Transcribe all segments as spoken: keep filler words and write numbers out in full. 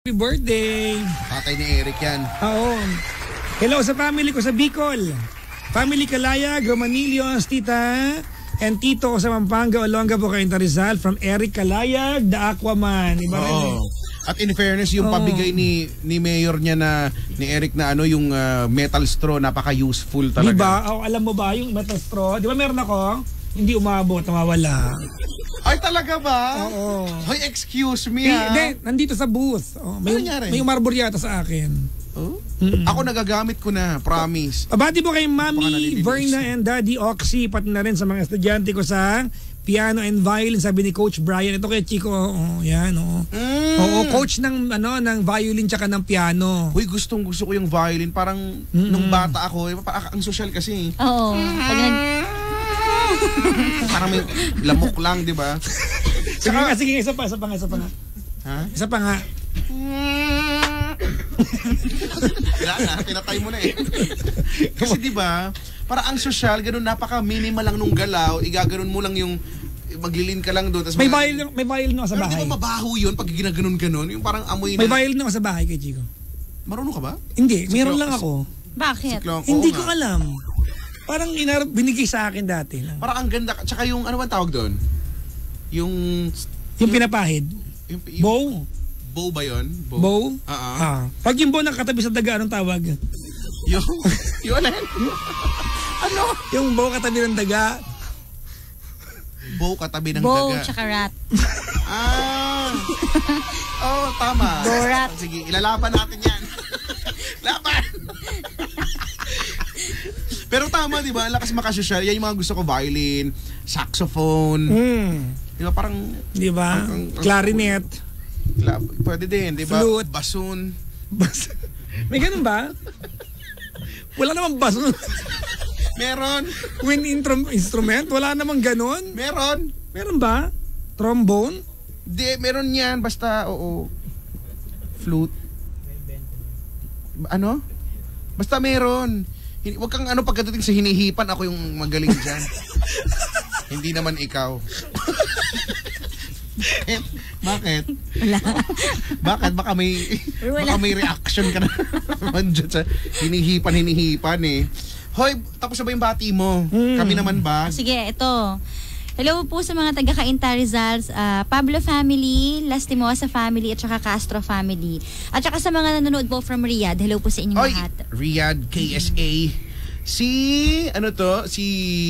Happy birthday! Tatay ni Eric yan. Oo. Hello sa family ko sa Bicol. Family Kalayag, Romanillos, Tita, and Tito ko sa Pampanga, Olonga, Bucaenta, Rizal, from Eric Kalayag, The Aquaman. Iba rin eh. At in fairness, yung Oo. pabigay ni ni Mayor niya na, ni Eric na ano, yung uh, metal straw, napaka-useful talaga. Diba? Oh, alam mo ba yung metal straw? Di ba meron ako? Hindi umabot, nawawala. Ay, talaga ba? Oo. Hoy, excuse me ha. Hindi, nandito sa booth. Oh, may, Ano nangyari? may umarbor yata sa akin. Oh? Mm-mm. Ako nagagamit ko na, promise. Abati po kay Baka Mami nalilinis. Verna and Daddy Oxy, pati na rin sa mga estudyante ko sa piano and violin, sabi ni Coach Brian. Ito kay Chico, oh, yan, oh. Mm. Oo, coach ng ano ng violin tsaka ng piano. Uy, gustong gusto ko yung violin. Parang Mm-mm. nung bata ako, eh, parang ang social kasi. Oo. Pag nag... Parang may lamok lang, di ba? Sige nga, sige nga, isa pa, isa pa nga, isa pa nga. Ha? Isa pa nga. Kailangan na, tinatay mo na eh. Kasi di ba, para ang social, ganun napaka-minimal lang nung galaw, igaganon mo lang yung maglilin ka lang doon. May violin, may violin ako sa Pero bahay. di ba mabaho yun pag ginaganon-ganon? Yung parang amoy na... May violin ako sa bahay kay Chico. Marunong ka ba? Hindi, Si meron Clo- lang ako. Bakit? Siklong, Hindi oo ko nga. alam. Parang inar binigay sa akin dati lang. Parang ang ganda. Tsaka yung, ano bang tawag doon? Yung... Yung pinapahid. yung, yung Bow. Bow ba yun? Bow? Oo. Ah. Pag yung bow nakatabi sa daga, anong tawag? Yung... Yung ano? Ano? Yung bow katabi ng daga. Bow katabi ng Bow daga. tsaka rat. Ah! Oh, tama. Borat. Sige, ilalaban natin yan. Laban! Pero tama, di ba? Ang lakas makasosyal. Yan yung mga gusto ko. Violin, saxophone. Hmm. Di ba? Parang... Di ba? Ang- ang- ang- Clarinet. la- Pwede din, di ba? Flute. Basun. Bas. May ganun ba? Wala namang baso. Meron. Wind intro- instrument? Wala namang ganun. Meron. Meron ba? Trombone? Di, meron yan. Basta, oo. Flute. Ano? Basta meron. Hin- Huwag kang ano pagdating sa hinihipan, ako yung magaling dyan. Hindi naman ikaw. Bakit? Bakit? Wala. Bakit? Baka may, Wala. baka may reaction ka na naman dyan sa hinihipan, hinihipan eh. Hoy, tapos na ba yung bati mo? Hmm. Kami naman ba? Sige, ito. Hello po sa mga taga-Cainta Rizal, uh, Pablo family, Lastimosa family, at saka Castro family. At saka sa mga nanonood po from Riyadh, hello po sa inyong Oy, lahat. Riyadh, K S A. Si, ano to? Si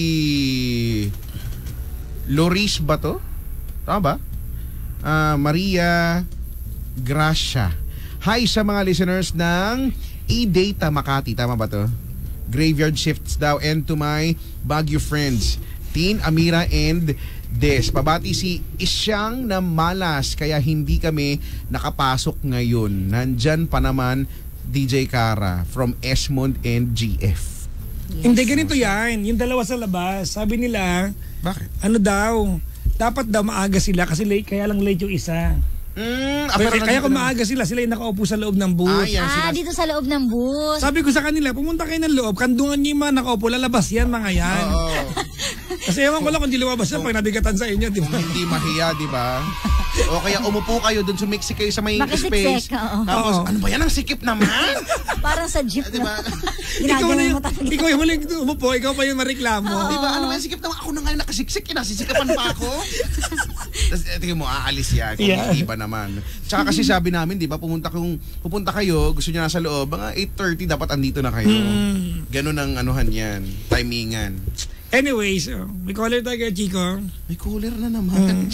Loris ba to? Tama ba? Ah, Maria Gracia. Hi sa mga listeners ng E-Data Makati. Tama ba to? Graveyard shifts daw. And to my Baguio friends, Tin, Amira, and Des. Pabati si Isyang na malas kaya hindi kami nakapasok ngayon. Nandyan pa naman D J Cara from Esmond and G F. Yes. Hindi, ganito yan. Yung dalawa sa labas. Sabi nila, Bakit? ano daw, dapat daw maaga sila kasi late, kaya lang late yung isa. Mm, ah, Kaya, pero kaya kung nandito na- maaga sila, sila yung nakaupo sa loob ng booth. Ah, yan, Ah, sila- dito sa loob ng bus. Sabi ko sa kanila, pumunta kayo ng loob, kandungan niyo yung mga nakaupo, lalabas yan mga yan. Oo. Kasi ewan ko lang kung di lumabas yan pag nabigatan sa inyo, di ba? Kung hindi mahiya, di ba? O kaya umupo kayo doon, sumiksik kayo sa may Makisiksik, space. oo. Tapos, Oo. ano ba yan? Ang sikip naman! Parang sa jeep Di ba? na. ikaw na Ginagawa yung, mo talaga. ikaw yung huling umupo, ikaw pa yung mareklamo. Di ba? Ano ba yung sikip naman? Ako na ngayon nakasiksik, kinasisikapan pa ako. Tapos, eh, tingin mo, aalis yan. Kung Yeah. hindi ba naman. Tsaka kasi sabi namin, di ba, pumunta, kung, pupunta kayo, gusto nyo nasa loob, mga eight thirty, dapat andito na kayo. Mm. Ganun ang anuhan yan, timingan. Anyways, oh, may caller tayo kay Chico. May cooler na naman.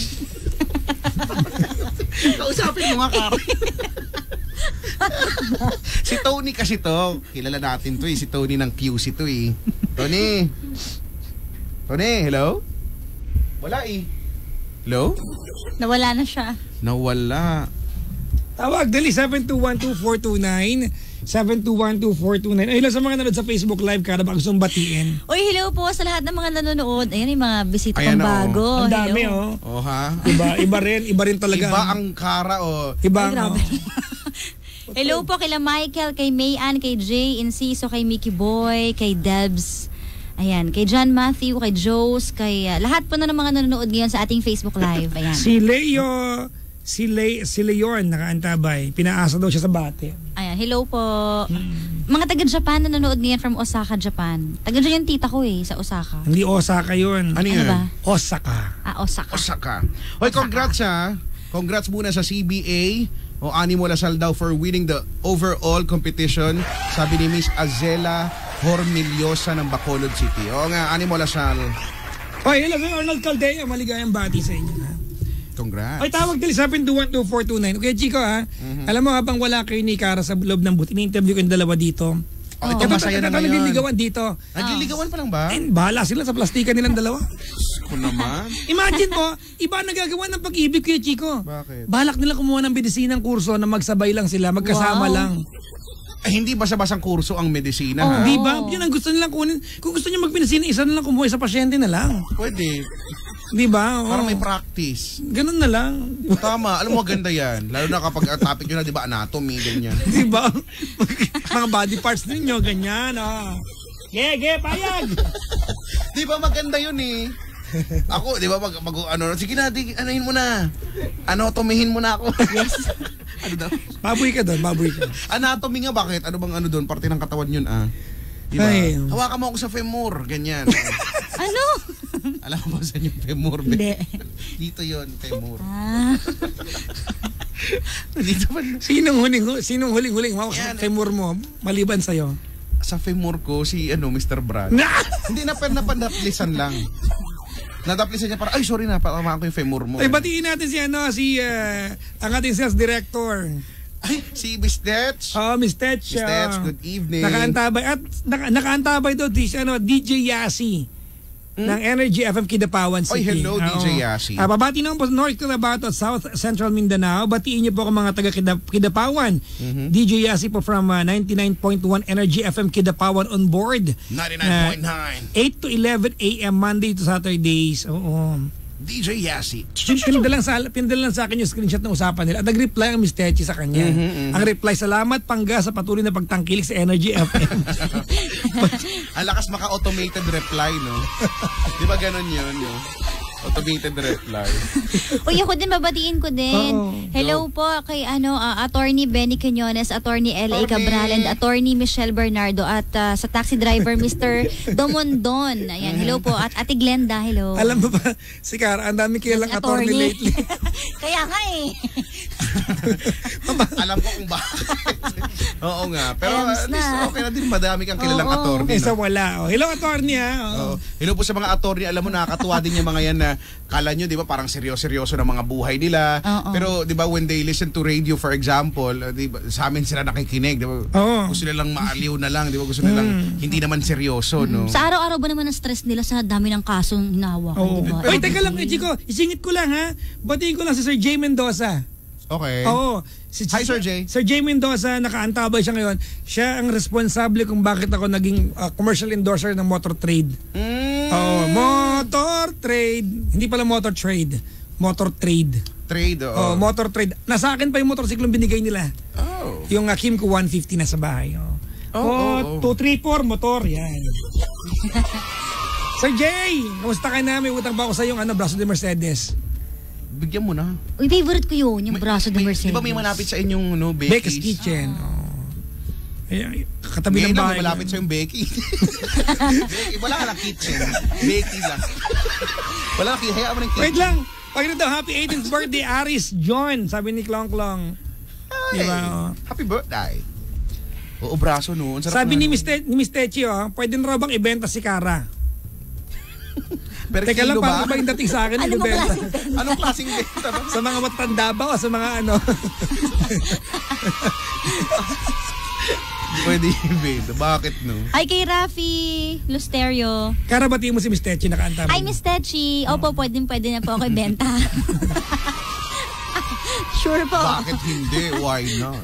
Kausapin mo nga, Karen. Si Tony kasi to. Kilala natin to eh. Si Tony ng Q C to eh. Tony. Tony, hello? Wala eh. Hello? Nawala na siya. Nawala. Tawag, dali, seven two one two four two nine. seven two one two four two nine. Ay, lang sa mga nanood sa Facebook Live, kada ba gustong batiin? Uy, hello po sa lahat ng mga nanonood. Ayan yung mga bisita Ayan, kong oo. bago. Ang dami, Hello. oh. Oh ha? Iba, iba rin, iba rin talaga. Iba ang Kara oh. Iba Ay, ang, grabe. oh. Hello po kila Michael, kay Mayan, kay Jay, Inciso, kay Mickey Boy, kay Debs. Ayan, kay John Matthew, kay Jose, kay uh, lahat po na ng mga nanonood ngayon sa ating Facebook Live. Ayan. Si Leo Si, Le, si Leon nakaantabay. Pinaasa daw siya sa bate. Ayan, hello po. Hmm. Mga taga-Japan nanonood ngayon from Osaka, Japan. Taga-Japan yung tita ko eh, sa Osaka. Hindi Osaka yun. Ano yun? Ano ba? Osaka. Ah, Osaka. Osaka. Hoy, congrats ha. Congrats muna sa C B A o Animo Lasal daw for winning the overall competition. Sabi ni Miss Azela Hormiliosa ng Bacolod City. Oo nga, Animo Lasal. Hoy, hello, Arnold Caldea. Maligayang bati sa inyo. Ha? Congrats. Ay, tawag dali seven two one two four two nine. Okay, Chico ha. Mm-hmm. Alam mo, habang wala kayo ni Cara sa loob ng booth, ini-interview ko yung dalawa dito. Oh, ito masaya na ngayon. Nagliligawan dito. Nagliligawan pa lang ba? Eh, bahala sila sa plastikan nilang dalawa. Ko naman. Imagine mo, iba nagagawa ng pag-ibig kuya Chico. Bakit? Balak nila kumuha ng medisinang kurso na magsabay lang sila, magkasama Wow. lang. Ay, hindi basa-basang kurso ang medisina Oh. ha? Di ba? Yun ang gusto nilang kunin. Kung gusto niyo magmedisina, isa na lang kumuha sa pasyente na lang. Pwede. Di ba? Oo. Para may practice. Ganun na lang. Tama. Alam mo, ganda yan. Lalo na kapag ang topic nyo na, di ba, anatomy, ganyan. Di ba? Mga body parts ninyo, ganyan. Oh. Ge, ge, payag! Di ba maganda yun eh? Ako, di ba, mag, mag ano, sige na, di, anuhin mo na. Anatomihin mo na ako. Yes. Ano daw? Baboy ka doon, baboy ka. Anatomy nga, bakit? Ano bang ano doon? Parte ng katawan yun, ah. Di ba? Ay. Hawakan mo ako sa femur, ganyan. Ano? Alam mo ba saan yung femur? Be? Hindi. Dito yun, femur. Ah. Dito ba? Sinong huling, sinong huling-huling hawak sa Yan. femur mo, maliban sa'yo? Sa femur ko, si, ano, Mister Brad. Na! Hindi na pa napadaplisan lang. Nadaplisan niya para, ay, sorry na, patamaan ko yung femur mo. Ay, batiin natin si, ano, si, uh, ang ating sales director. Ay, si Miss Tetch. Oh, Miss Tetch. Miss Tetch, good evening. Nakaantabay. At naka, nakaantabay doon, si, ano, D J Yasi. Hmm? Ng Energy F M Kidapawan City. Oy, hello, D J Oo. Yasi. Ah, babati naman po sa North Cotabato at South Central Mindanao. Batiin niyo po ang mga taga Kidap- Kidapawan. Mm-hmm. D J Yasi po from uh, ninety-nine point one Energy F M Kidapawan on board. ninety-nine point nine. eight to eleven A M Monday to Saturdays. Oo. D J Yasi. Pinadalan sa pinadalan sa akin yung screenshot ng usapan nila. At nag-reply ang Miss Techi sa kanya. Mhm, mhm. Ang reply, salamat Pangga sa patuloy na pagtangkilik sa Energy F M. Ang lakas maka-automated reply, no? Di ba ganun yun, no? Automated reply. Uy, ako din, babatiin ko din. Oo. Hello po kay ano, uh, Attorney Benny Quinones, Attorney L A Attorney. Cabral, and Attorney Michelle Bernardo, at uh, sa taxi driver, Mister Domondon. Ayan, hello po. At Ate Glenda, hello. Alam mo ba, si Cara, ang dami kilalang attorney lately. Kaya nga eh. Alam ko kung bakit. Oo nga. Pero Ayos at least na. okay na din. Madami kang kilalang Oo. attorney. Isa No? wala. Oh. Hello, attorney ha. Oh. Oo. Hello po sa mga attorney. Alam mo, nakakatuwa din yung mga yan na kala nyo, di ba, parang seryoso-seryoso ng mga buhay nila. Oo. Pero, di ba, when they listen to radio, for example, uh, di ba, sa amin sila nakikinig. Di ba? Oo. Gusto nilang maaliw na lang. Di ba? Gusto nilang hindi naman seryoso, no? Sa araw-araw ba naman ang stress nila sa dami ng kasong hinawa ko, Oh. di ba? Ay, teka lang, eh, Chico. Isingit ko lang ha. Batiin ko lang si Sir Jay Mendoza. Okay. Oo. Si, Hi, Sir Jay. Sir Jay Mendoza, nakaantabay siya ngayon. Siya ang responsable kung bakit ako naging uh, commercial endorser ng Motor Trade. Mm, Oo, Motor Trade. Hindi pala Motor Trade. Motor Trade. trade, Oh, oo. Motor Trade. Nasa akin pa yung motorsiklong binigay nila. Oh. Yung uh, Kimco one fifty na sa bahay. Oh, Oh, oh, oh, oh. two three four motor. Yan. Sir Jay, kamusta ka na? May utang ba ako sa yung ano, braso de Mercedes? Bigyan mo na. Uy, favorite ko yun, yung May- braso de may- Mercedes. Di ba may malapit sa inyong no, Becky's Becky's? Kitchen. Oh. Ay, ay, katabi Ngayon ng lang bahay. may malapit sa yung Becky. Becky. Wala ka lang kitchen. Becky lang. Wala ka, hayaan mo ng kitchen. Wait lang. Pag daw, happy eighteenth birthday, Aris John. Sabi ni Klong Klong. Ay, Diba, oh. Happy birthday. Oo, braso no. Ang sarap Sabi na, ni no? Miss, Te- ni Miss Techi, oh, pwede na raw bang ibenta si Cara? Per Teka lang, kilo ba? paano ba yung dating sa akin? Ano ba ibenta? Anong klaseng benta? No? Sa mga matanda ba o sa mga ano? Pwede ibenta. Bakit no? Ay, kay Rafi Lusterio. Cara, batiin mo si Miss Techi, nakaantabay. Ay, Miss Techi. Opo, pwede, pwede na po ako ibenta. Sure po. Bakit hindi? Why not?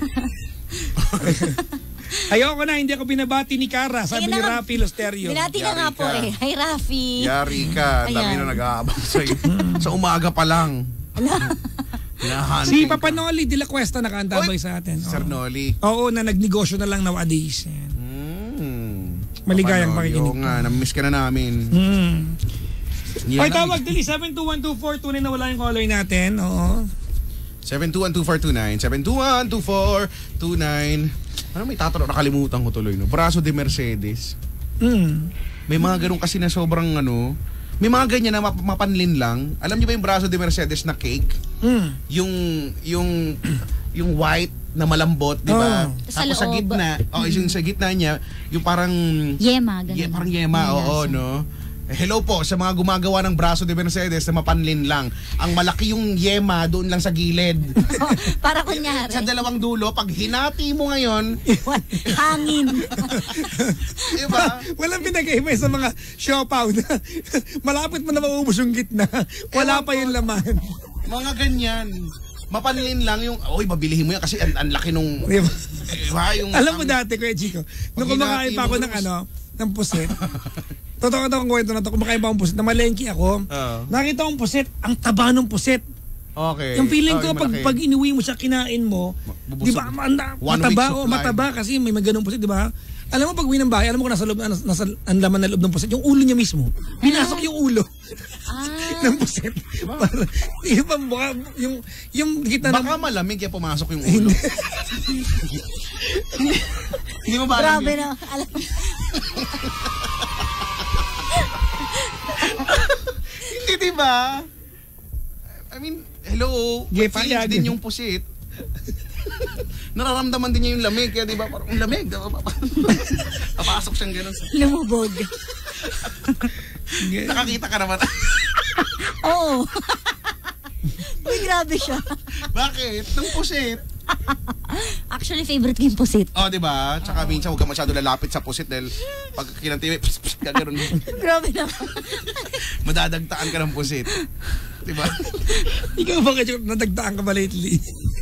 Ayoko na, hindi ako binabati ni Cara. Sabi Sige ni na nga. Rafi Lusterio. Binati ka Yari nga po ka. eh. Hi, Rafi. Yari ka. Dami Ayan. na nag-aabang sa'yo. Sa umaga pa lang. Hinahunting Si ka. Papa Noli de la Cuesta nakaantabay sa atin. Sir Oo. Noli. Oo, na nagnegosyo na lang nowadays. Yan. Mm. Maligayang Papa Noli, pakikinig. Oo nga, namiss ka na namin. Hmm. Yan Ay, lang. tawag dali, seven two one two four two nine na wala yung caller natin. Oo. seven two one two four two nine. seven two one two four two nine. Ano may tatanong? Nakalimutan ko tuloy, no? Braso de Mercedes. Mm. May mga ganun kasi na sobrang ano, may mga ganyan na map- mapanlin lang. Alam niyo ba yung braso de Mercedes na cake? Mm. Yung, yung, yung white na malambot, di ba? Oh. Sa Tapos sa loob. gitna, oh, yung sa gitna niya, yung parang, Yema, ganun. yeah, parang yema, May oo, lasa. no? Hello po sa mga gumagawa ng braso de Mercedes na mapanlin lang. Ang malaki yung yema doon lang sa gilid. Para kunyari. Sa dalawang dulo, pag hinati mo ngayon, Hangin. diba? Walang pinag-iba sa mga siopaw na malapit mo na maubos yung gitna. Wala Ewan pa yung laman. Mga ganyan. Mapanlin lang yung, oy, mabilihin mo yan kasi ang, ang laki nung, Diba? diba? Yung, Alam mo ang- dati, Kuya Chico, nung Pag kumakain pa ako hinati mo, ng ano, ng pusit. Totoo na akong kwento na to, kumakain pa akong pusit, na malengki ako. Oo. Nakita akong pusit, ang taba ng pusit. Okay. Yung feeling Oh, ko, yung pag, malaki. pag inuwi mo siya, kinain mo, Bubusog. di ba, ma- One mataba, week o supply. mataba kasi may, may ganung pusit, di ba? Alam mo, pag uwi ng bahay, alam mo kung nasa loob, nasa, nasa ang laman na loob ng pusit, yung ulo niya mismo. Pinasok yung ulo Ah. ng pusit. Para, yung, pambuka, yung, yung kita ng... Baka malamig kaya pumasok yung ulo. Hindi mo ba alam Grabe yun? na. Alam mo. Hindi, diba? I mean, hello. Yeah, May feelings payag. din yung pusit. Nararamdaman din niya yung lamig. Kaya diba, parang ang lamig. Diba? Papasok siyang gano'n. Lumubog. Nakakita ka naman. Oo. Uy, grabe siya. Bakit? Nang pusit. Actually, favorite ko yung pusit. Oh, diba? Tsaka minsan huwag ka masyado lalapit sa pusit dahil pag kinanti, pss, pss, gano'n. Grabe naman. Madadagtaan ka ng pusit. Diba? Ikaw ba kayo nadagdaan ka ba lately?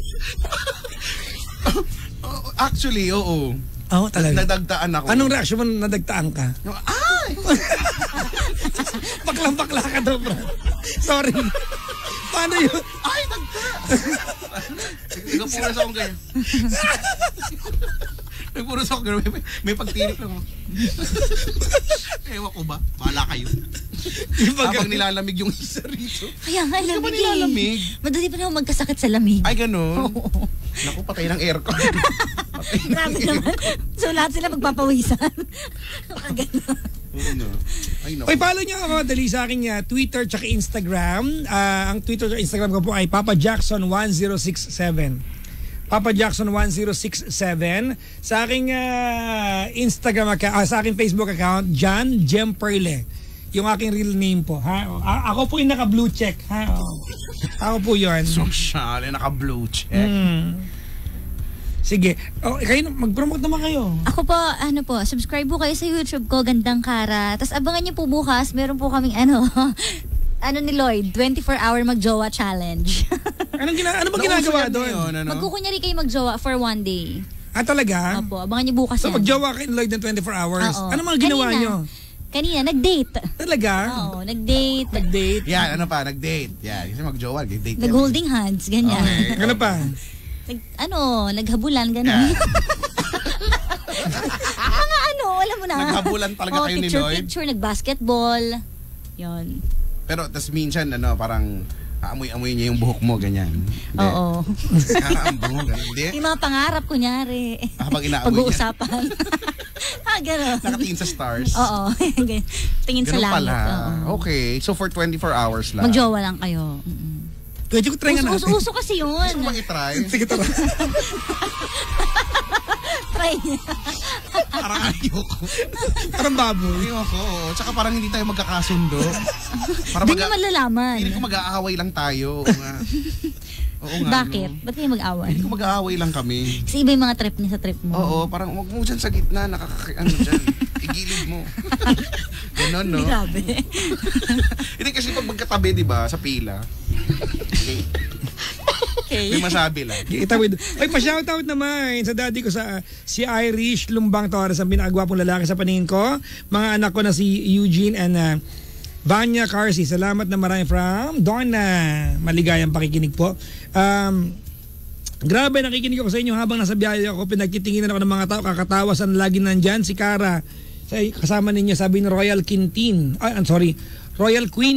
Oh, actually, oo. Oo, talaga. Nadagtaan ako. Anong reaksyon mo nung nadagdaan ka? Yung, ay! Baklang-bakla ka daw, bro. Sorry. Paano yun? Ay, nagda! Ikaw puro sa akong ganyan. May puro sa akong ganyan. May, may pagtirik lang. Ewan ko ba? Bahala kayo. Habang nilalamig yung isa rito. Kaya nga, Hindi ka ba lamig eh. nilalamig? Madali pa naman magkasakit sa lamig. Ay, ganun. Oo. Naku, patay ng aircon. Patay ng Grabe naman. So, lahat sila magpapawisan. Baka ganun. Oo, no. Ay, naku. Oy, follow niyo ako, dali sa akin niya, Twitter tsaka Instagram. Ah, ang Twitter at Instagram ko po ay Papa Jackson one zero six seven. Papa Jackson one zero six seven. Sa aking ah, Instagram account, ah, sa aking Facebook account, John Jemperle. Yung aking real name po, ha? A- ako po yung naka-blue check, ha? Oh. Ako po 'yon. Social, naka-blue check. Mm. Sige. Oh, kayo mag-promote naman kayo. Ako po, ano po, subscribe po kayo sa YouTube ko, Gandang Kara. Tapos abangan niyo po bukas, meron po kaming ano, ano ni Lloyd, twenty-four hour magjowa challenge. Anong gina ano ba Nauso ginagawa yan doon? ngayon, ano? Magkukunyari kayo magjowa for one day. Ah, talaga? Opo, abangan niyo bukas So yan. magjowa kayo Lloyd ng twenty-four hours. Oo. Ano mga ginawa Kanina. nyo? Kanina, nag-date. Talaga? Oo, nag-date. Nag-date? Yan, ano pa, nag-date. Yan, kasi mag-jowa, nag-date. yan. Nag-holding hands, ganyan. Okay. Ano pa? Nag, ano, naghabulan, ganun. Mga ano, alam mo na. Naghabulan talaga Oh, kayo ni picture, Lloyd? Picture, nag-basketball. Yon. Pero tas minsan, ano, parang aamoy-amoy niya yung buhok mo, ganyan. Hindi. Oo. Ah, ang buhok, ganyan. Hindi. Yung mga pangarap, kunyari. Habang inaamoy niya. Pag-uusapan. ah, gano'n. Nakatingin sa stars. Oo. Tingin sa Ganun langit. pala. Oo. Okay. So for twenty-four hours lang. Magjowa lang kayo. Mm-mm. Pwede ko try nga Uso, natin. uso, uso kasi yun. Gusto mo bang i-try? Sige, tara. Try niya. Parang ayoko. Parang baboy. Ayoko. oo. Tsaka parang hindi tayo magkakasundo. Para Hindi mag- nyo malalaman. Hindi ko mag-aaway lang tayo. Oo nga. Oo nga. Bakit? No? Ba't kayo mag-away? Hindi ko mag-aaway lang kami. Kasi iba yung mga trip niya sa trip mo. Oo, parang huwag mo dyan sa gitna. Nakakaki... Ano dyan? Igilid mo. Ganon, no? Grabe. Hindi kasi pag magkatabi, di ba, sa pila. Okay. Okay. May masabi lang. Itawid. Ay, pa-shoutout naman sa daddy ko sa si Irish Lumbang Torres, ang pinakagwapong lalaki sa paningin ko. Mga anak ko na si Eugene and uh, Vanya Carsi. Salamat na marami from Donna. Maligayang pakikinig po. Um, grabe, nakikinig ako sa inyo habang nasa biyahe ako. Pinagtitinginan ako ng mga tao. Kakatawa saan lagi nandyan. Si Cara. Kasama ninyo, sabi ni Royal Quintin. Ay, I'm sorry. Royal Queen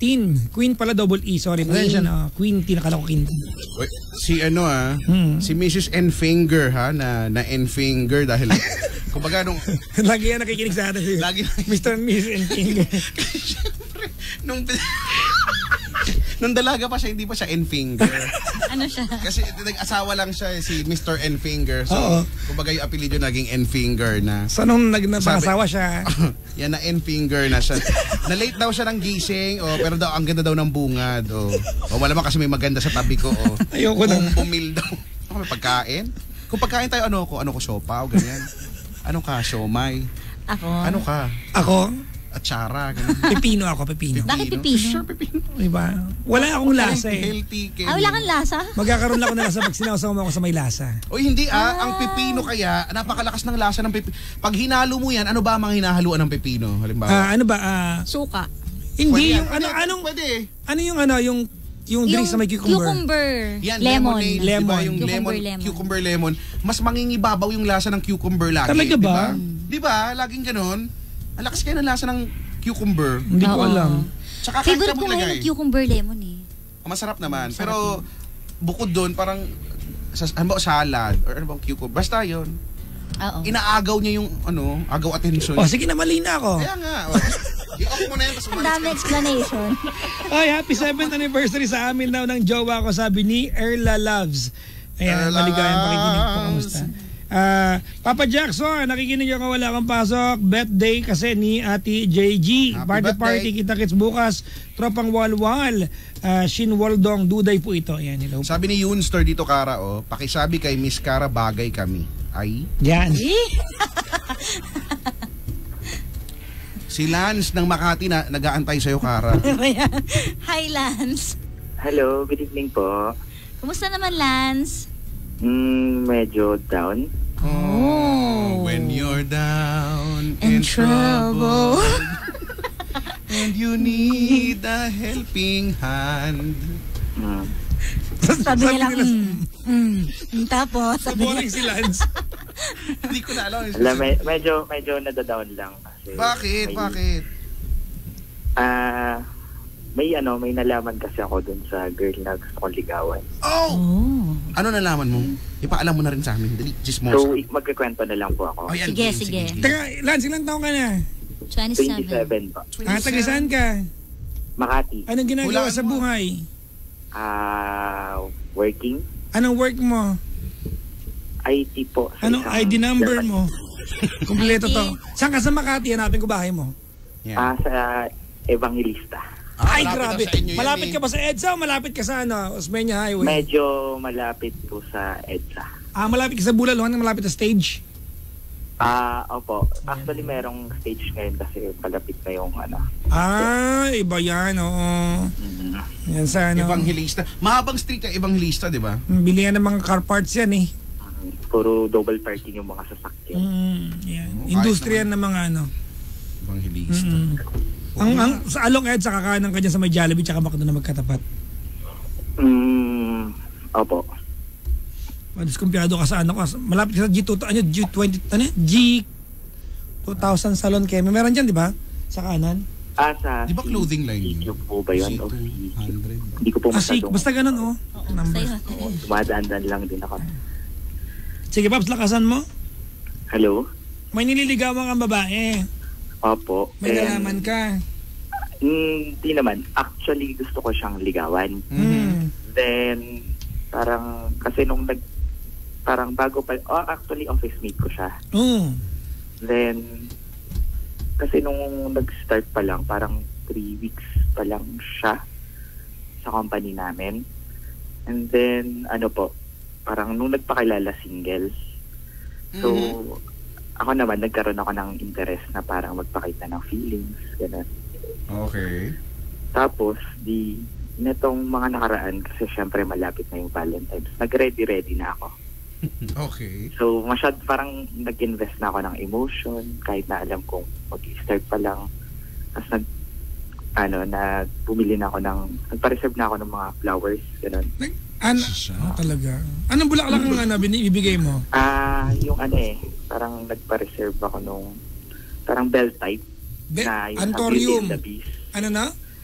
Tin. Queen pala, double E. Sorry, pasensya na. Queen Tin, nakala ko Queen. Wait, si ano ah, Hmm. si Missus Enfinger ha, na, na Enfinger dahil, kumbaga nung, Lagi yan nakikinig sa atin. lagi, Mister and Miss and King. Siyempre, nung, nung dalaga pa siya, hindi pa siya Enfinger. Ano siya? Kasi nag-asawa lang siya, eh, si Mister Enfinger. So, Oo. kumbaga yung apelido naging Enfinger na. So, nung nag nagpasawa Sabi- siya, Yan na Enfinger na siya. Na-late daw siya ng gising, oh, pero daw ang ganda daw ng bungad. Oh. O wala man kasi may maganda sa tabi ko. Oh. ayoko na. Bum- bumil daw. Ako may pagkain? Kung pagkain tayo, ano ko? Ano ko, siopa o ganyan? Ano ka, siomay? Ako. Ano ka? Ako, Atsara, ganyan. pepino ako, pepino. Bakit pipino? Sure, pepino. Diba? Wala akong lasa eh. Healthy. Ah, wala kang lasa? Magkakaroon lang ako ng lasa pag sinawsaw mo ako sa may lasa. O hindi ah, ang pepino kaya, napakalakas ng lasa ng pepino. Pag hinalo mo yan, ano ba ang mga hinahaluan ng pepino? Halimbawa. Ah, ano ba? Ah, Suka. hindi yan. yung ano Pwede, anong Pwede. ano yung ano yung yung drink sa may cucumber. cucumber. Yan, lemon. lemonade, Lemon. Diba, yung Cucumber lemon, lemon. cucumber lemon, mas mangingibabaw yung lasa ng cucumber lagi. Talaga ba? Diba? Diba? Laging ganun. Ang lakas kayo ng lasa ng cucumber. Hindi ko Oo. alam. Tsaka kahit Favorite ka mo ko ngayon ilagay. yung cucumber lemon eh. Masarap naman. Masarap Pero bukod doon, parang sa, ano ba, salad or ano bang cucumber. Basta yun. Oo. Inaagaw niya yung ano, agaw attention. Oh, sige na, mali na ako. Kaya nga. Oh. I-off mo na yan. Ang dami explanation. Ay, happy seventh anniversary sa amin daw ng jowa ko, sabi ni Erla Loves. Ayan, Erla maligayang pakikinig po. Loves. Kamusta? Ah, Papa Jackson, nakikinig ako, wala kang pasok. Birthday kasi ni Ate J G. Happy Party birthday. party, kita-kits bukas. Tropang walwal. Ah, Shin Waldong, duday po ito. Ayan, hello. Sabi ni Yoonstar dito, Kara, oh, pakisabi kay Miss Kara, bagay kami. Ay, Yan. si Lance ng Makati na nag-aantay sa'yo, Kara. Hi, Lance. Hello, good evening po. Kumusta naman, Lance? Mm, medyo down. Oh. When you're down In in, trouble. trouble, and you need a helping hand. Mm. Sabi niya lang, nila- mm, mm, mm, tapos, Sa sabi niya, boring si Lance. Hindi ko na alam. Alam, me- medyo, medyo nadadown lang. Kasi Bakit? may- Bakit? Ah, may ano, may nalaman kasi ako dun sa girl na gusto kong ligawan. Oh! oh. Ano nalaman mo? Ipaalam mo na rin sa amin. Dali, chismosa. So, i- magkikwento na lang po ako. Oh, yan, Sige, game, sige. Teka, Lance, ilang taon ka na? twenty-seven. twenty-seven po. Ah, taga saan ka? Makati. Anong ginagawa Hulaan sa mo. buhay? Ah, working. Anong work mo? I T po. sa Anong isang I D number Japan. mo? Kumpleto I D. to. Saan ka sa Makati? Hanapin ko bahay mo. Yan. Ah, sa Evangelista. Ah, Ay, malapit grabe. daw sa inyo yan, Malapit eh. ka ba sa EDSA o malapit ka sa ano, Osmeña Highway? Medyo malapit po sa EDSA. Ah, malapit ka sa Bulalong, malapit sa stage. Ah, opo. Actually, merong stage ngayon kasi palapit na yung ano. Ah, iba yan, oo. Mm, Yan sa ano. Evangelista. Mahabang street yung Evangelista, di ba? Bilihan ng mga car parts yan eh. puro double parking yung mga sasakyan. Mm, yan. Oh, Industriya ayos ng mga ano. Evangelista. Mm. Ang, ang, sa Along Ed, sa kakanan ka dyan sa may Jollibee, tsaka McDo na magkatapat. Mm, opo. Madiskumpiyado ka sa ano ka. Malapit ka sa G two, ano, G twenty, ano, G two thousand Salon Keme. Meron dyan, di ba? Sa kanan. Ah, sa Di ba clothing line yun? C-Cube po ba yun? O C two hundred. Hindi ko po Ah, si, masyadong basta ganun, oh. Oo, Number. sa'yo. dumadaan-daan lang din ako. Sige, Paps, lakasan mo. Hello? May nililigawan kang babae. Opo. May And, nalaman ka. Hindi naman. Actually, gusto ko siyang ligawan. Mm. Then, parang, kasi nung nag, parang bago pa, oh, actually, office mate ko siya. Oh. Then, kasi nung nag-start pa lang, parang three weeks pa lang siya sa company namin. And then, ano po, parang nung nagpakilala single. So, ako naman, nagkaroon ako ng interest na parang magpakita ng feelings, gano'n. Okay. Tapos, di, netong mga nakaraan, kasi syempre malapit na yung Valentine's, nag-ready-ready na ako. Okay. So, masyad parang nag-invest na ako ng emotion, kahit na alam kong mag-start pa lang. Tapos nag, ano, na bumili na ako ng, nagpa-reserve na ako ng mga flowers, gano'n. Ano? Siya. Oh, talaga. Anong bulaklak ang ano, binibigay mo? Ah, yung ano eh, parang nagpa-reserve ako nung, parang bell type. Be- na yung Antorium. Beauty and the Beast. Ano na?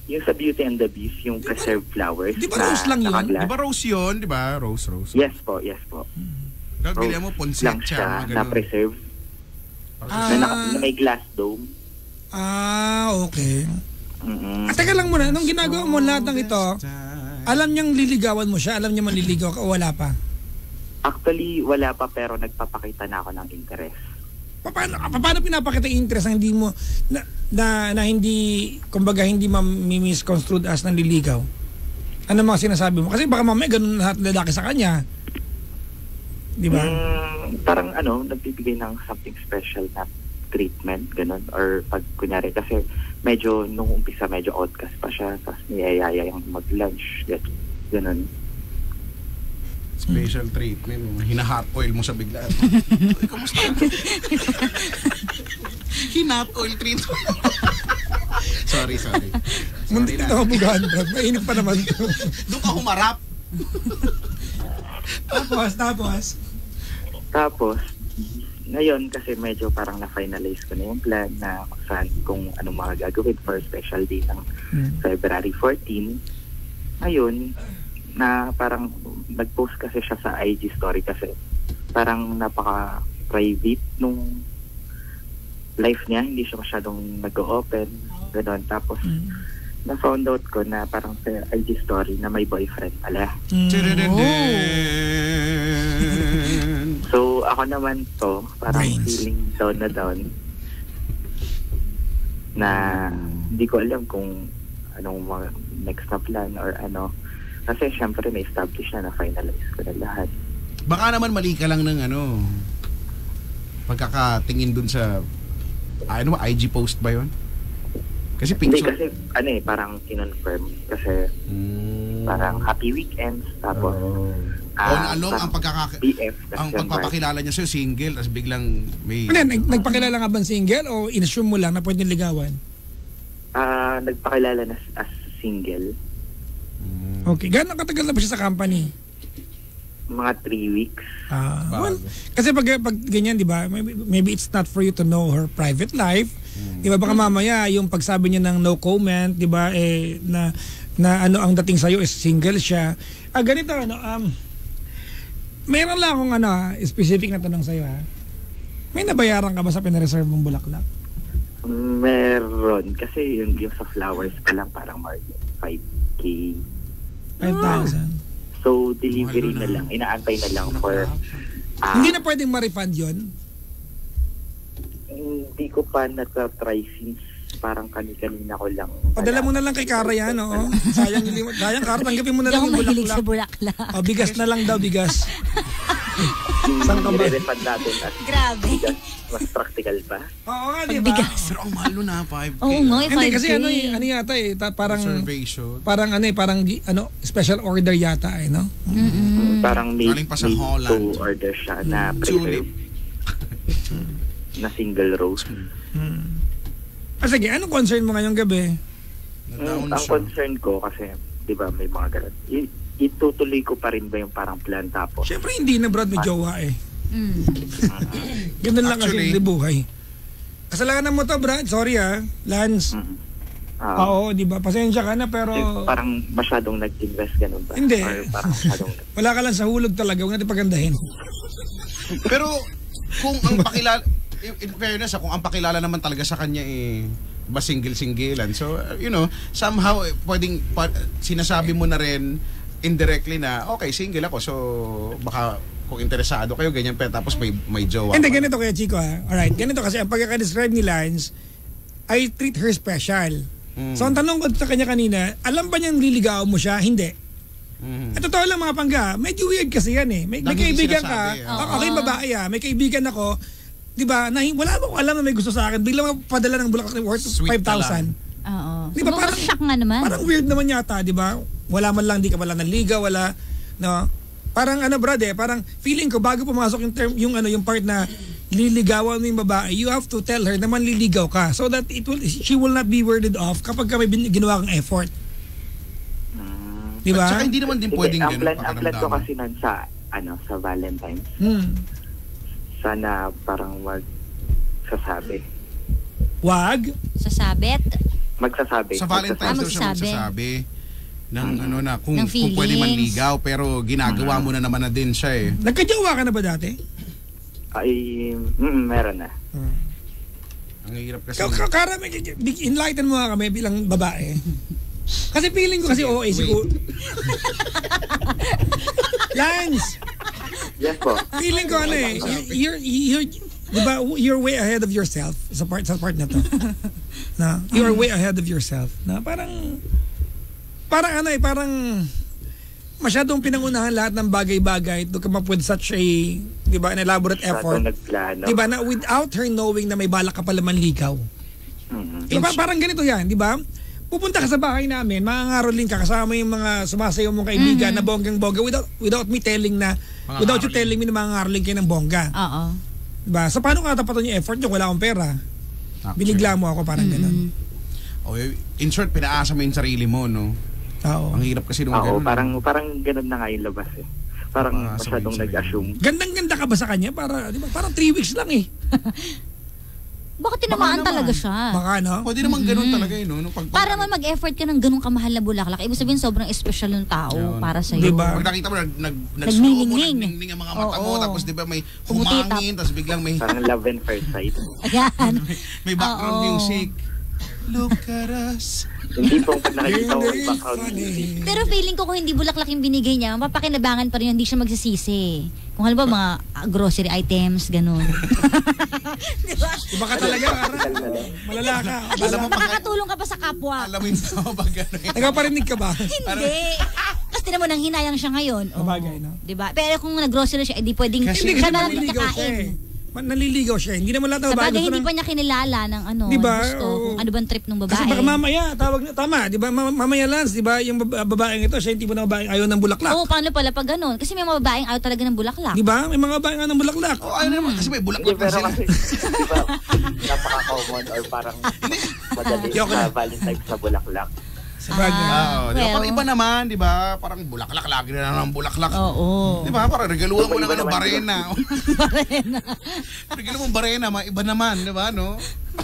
yung sa Beauty and the Beast, yung preserved flowers. Di ba rose lang yun? nakaglass. Di ba rose yun? Di ba? Rose, rose. Yes po, yes po. Gagawin mo, Rose ponset lang siya. siya mga na ganun. preserve. Ah. Na, naka- na may glass dome. Ah, okay. Mm-mm. At teka lang muna, nung ginagawa mo lahat ng ito, alam niyang liligawan mo siya? Alam niya manliligaw ka o wala pa? Actually, wala pa pero nagpapakita na ako ng interest. Pa- Paano, pa- paano pinapakita yung interest na hindi mo, na, na, na hindi, kumbaga hindi ma-misconstrued as nanliligaw? Ano mga sinasabi mo? Kasi baka mamaya ganun lahat lalaki sa kanya. Di ba? Mm, parang ano, nagbibigay ng something special na treatment, ganun. Or pag kunyari, kasi medyo nung umpisa medyo outcast pa siya, tapos niyayaya yung mag-lunch, ganun. ganun. Special treatment. Hina-hot oil mo sa bigla. Uy, kamusta? Hina-hot oil treatment. sorry, sorry. Muntik Sorry na ako bugahan, Brad. Mainit pa naman. Doon ka humarap. Tapos, tapos. Tapos, ngayon kasi medyo parang na-finalize ko na yung plan na kung saan, kung anong mga gagawin for special day ng Hmm. February fourteenth. Ngayon, na parang nag-post kasi siya sa I G story kasi parang napaka-private nung life niya. Hindi siya masyadong nag-open. Ganon. Tapos, Hmm. na-found out ko na parang sa I G story na may boyfriend pala. Mm. So, ako naman to, parang Brains. feeling down na down na hindi ko alam kung anong mga next na plan or ano. Kasi syempre na-establish na, na-finalize ko na lahat. Baka naman mali ka lang ng ano, pagkakatingin dun sa, ano ba, I G post ba yun? Kasi Hindi picture. kasi, ano eh, parang kinonfirm. Kasi Mm. parang happy weekends, tapos Oh. ah, o ano, ang parang pagkaka... B F. tas Ang yung pagpapakilala niya sa'yo, single, tapos biglang may... Ano yan, nag- nagpakilala nga ba single o in-assume mo lang na pwedeng ligawan? Ah, nagpakilala na as single. Mm. Okay, gano'ng katagal na ba siya sa company? Mga three weeks. Ah, Bago. well, kasi pag, pag ganyan, di ba, maybe, maybe it's not for you to know her private life. Di ba, baka mamaya yung pagsabi niya ng no comment, di ba, eh, na, na ano ang dating sa'yo is single siya. Ah, ganito, ano, um, meron lang akong ano, ah, specific na tanong sa'yo, ha? May nabayaran ka ba sa pinareserve mong bulaklak? Meron. Kasi yung, yung sa flowers pa lang parang more than five K. five thousand. So, delivery Mahal na na. lang. Inaantay na lang for... ah, Hindi na pwedeng ma-refund yun? Hindi ko pa na-try since parang kani-kanina ko lang. Padala mo na lang kay Kara yan, oo. Sayang, hindi mo, sayang Kara, tanggapin mo na Hindi lang ako yung mahilig sa bulaklak. bulaklak. O, bigas na lang daw, bigas. Saan ka ba? I-refund natin at Grabe. bigas. Mas practical pa. Oo nga, di ba? Pagbigas. Pero ang mahal nun na, five K. Oo nga, eh, Hindi, five kasi K. ano, eh, ano yata eh, ta- parang, Reservation. parang ano eh, parang gi- ano, special order yata eh, no? Mm-mm. Parang may, Galing pa sa may Holland. to order siya na Tulip. preserve. Na single rose. Hmm. Ah, sige, anong concern mo ngayong gabi? Na-down Mm, ang siya. concern ko kasi, di ba, may mga ganun. I- itutuloy ko pa rin ba yung parang plan tapos? Siyempre hindi na, Brad, may jowa eh. Mm. Ganun lang Actually- kasi hindi buhay. Kasalanan mo to, Brad. Sorry ah, Lance. Mm. Ah, Oo, di ba? Pasensya ka na pero kasi parang masyadong nag-invest ganun ba? Hindi. Or parang masyadong nag- wala ka lang sa hulog talaga. Huwag natin pagandahin. Pero kung ang pakilala, in in fairness, ah, kung ang pakilala naman talaga sa kanya eh, ba single-singlean. So, uh, you know, somehow eh, pwedeng pa, sinasabi mo na rin indirectly na, okay, single ako. So, baka kung interesado kayo, ganyan pa. Tapos may, may jowa. Hindi, pa. ganito kaya, Chico ha. Alright, ganito kasi ang pagkakadescribe ni Lance, I treat her special. Mm. So, ang tanong ko sa kanya kanina, alam ba niyang liligaw mo siya? Hindi. Mhm. At totoo lang mga pangga, medyo weird kasi yan eh. May, may Dahil kaibigan sinasabi, ka, ah. ako yung babae ah, may kaibigan ako, di ba, na hin- wala mo alam na may gusto sa akin, biglang padala ng bulaklak worth Sweet five thousand. Oo. Di ba, Siguro parang- shock nga naman. Parang weird naman yata, di ba? Wala man lang, di ka wala naligaw, wala, no? Parang ano brad eh, parang feeling ko bago pumasok yung term, yung ano, yung part na liligawan mo yung babae, you have to tell her na manliligaw ka so that it will, she will not be worded off kapag ka may bin- ginawa kang effort. Mm. Di ba? At saka hindi naman din Hindi, pwedeng ang ganun plan, ang plan ko pakiramdaman. kasi nun sa, ano, sa Valentine's, Hmm. sana parang wag sasabi. Wag. Sa sabit. magsasabi. Sa Valentine's Ah, daw siya magsasabi. magsasabi ng ano na kung, Ng kung pwede feelings. manligaw pero ginagawa mo na naman na din siya eh. Nagkajowa ka na ba dati? Ay, mm, meron na. Ang hirap kasi. Ka- ka- Kara, may- di- enlighten mo nga kami bilang babae. Kasi feeling ko kasi oo eh, siguro. Lance, Yes po. feeling ko ano eh, you're, you're, di ba, you're way ahead of yourself sa part, sa part na to. Na, you're way ahead of yourself. Na parang, parang ano eh, parang masyadong pinangunahan lahat ng bagay-bagay to come up with such a, di ba, an elaborate effort. Masyadong nagplano. Di ba, na without her knowing na may balak ka pala manligaw. Mhm. Di ba, parang ganito yan, di ba? Pupunta ka sa bahay namin, mangangaroling ka kasama yung mga sumasayaw mong kaibigan na bonggang-bongga without without me telling na, Mga without you ngaroling. telling me na mangangaroling kayo ng bongga. Oo. Di ba? So paano ka tapatan yung effort nyo? Wala akong pera. Binigla mo ako, parang ganun. Oh, in short, pinaasa mo yung sarili mo, no? Oo. Ang hirap kasi nung Oo, ganun. parang, parang ganun na nga yung labas eh. Parang Ah, masyadong sabihin, nag-assume. Gandang-ganda ka ba sa kanya? Para, di ba? Parang three weeks lang eh. Bakit tinamaan naman. talaga siya? Baka, no? Pwede naman ganun talaga eh, no? Nung pag, Para man mag-effort ka ng ganung kamahal na bulaklak, ibig sabihin sobrang espesyal ng tao Yun. para sa'yo. Diba? Pag nakita mo, nag, nag, Nagningning. nagningning ang mga mata mo, Oo. tapos di ba may Pumutitap. humangin, tapos biglang may, Parang love and first sight. Ayan. may background Oo. music. Look at us. Hindi po pag nakikita ko yung Hindi background funny. music. Pero feeling ko kung hindi bulaklak yung binigay niya, mapapakinabangan pa rin yun, hindi siya magsisisi. Kung halimbawa mga ah, grocery items, ganun. diba? Iba ka talaga, Kara. Malala ka. At least Alam mo, makakatulong ka pa sa kapwa. Alam mo yung tao pag gano'n. Nagpaparinig ka ba? Hindi. Kasi tinan mo nang hinayang siya ngayon. Oh, Sabagay, no? Diba? Pero kung nag-grocery siya, edi pwedeng Kasi Hindi siya kasi na lang naliligaw siya eh. kakain. Ma- Naliligaw siya. Hindi naman lahat ng Sa babae bagay, gusto hindi ng- pa niya kinilala ng ano, Diba? gusto, Oo. kung ano bang trip ng babae. Kasi baka mamaya, tawag na, tama, di ba? Ma- mamaya Lance, di ba? Yung baba- babaeng ito, siya yung tipo na babaeng ayaw ng bulaklak. Oo, paano pala pag ganun? Kasi may mga babaeng ayaw talaga ng bulaklak. Di ba? May mga babaeng ayaw ng bulaklak. Oh, ayun naman, kasi may Hindi, bulaklak na pero sila. kasi, di ba, napaka-common or parang madali Yoko na. sa Valentine's sa bulaklak. Sabagay. Oo, Ah, di ba? well. Parang iba naman, di ba? Parang bulaklak, lagi na lang ng bulaklak. Oo. Di ba? Parang regaluhan mo ng Iba ano, naman, barena. Barena. Regaluhan mo barena, ma iba naman, di ba, no?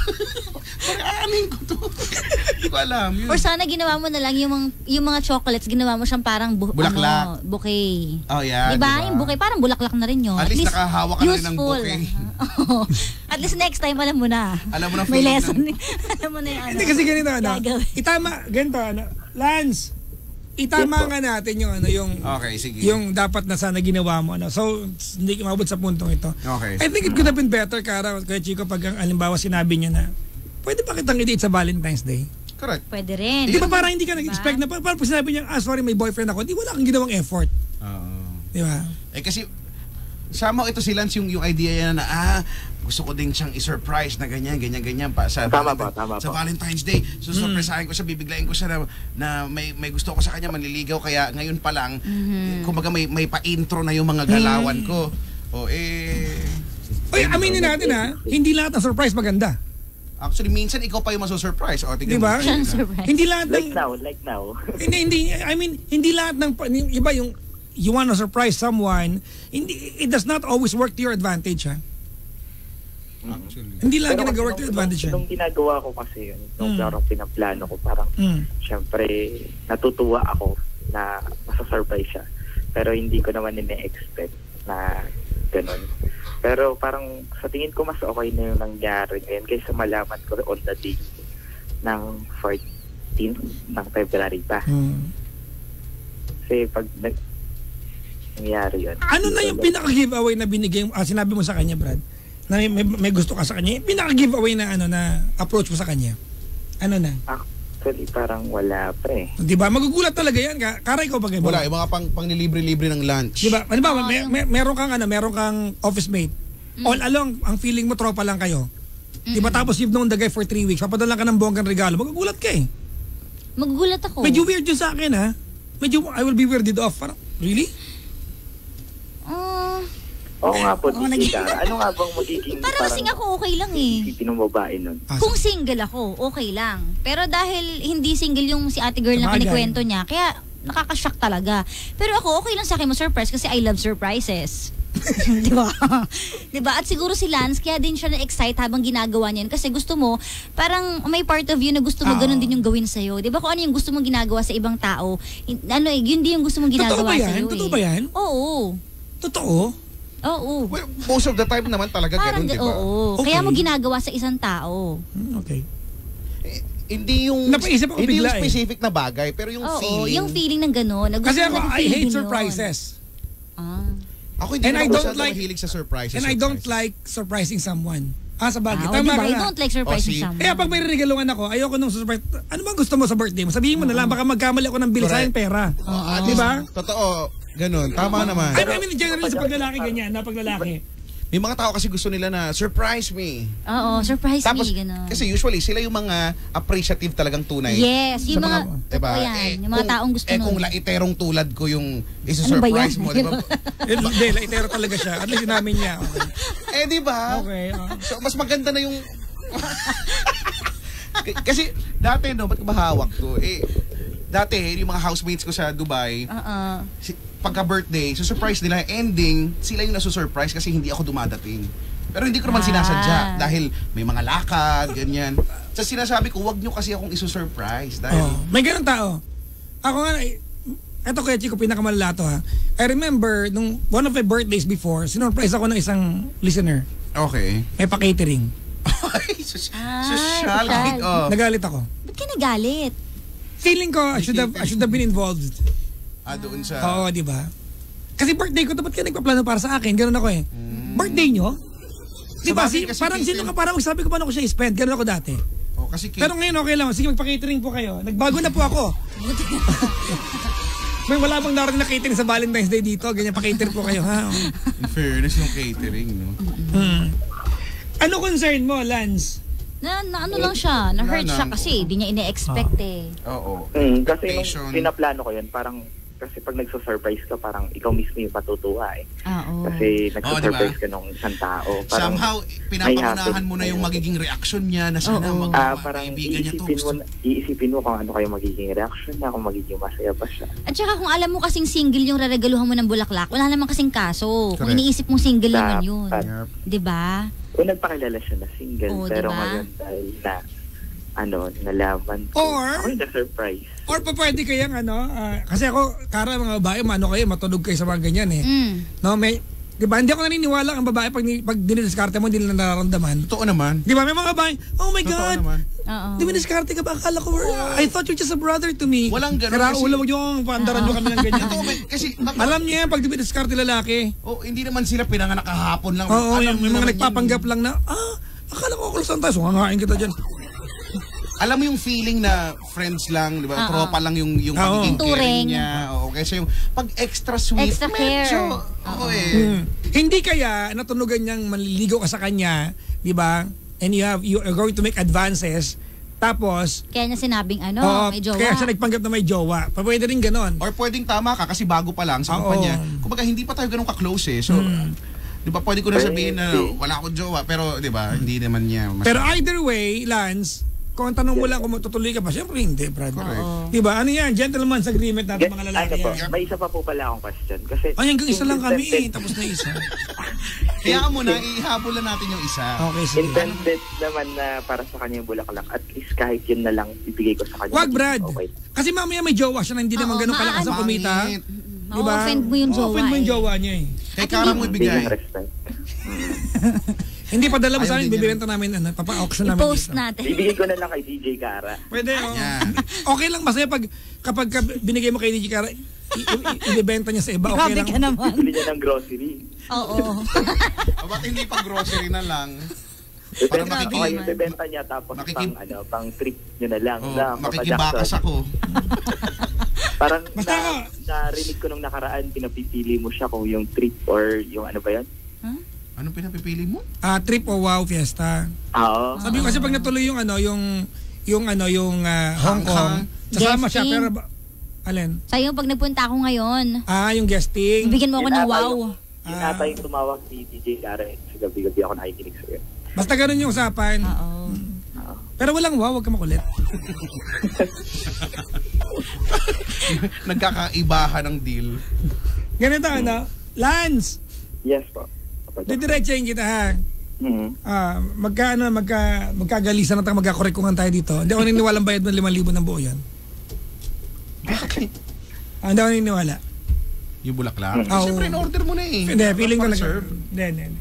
Parang anin ko to. Hindi ko alam. Yun. Or sana ginawa mo na lang yung mga, yung mga chocolates, ginawa mo siyang parang bu- Bulaklak. Ano, bouquet. Oh, yeah, diba? diba? Yung bouquet, parang bulaklak na rin yun. At least nakahawa ka na rin ng useful. bouquet. Oo. At least next time, alam mo na. Alam mo na May feeling lesson. ng- alam mo na yung ano. Hindi kasi ganito, ano? Gagawin. Itama, ganito, ano? Lance, itama nga natin yung ano, yung Okay, sige. yung dapat na sana ginawa mo, ano. So, hindi umabot sa puntong ito. Okay. I think it could have been better, Kara, kaya Chico, pag ang alimbawa sinabi niya na, pwede ba kitang i-date sa Valentine's Day? Correct. Pwede rin. Di ba parang hindi ka nag-expect na, parang pag sinabi niya, ah, sorry, may boyfriend ako, di wala kang ginawang effort. Oo. Di ba? Eh kasi, somehow ito si Lance yung, yung idea yan na, ah, gusto ko din siyang i-surprise na ganyan, ganyan, ganyan pa sa, Tama Valentine- po, tama sa po. Valentine's Day. So, surpresahin ko siya, bibiglayin ko siya na, na may, may gusto ko sa kanya, manliligaw. Kaya ngayon pa lang, kumbaga may, may pa-intro na yung mga galawan ko. O eh... Oy, aminin natin ha, hindi lahat ng surprise maganda. Actually, minsan ikaw pa yung maso-surprise. O, tignan Di ba? mo. Siyang surprise. Hindi lahat Like ng... now, like now. Hindi, hindi. I mean, hindi lahat ng... yung Iba yung... You want to surprise someone, hindi, it does not always work to your advantage, ha? Actually. Hindi lang Pero kasi ginag-work to your nung- advantage, ha? Nung ginagawa ko kasi yun, nung Mm. parang pinaplano ko, parang Mm. syempre natutuwa ako na masasurprise siya. Pero hindi ko naman ina-expect na ganun. Pero parang sa tingin ko mas okay na yung nangyari ngayon kaysa malaman ko on the day ng fourteenth ng February pa. Mm. Kasi pag nag nangyari yun. Ano na yung pinaka-giveaway na binigay, ah, sinabi mo sa kanya, Brad? Na may, may, may gusto ka sa kanya? Yung pinaka-giveaway na ano na approach mo sa kanya? Ano na? Actually, parang wala pa eh. Di ba? Magugulat talaga yan. Ka- Kara, ikaw ba kayo? Wala, yung mga pang, pang nilibre-libre ng lunch. Di ba? Ano ba? Oo, May, yung- may, meron kang ano, meron kang office mate. All along, ang feeling mo tropa lang kayo. Di ba? Tapos you've known the guy for three weeks. Papadala ka ng bonggang regalo. Magugulat ka eh. Magugulat ako. Medyo weird yun sa akin, ha? Medyo, I will be weirded off. Parang, really? Ah, Oo nga po, Oo, Titi naging- Cara. Ano nga bang magiging parang kasing ako okay lang eh. isipin ng babae nun? Ah, Kung single ako, okay lang. Pero dahil hindi single yung si ate girl na Sabagay. kinikwento niya, kaya nakaka-shock talaga. Pero ako, okay lang sa akin mo surprise kasi I love surprises. Di ba? Di ba? At siguro si Lance, kaya din siya na-excite habang ginagawa niya yun. Kasi gusto mo, parang may part of you na gusto mo Oo. ganun din yung gawin sa'yo. Di ba kung ano yung gusto mong ginagawa sa ibang tao, in- ano eh, yun din yung gusto mong Totoo ginagawa ba yan? sa'yo Totoo eh. ba yan? Oo. Totoo? Oo. Well, most of the time naman talaga Parang, ganun, di ba? oo. Okay. Kaya mo ginagawa sa isang tao. Hmm, okay. Eh, hindi yung Napaisip ako hindi bigla yung eh. specific na bagay, pero yung Oo, feeling. yung feeling ng gano'n. na gusto Kasi mo ako, I na-feel hate din yun. surprises. Ah. Ako hindi And I naman don't masyado like- mahilig sa surprises. And I don't surprises. like surprising someone. Ah, sa bagay. Ah, o, Tama diba? ka You nga. don't like surprising Oh, see? someone. Kaya pag may regaluhan ako, ayoko nung surprise. Ano bang gusto mo sa birthday mo? Sabihin mo na lang, baka magkamali ako ng bill sa Correct. pera. Oh, at Di least, ba? Totoo. Ganun. Tama naman. I mean, generally sa paglalaki ganyan, na paglalaki. May mga tao kasi gusto nila na surprise me. Oo, surprise Tapos, me. Gano'n. kasi usually sila yung mga appreciative talagang tunay. Yes, yung Sa mga, mga- Diba? totoo yan. Eh, yung mga kung- taong gusto eh, nun. kung laiterong tulad ko yung Ano ba isa-surprise yan? mo, di ba? Eh, Hindi, laitero talaga siya. At least namin niya. Okay. eh, di ba? Okay. ah. So, mas maganda na yung... K- kasi, dati, no, ba't ko ba hawak to? Eh, dati, yung mga housemates ko sa Dubai, Oo. si, pagka-birthday, surprise nila, ending, sila yung nasusurprise kasi hindi ako dumadating. Pero hindi ko naman Ah. sinasadya dahil may mga lakad, ganyan. So sinasabi ko, wag nyo kasi akong isusurprise dahil... Oh, may ganun tao. Ako nga, eh, eto kaya Chico, pinakamalala to ha. I remember, nung one of my birthdays before, sinurprise ako ng isang listener. Okay. May pa-catering. Ay, sus- Ah, social. social. Oh. Nagalit ako. Ba't ka nagalit? Feeling ko, I should have, I should have been involved. Ah, doon sa... Oo, di ba? Kasi birthday ko, dapat ka nagpaplano para sa akin. Ganun ako eh. Birthday nyo? Di ba? Sabagay Si, kasi parang Kitchen- sino ka, parang magsabi ko paano ko siya i-spend. Ganun ako dati. Oh, kasi Kate, Pero ngayon okay lang. Sige, magpa-catering po kayo. Nagbago na po ako. May wala bang narating na catering sa Valentine's Day dito. Ganyan, pa-cater po kayo, ha? in fairness yung catering, no? Hmm. Ano concern mo, Lance? Na, na ano lang siya, na-hurt Wala siya lang. kasi di niya ine-expect eh. Oo. Mm, kasi Expectation. nung pinaplano ko yun, parang kasi pag nagsusurprise ka, parang ikaw mismo yung matutuwa eh. Oo. Kasi Oh, nagsusurprise diba? ka nung isang tao. Parang, Somehow, pinapangunahan mo na yung magiging reaction niya na sana Oo. mag ah, parang kaibigan niya to. iisipin mo, Gusto- iisipin mo kung ano kayo magiging reaction niya, kung magiging masaya pa siya. At saka kung alam mo kasing single yung reregaluhan mo ng bulaklak, wala naman kasing kaso. Kung Correct. iniisip mong single Dapat. naman yun. Yep. 'Di ba? Kung nagpakilala siya na single, Oo, pero diba? ngayon dahil na, ano, nalaman ko, Or- ako yung na-surprise. Or pa pwede kayang ano, ah, kasi ako, Kara, mga babae, mano kayo, matulog kayo sa mga ganyan eh. Mm. No, may, di ba, hindi ako naniniwala ang babae pag, ni- pag dinidiskarte mo, hindi nila nararamdaman. Totoo naman. Di ba, may mga babae, oh my Totoo God, naman. Oo. di ba diskarte ka ba? Akala ko, I thought you're just a brother to me. Walang ganun Kaya kasi- ulo, wag yung pandaran nyo kami ng ganyan. Totoo, man. Kasi, Alam niyo yan, pag dinidiskarte lalaki. oh, hindi naman sila pinanganak kahapon lang. Oo, Alam yung, may mo mga naman nagpapanggap yun. lang na, ah, akala ko kulasan tayo, so hangain kita dyan. Alam mo yung feeling na friends lang, di ba? Oo. Tropa lang yung yung Oo. pagiging Turing. caring niya. Oo, kasi yung pag extra sweet, Extra medyo, care. oo eh. Hmm. Hindi kaya natunugan niyang manliligaw ka sa kanya, di ba? And you have, you are going to make advances, tapos, Kaya niya sinabing ano, oo, may jowa. kaya siya nagpanggap na may jowa. Pa- Pwede rin ganon. Or pwedeng tama ka kasi bago pa lang sa Oo. kumpanya. Kumbaga hindi pa tayo ganun ka-close eh. So, di ba pwede ko na sabihin na Pwede. wala akong jowa, pero di ba, hindi naman niya mas- Pero either way, Lance, kung ang tanong mo lang kung tutuloy ka ba, syempre hindi, Brad. Correct. Oo. Di ba? Ano yan? Gentleman's agreement natin Get, mga ano lalaki po, yan. may isa pa po pala akong question. Kasi, Ay, hanggang isa lang kami eh. intended- Tapos na isa. Kaya mo na, ihabol na natin yung isa. Okay, sige. Intended naman na para sa kanya yung bulaklak. At least kahit yun na lang ibigay ko sa kanya. Wag, Brad. Okay. Kasi mamaya may jowa siya na hindi naman Oo, ganun kalakas ang maano. kumita. Pangit. Di ba? Ma-offend mo yung jowa Ma-offend mo yung eh. jowa niya eh. Kay Kara mo ibigay. Bigyan respect. Hindi padala mo Ayaw sa amin, din bibirenta namin, ano, papa-auction namin I-post dito. natin. Ibigay ko na lang kay D J Kara. Pwede, oh. Yan. Okay lang, masaya pag kapag ka, binigay mo kay D J Kara, i- i- ibebenta niya sa iba, okay Grabe lang. ka naman. Bili niya ng grocery. Oo. O ba't hindi pa grocery na lang? Parang Bebenta, makiki- okay, bebenta niya tapos makiki- pang, ano, pang trip niya na lang. Oh, na makikibakas Jackson. ako. Parang Basta na, ako- narinig ko nung nakaraan, pinapipili mo siya kung yung trip or yung ano ba yan? Anong pinapipili mo? Ah, trip o wow fiesta. Oo. Sabi ko kasi pag natuloy yung ano, yung yung ano, yung ah, Hong Hang-hang. Kong, sasama siya Guesting. pero ba- alin? Sa'yo, pag nagpunta ako ngayon, Ah, yung guesting. bigyan mo ako Yun ng ata wow. yung- Yun Ah. ata yung tumawag ni D J Kara. eh. Sa gabi-gabi ako nakikinig sa'yo. Basta ganun yung usapan. Oo. Oo. Pero walang wow, wag ka makulit. Nagkakaibahan ng deal. Ganito ano, Lance, Yes po. Papa Jackson. Didiretsahin kita ha. Mhm. Ah, magka, ano, magka, magkagalisan na tayo, magkakorekuhan tayo dito. Hindi ako niniwalang bayad mo limang libo ng buo yan. Bakit? Ah, hindi ako niniwala. Yung bulaklak. Oo. Siyempre, in-order mo na eh. Hindi, feeling ko lang. Serve. Hindi, hindi, hindi.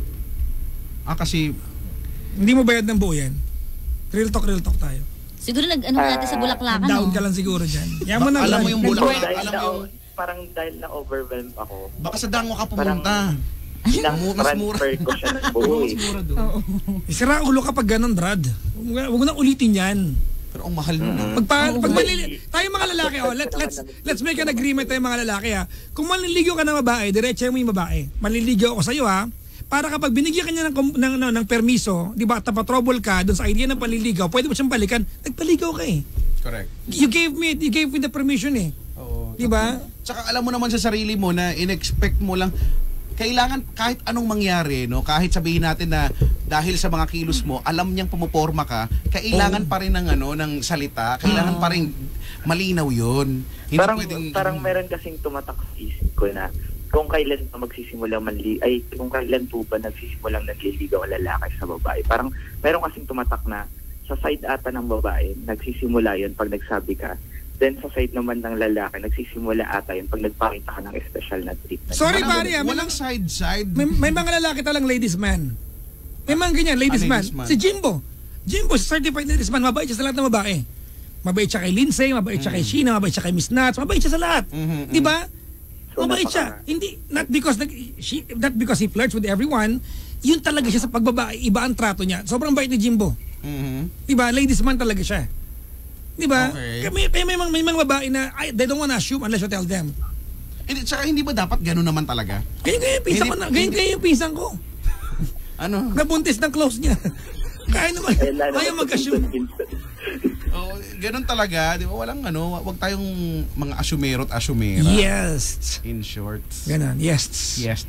Ah, kasi Hindi mo bayad ng buo yan. Real talk, real talk tayo. Siguro nag-ano ka natin sa bulaklakan, Down no? ka lang siguro dyan. Yan mo na. Alam mo yung Pero bulaklak, dahil alam na, mo yung... parang dahil na overwhelmed ako, Baka sa dango ka pumunta. Mas mura. Mas ko siya ng buo Mas eh. mura doon. Isira ulo kapag ganun, Brad. Huwag huwag na ulitin yan. Pero ang mahal nun ah. Pag, pa, pag malili, tayo mga lalaki, oh, let, let's let's make an agreement tayo mga lalaki ha. Kung manliligaw ka ng babae, diretso mo yung babae. Manliligaw ako sa iyo ha. Para kapag binigyan ka niya ng, kom- ng, ng, ng permiso, di ba, tapatrobol ka doon sa idea ng panliligaw, pwede mo siyang balikan, nagpaligaw ka eh. Correct. You gave me, you gave me the permission eh. Oo. Di ba? Tsaka alam mo naman sa sarili mo na in-expect mo lang, kailangan kahit anong mangyari, no, kahit sabihin natin na dahil sa mga kilos mo, alam niyang pumuporma ka, kailangan Oh. pa rin ng ano ng salita, kailangan pa rin malinaw 'yun. Hindi Parang, pwedeng parang meron kasing tumatak sa isip ko na kung kailan pa magsisimula manli ay kung kailan po ba nagsisimulang nagliligaw ang lalaki sa babae. Parang meron kasing tumatak na sa side ata ng babae, nagsisimula 'yon pag nagsabi ka. Then sa side naman ng lalaki, nagsisimula ata 'yon pag nagpakita ka ng special na treatment. Sorry walang, pare ah, may, walang side side. may, may mga lalaki talang ladies man. May mga ganyan, ladies, Ah, man. ladies man. Si Jimbo. Jimbo, si certified ladies man, mabait siya sa lahat ng babae. Mabait siya kay Lindsay, mabait siya kay Sheena, mabait siya kay Miss Nats, mabait siya sa lahat. Mhm, Di ba? So, Mabait siya. Hindi, not because nag, she, not because he flirts with everyone, yun talaga siya sa pagbabae, iba ang trato niya. Sobrang bait ni Jimbo. Mhm. Di ba? Ladies man talaga siya. Di ba? Okay. Kaya May, may, may, mga- may mga babae na I, they don't wanna assume unless you tell them. Hindi, tsaka hindi ba dapat gano'n naman talaga? Ganyan kaya yung pinsan ko Hindi- na. Ganyan hindi- kaya yung pinsan ko. Ano? Nabuntis ng close niya. Kaya naman, Eh, lalo ayaw na mag-assume. Vincent. Oh, gano'n talaga, 'di ba? Walang ano, wag tayong mga asumero at asumera. Yes. In short. Ganon, yes. Yes.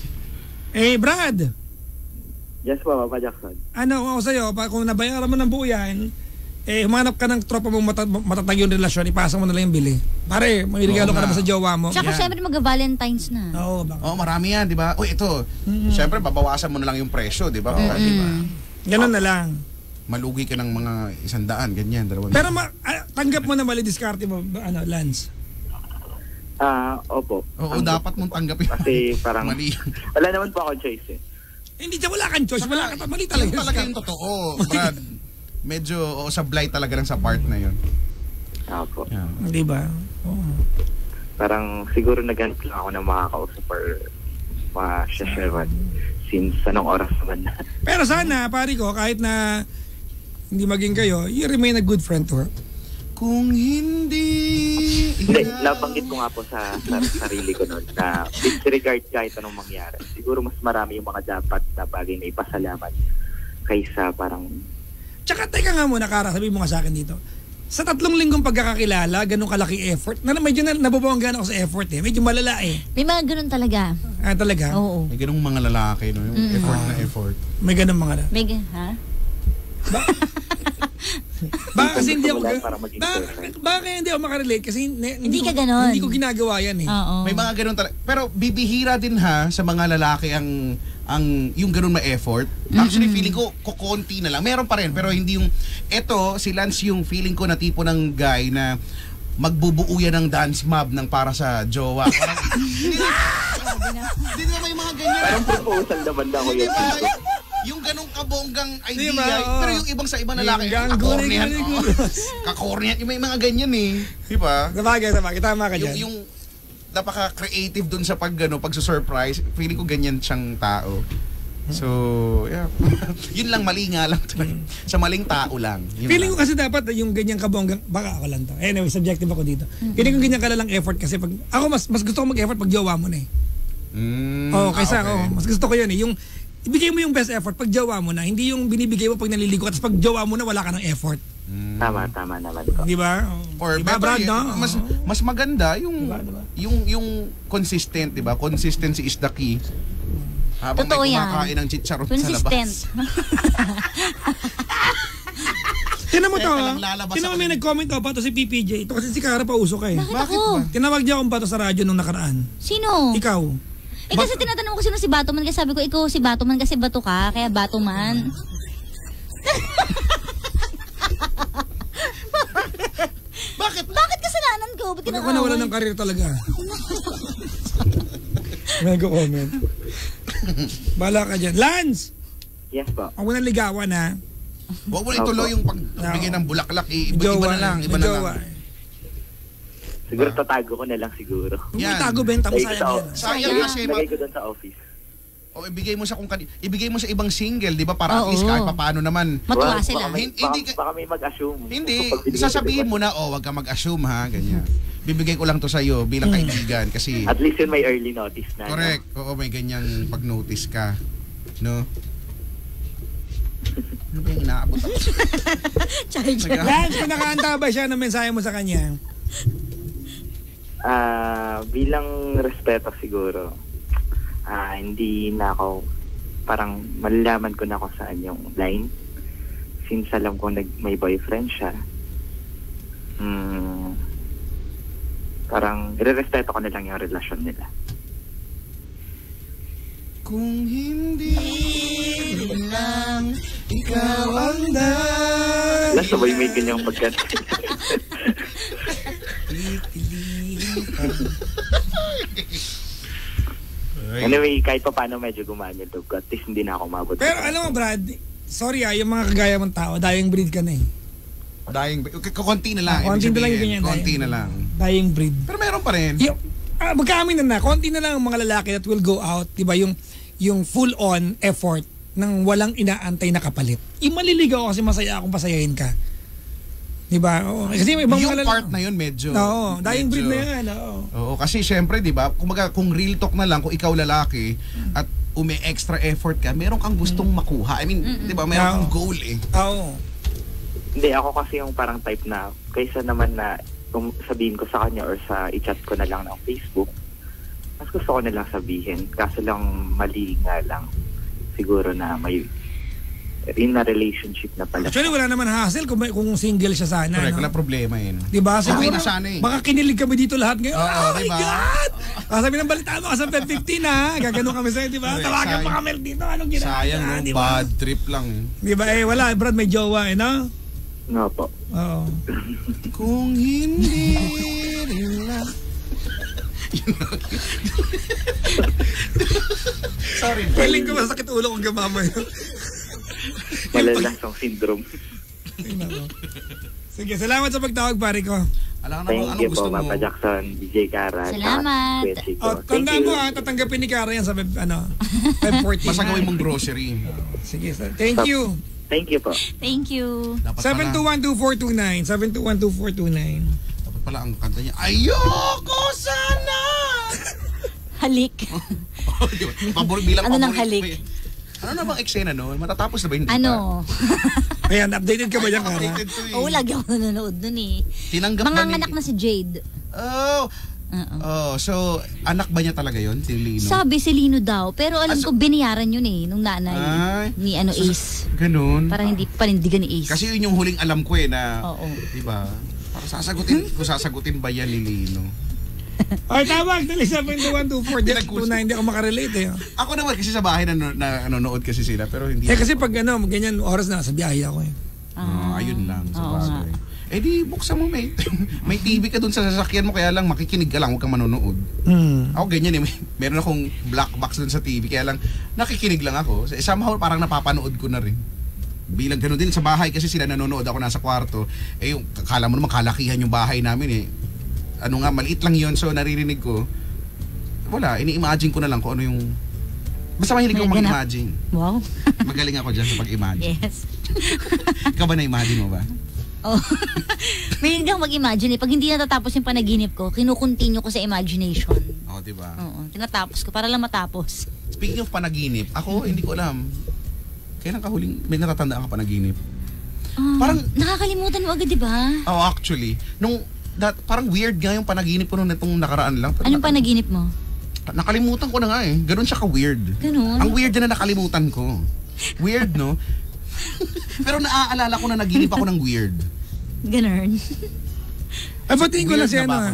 Eh, Brad, Yes po, Papa Jackson. ano ako sa'yo, pa, kung nabayaran mo ng buo yan, eh, humanap ka ng tropa mong mata, matatag yung relasyon, ipasa mo na lang yung bili. Pare, may regalo Oo ka nga. naman sa jowa mo. Tsaka Yan. syempre mag-Valentine's na. Oo, baka. Oh, marami yan, 'di ba? Uy, ito. Siyempre babawasan mo na lang yung presyo, 'di ba? Para, 'di ba? Ganon na lang. Malugi ka ng mga isang daan, ganyan, dalawang. Pero ma, ah, tanggap mo na mali diskarte mo, ba- ano, Lance. Ah, opo. Oo, Ang- dapat mong tanggapin. Kasi parang Mali. wala naman po ako choice eh. Hindi dyan, wala kang choice, wala ka, mali talaga. Yun talaga yung totoo, Brad. Medyo oh, sablay talaga lang sa part na yun. Ah, po. Di ba? Oo. Parang siguro naghanap lang ako ng makakausap or ma-share since anong oras naman na. Pero sana, pare ko, kahit na hindi maging kayo, you remain a good friend to her. Kung hindi... Hindi, nabanggit ko nga po sa, sa sarili ko noon na disregard kahit anong mangyari. Siguro mas marami yung mga dapat na bagay na ipasalamat kaysa parang Tsaka teka nga muna, Kara, sabi mo nga sa akin dito. Sa tatlong linggong pagkakakilala, ganun kalaki effort. Na medyo na, nababawanggan ako sa effort eh. Medyo malala eh. May mga ganun talaga. Ah, talaga? Oo. May ganung mga lalaki, no? Yung effort na effort. May ganun mga na. May gan- ha? Baka kasi hindi ako, Wala ga- para maging baka, perfect. baka hindi ako makarelate kasi ne- Hindi ko, ka ganon. Hindi ko ginagawa yan eh. Oo. May mga ganun talaga. Pero bibihira din ha sa mga lalaki ang ang yung ganun ma-effort. Actually feeling ko kukonti na lang. Meron pa rin pero hindi yung eto si Lance yung feeling ko na tipo ng guy na magbubuo yan ng dance mob ng para sa jowa. Parang hindi Hindi na may mga ganyan. parang proposal naman na ako Di yun. ba? Yung ganong kabonggang idea. Di ba? Oo. Pero yung ibang sa ibang lalaki, Yung kakornihan. guni-guni-guni. Kakornihan. Yung may mga ganyan eh. Di ba? Sabagay, sabagay. Tama ka Yung, dyan. yung napaka-creative dun sa pag, ano, pag-surprise, feeling ko ganyan siyang tao. So, yeah. Yun lang, mali nga lang. Sa maling tao lang. Yun Feeling ko lang. kasi dapat yung ganyang kabonggang, baka ako lang to. Anyway, subjective ako dito. Feeling ko ganyan kalalang effort kasi pag, ako mas mas gusto ko mag-effort pag jowa mo na eh. Mm, Oo, kaysa ah, okay. ako, mas gusto ko yun eh. Yung, ibigay mo yung best effort pag jowa mo na, hindi yung binibigay mo pag naliligo at pag jowa mo na wala ka ng effort. Mm. Tama, tama naman po. Di ba? Or Di ba, better, Brad, yun, no? mas mas maganda yung Diba, diba? yung yung consistent, 'di ba? Consistency is the key. Habang Totoo may yan. kumakain ng chicharon sa Consistent. labas. Tinan mo to, Teka ha? lang, lalabas Tinan mo ako may ng- nag-comment ako pa to si P P J. Ito kasi si Kara pa uso ka eh. Bakit Bakit ako? ba? Tinawag niya akong bato sa radyo nung nakaraan. Sino? Ikaw. Eh kasi tinatanong ko sino si Batuman kasi sabi ko ikaw si Batuman kasi bato ka, kaya Batuman. Bakit? Bakit kasalanan ko? Ba't Pag ako nawala ng karir talaga. May comment. Bala ka dyan. Lance! Yes po. Ako nang ligawan ha. Huwag mo na ituloy yung pagbigay ng bulaklak. Iba, iba Jowa na lang. Iba may na jowa. lang. Siguro tatago ko na lang siguro. Kung may Yan. tago, benta mo Lagay sayang ko yan. sa- Sayang kasi. Lagay Ma- ko doon sa office. o ibigay mo sa kung kani- ibigay mo sa ibang single, 'di ba? Para at Oo. least kahit papaano naman. Matuwa Baka- sila. Baka may, Hin- hindi baka, ka- baka may mag-assume. Hindi, Pag binigay ko, sasabihin diba? mo na, oh, wag ka mag-assume ha, ganyan. Bibigay ko lang to sa iyo bilang kaibigan kasi At least yun may early notice na. correct. Oo, may ganyang pag-notice ka. No? Ano ba yung inaabot ako? Charger. Lance, kung nakaanta ba siya ng mensahe mo sa kanya? Ah, bilang respeto siguro, ah, hindi na ako, parang malalaman ko na kung saan yung line. Since alam ko nag, may boyfriend siya, hmm, parang irerespeto ko na lang yung relasyon nila. Kung hindi lang ikaw ang dahil. Last sabay may ganyang pagkat. Anyway, kahit pa paano medyo gumaan yung loob ko. At least hindi na ako mabot. Pero alam mo Brad, sorry ah, yung mga kagaya mong tao, dying breed ka na eh. Dying breed. Okay, konti na lang. Ah, konti ibig na lang yung sabihin. ganyan. Konti dying na breed. lang. Dying breed. Pero meron pa rin. Yung, ah, magkaamin na na, konti na lang ang mga lalaki that will go out, di ba, yung, yung full-on effort ng walang inaantay na kapalit. Yung maliligaw kasi masaya akong pasayahin ka. Di ba? Oo. Kasi may ibang Yung mga lala- part na yun medyo. Oo, dying breed medyo- na yan. Oo. Oo, kasi syempre, 'di ba? Kumbaga kung real talk na lang kung ikaw lalaki at umi extra effort ka, meron kang gustong makuha. I mean, 'di ba? Meron kang Oo. goal eh. Oo. Hindi, ako kasi yung parang type na, kaysa naman na kung sabihin ko sa kanya or sa i-chat ko na lang ng Facebook, mas gusto ko na lang sabihin. Kaso lang mali nga lang. Siguro na may in a relationship na pala. Actually, wala naman hassle kung, may- kung single siya sana. Correct, no? wala problema yun. Di ba? Okay Siguro, na sana eh. baka kinilig kami dito lahat ngayon. Oo, oh my diba? God! Ah, sabi ng balita mo, sa Feb fifteen ha. Gaganon kami sa'yo, di ba? Correct, Tawagan sayang. pa kami dito. Anong ginagawa? Sayang, no? di ba? Bad trip lang. Di ba? Eh, wala. Brad, may jowa eh, no? No po. Oo. Kung hindi rin lang. Sorry. Feeling ko masakit ulo kong gamama yun. Malalasang syndrome. Tingnan mo. Sige, salamat sa pagtawag, pare ko. Alam na mo, Thank anong you gusto po, mo? Papa Jackson, D J Kara. Salamat. Kuya Chico. Oh, Thank tandaan you. mo ha, tatanggapin ni Kara yan sa Feb, ano, Feb fourteen. Basta ha? gawin mong grocery. Sige, sir. Thank you. Thank you po. Thank you. Dapat seven two pala, one two four two nine. seven two one two four two nine. dapat pala ang kanta niya, ayoko sana! Halik. Oh, di ba? Pabor, bilang Ano ng paborito halik? ko eh. Ano na bang eksena noon? Matatapos na ba hindi Ano? Ayan, updated ka ba dyan, Kara? Updated to eh. Oo, lagi ako nanonood nun eh. Tinanggap ba ni... Manganganak na si Jade. Oh, Oo. oh, so anak ba niya talaga yon si Lino? Sabi si Lino daw, pero alam Ah, so- ko biniyaran yun eh, nung nanay. Ay. Ni ano, Ace. Ganun. Para hindi panindigan ni Ace. Kasi yun yung huling alam ko eh na, Oo. di ba? Para sasagutin, kung sasagutin ba yan ni Lino? Ay, tawag. Dali, seven two one two four two nine. Hindi ako makarelate eh. Ako naman kasi sa bahay na, na nanonood kasi sila pero hindi. Eh, kasi pag ano, ganyan oras na, sa biyahe ako eh. Ah, ayun lang sa Oo bagay. Eh di buksan mo may may T V ka dun sa sasakyan mo kaya lang makikinig ka lang, huwag kang manonood. Hmm. Ako ganyan eh, may, meron akong black box dun sa T V kaya lang nakikinig lang ako. Somehow parang napapanood ko na rin. Bilang gano'n din sa bahay kasi sila nanonood, ako nasa kwarto. Eh yung kala mo naman kalakihan yung bahay namin eh. Ano nga, maliit lang yun so naririnig ko. Wala, ini-imagine ko na lang kung ano yung... Basta mahilig ko May ganap. mag-imagine. Wow. Magaling ako dyan sa pag-imagine. Yes. Ikaw ba na-imagine mo ba? Oh. May hindi ako mag-imagine eh. Pag hindi natatapos yung panaginip ko, kinukontinue ko sa imagination. Oo, di ba? Oo. Tinatapos ko para lang matapos. Speaking of panaginip, ako hindi ko alam. Kailan ka huling may natatandaan ka panaginip? Ah, Parang- nakakalimutan mo agad, di ba? Oh, actually, nung that, parang weird nga yung panaginip ko nung itong nakaraan lang. Anong panaginip mo? Nakalimutan ko na nga eh. Ganun siya ka-weird. Ganun? Ang weird na nakalimutan ko. Weird, no? Pero naaalala ko na naginip ako ng weird. Ganun. Ay, batiin ko lang Weird si na ano ba ako ha. nun?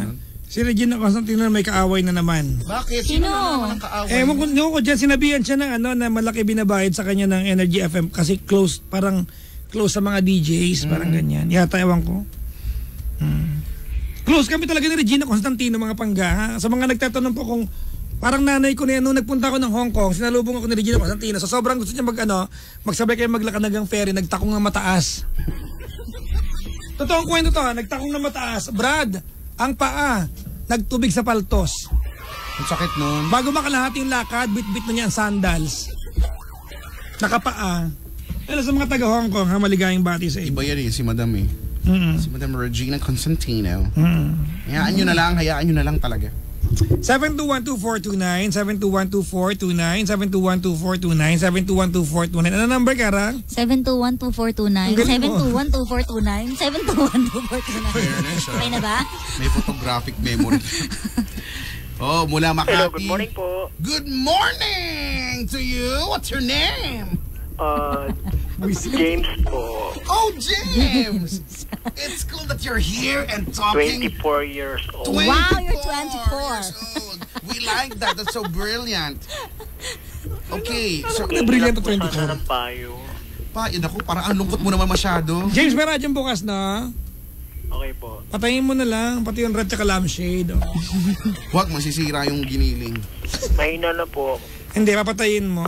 Si Regina Constantino may kaaway na naman. Bakit? Sino? Sino na naman ang kaaway? Eh, mo ko dyan, sinabihan siya ng ano, na malaki binabayad sa kanya ng Energy F M kasi close, parang close sa mga D Js, parang ganyan. Yata, ewan ko. Hmm. Close kami talaga ni Regina Constantino, mga pangga. Ha? Sa mga nagtatanong po kung parang nanay ko na yan, nung nagpunta ako ng Hong Kong, sinalubong ako ni Regina Constantino. So sobrang gusto niya mag, ano, magsabay kayo maglakad ng ferry, nagtakong ng mataas. Totoong kwento to ha, nagtakong ng mataas. Brad, ang paa, nagtubig sa paltos. Ang sakit nun. Bago makalahati yung lakad, bit-bit na niya ang sandals. Nakapaa. Pero sa mga taga Hong Kong, ha, maligayang bati sa Iba inyo. yan eh, si Madam eh. Mm-mm. Si Madam Regina Constantino. Mm. Hayaan nyo na lang, hayaan nyo na lang talaga. seven two one two four two nine, seven two one two four two nine, seven two one two four two nine, seven two one two four two nine. Ano number, Kara? seven two one two four two nine, Ang galing seven mo. two one two four two nine, seven two one two four two nine. Fairness, ah. Okay na ba? May photographic memory. Oh, mula Makati. Hello, good morning po. Good morning to you. What's your name? Uh, James po. Oh, James! It's cool that you're here and talking. twenty-four years old. Wow, you're twenty-four. years old. We like that. That's so brilliant. Okay, so... Na brilliant to Kailan po twenty-four. sana ng payo? Pa, yun ako, parang ang lungkot mo naman masyado. James, may radyong bukas na. Okay po. Patayin mo na lang, pati yung red tsaka lampshade. Oh. Huwag masisira yung giniling. Mahina na po. Hindi, papatayin mo.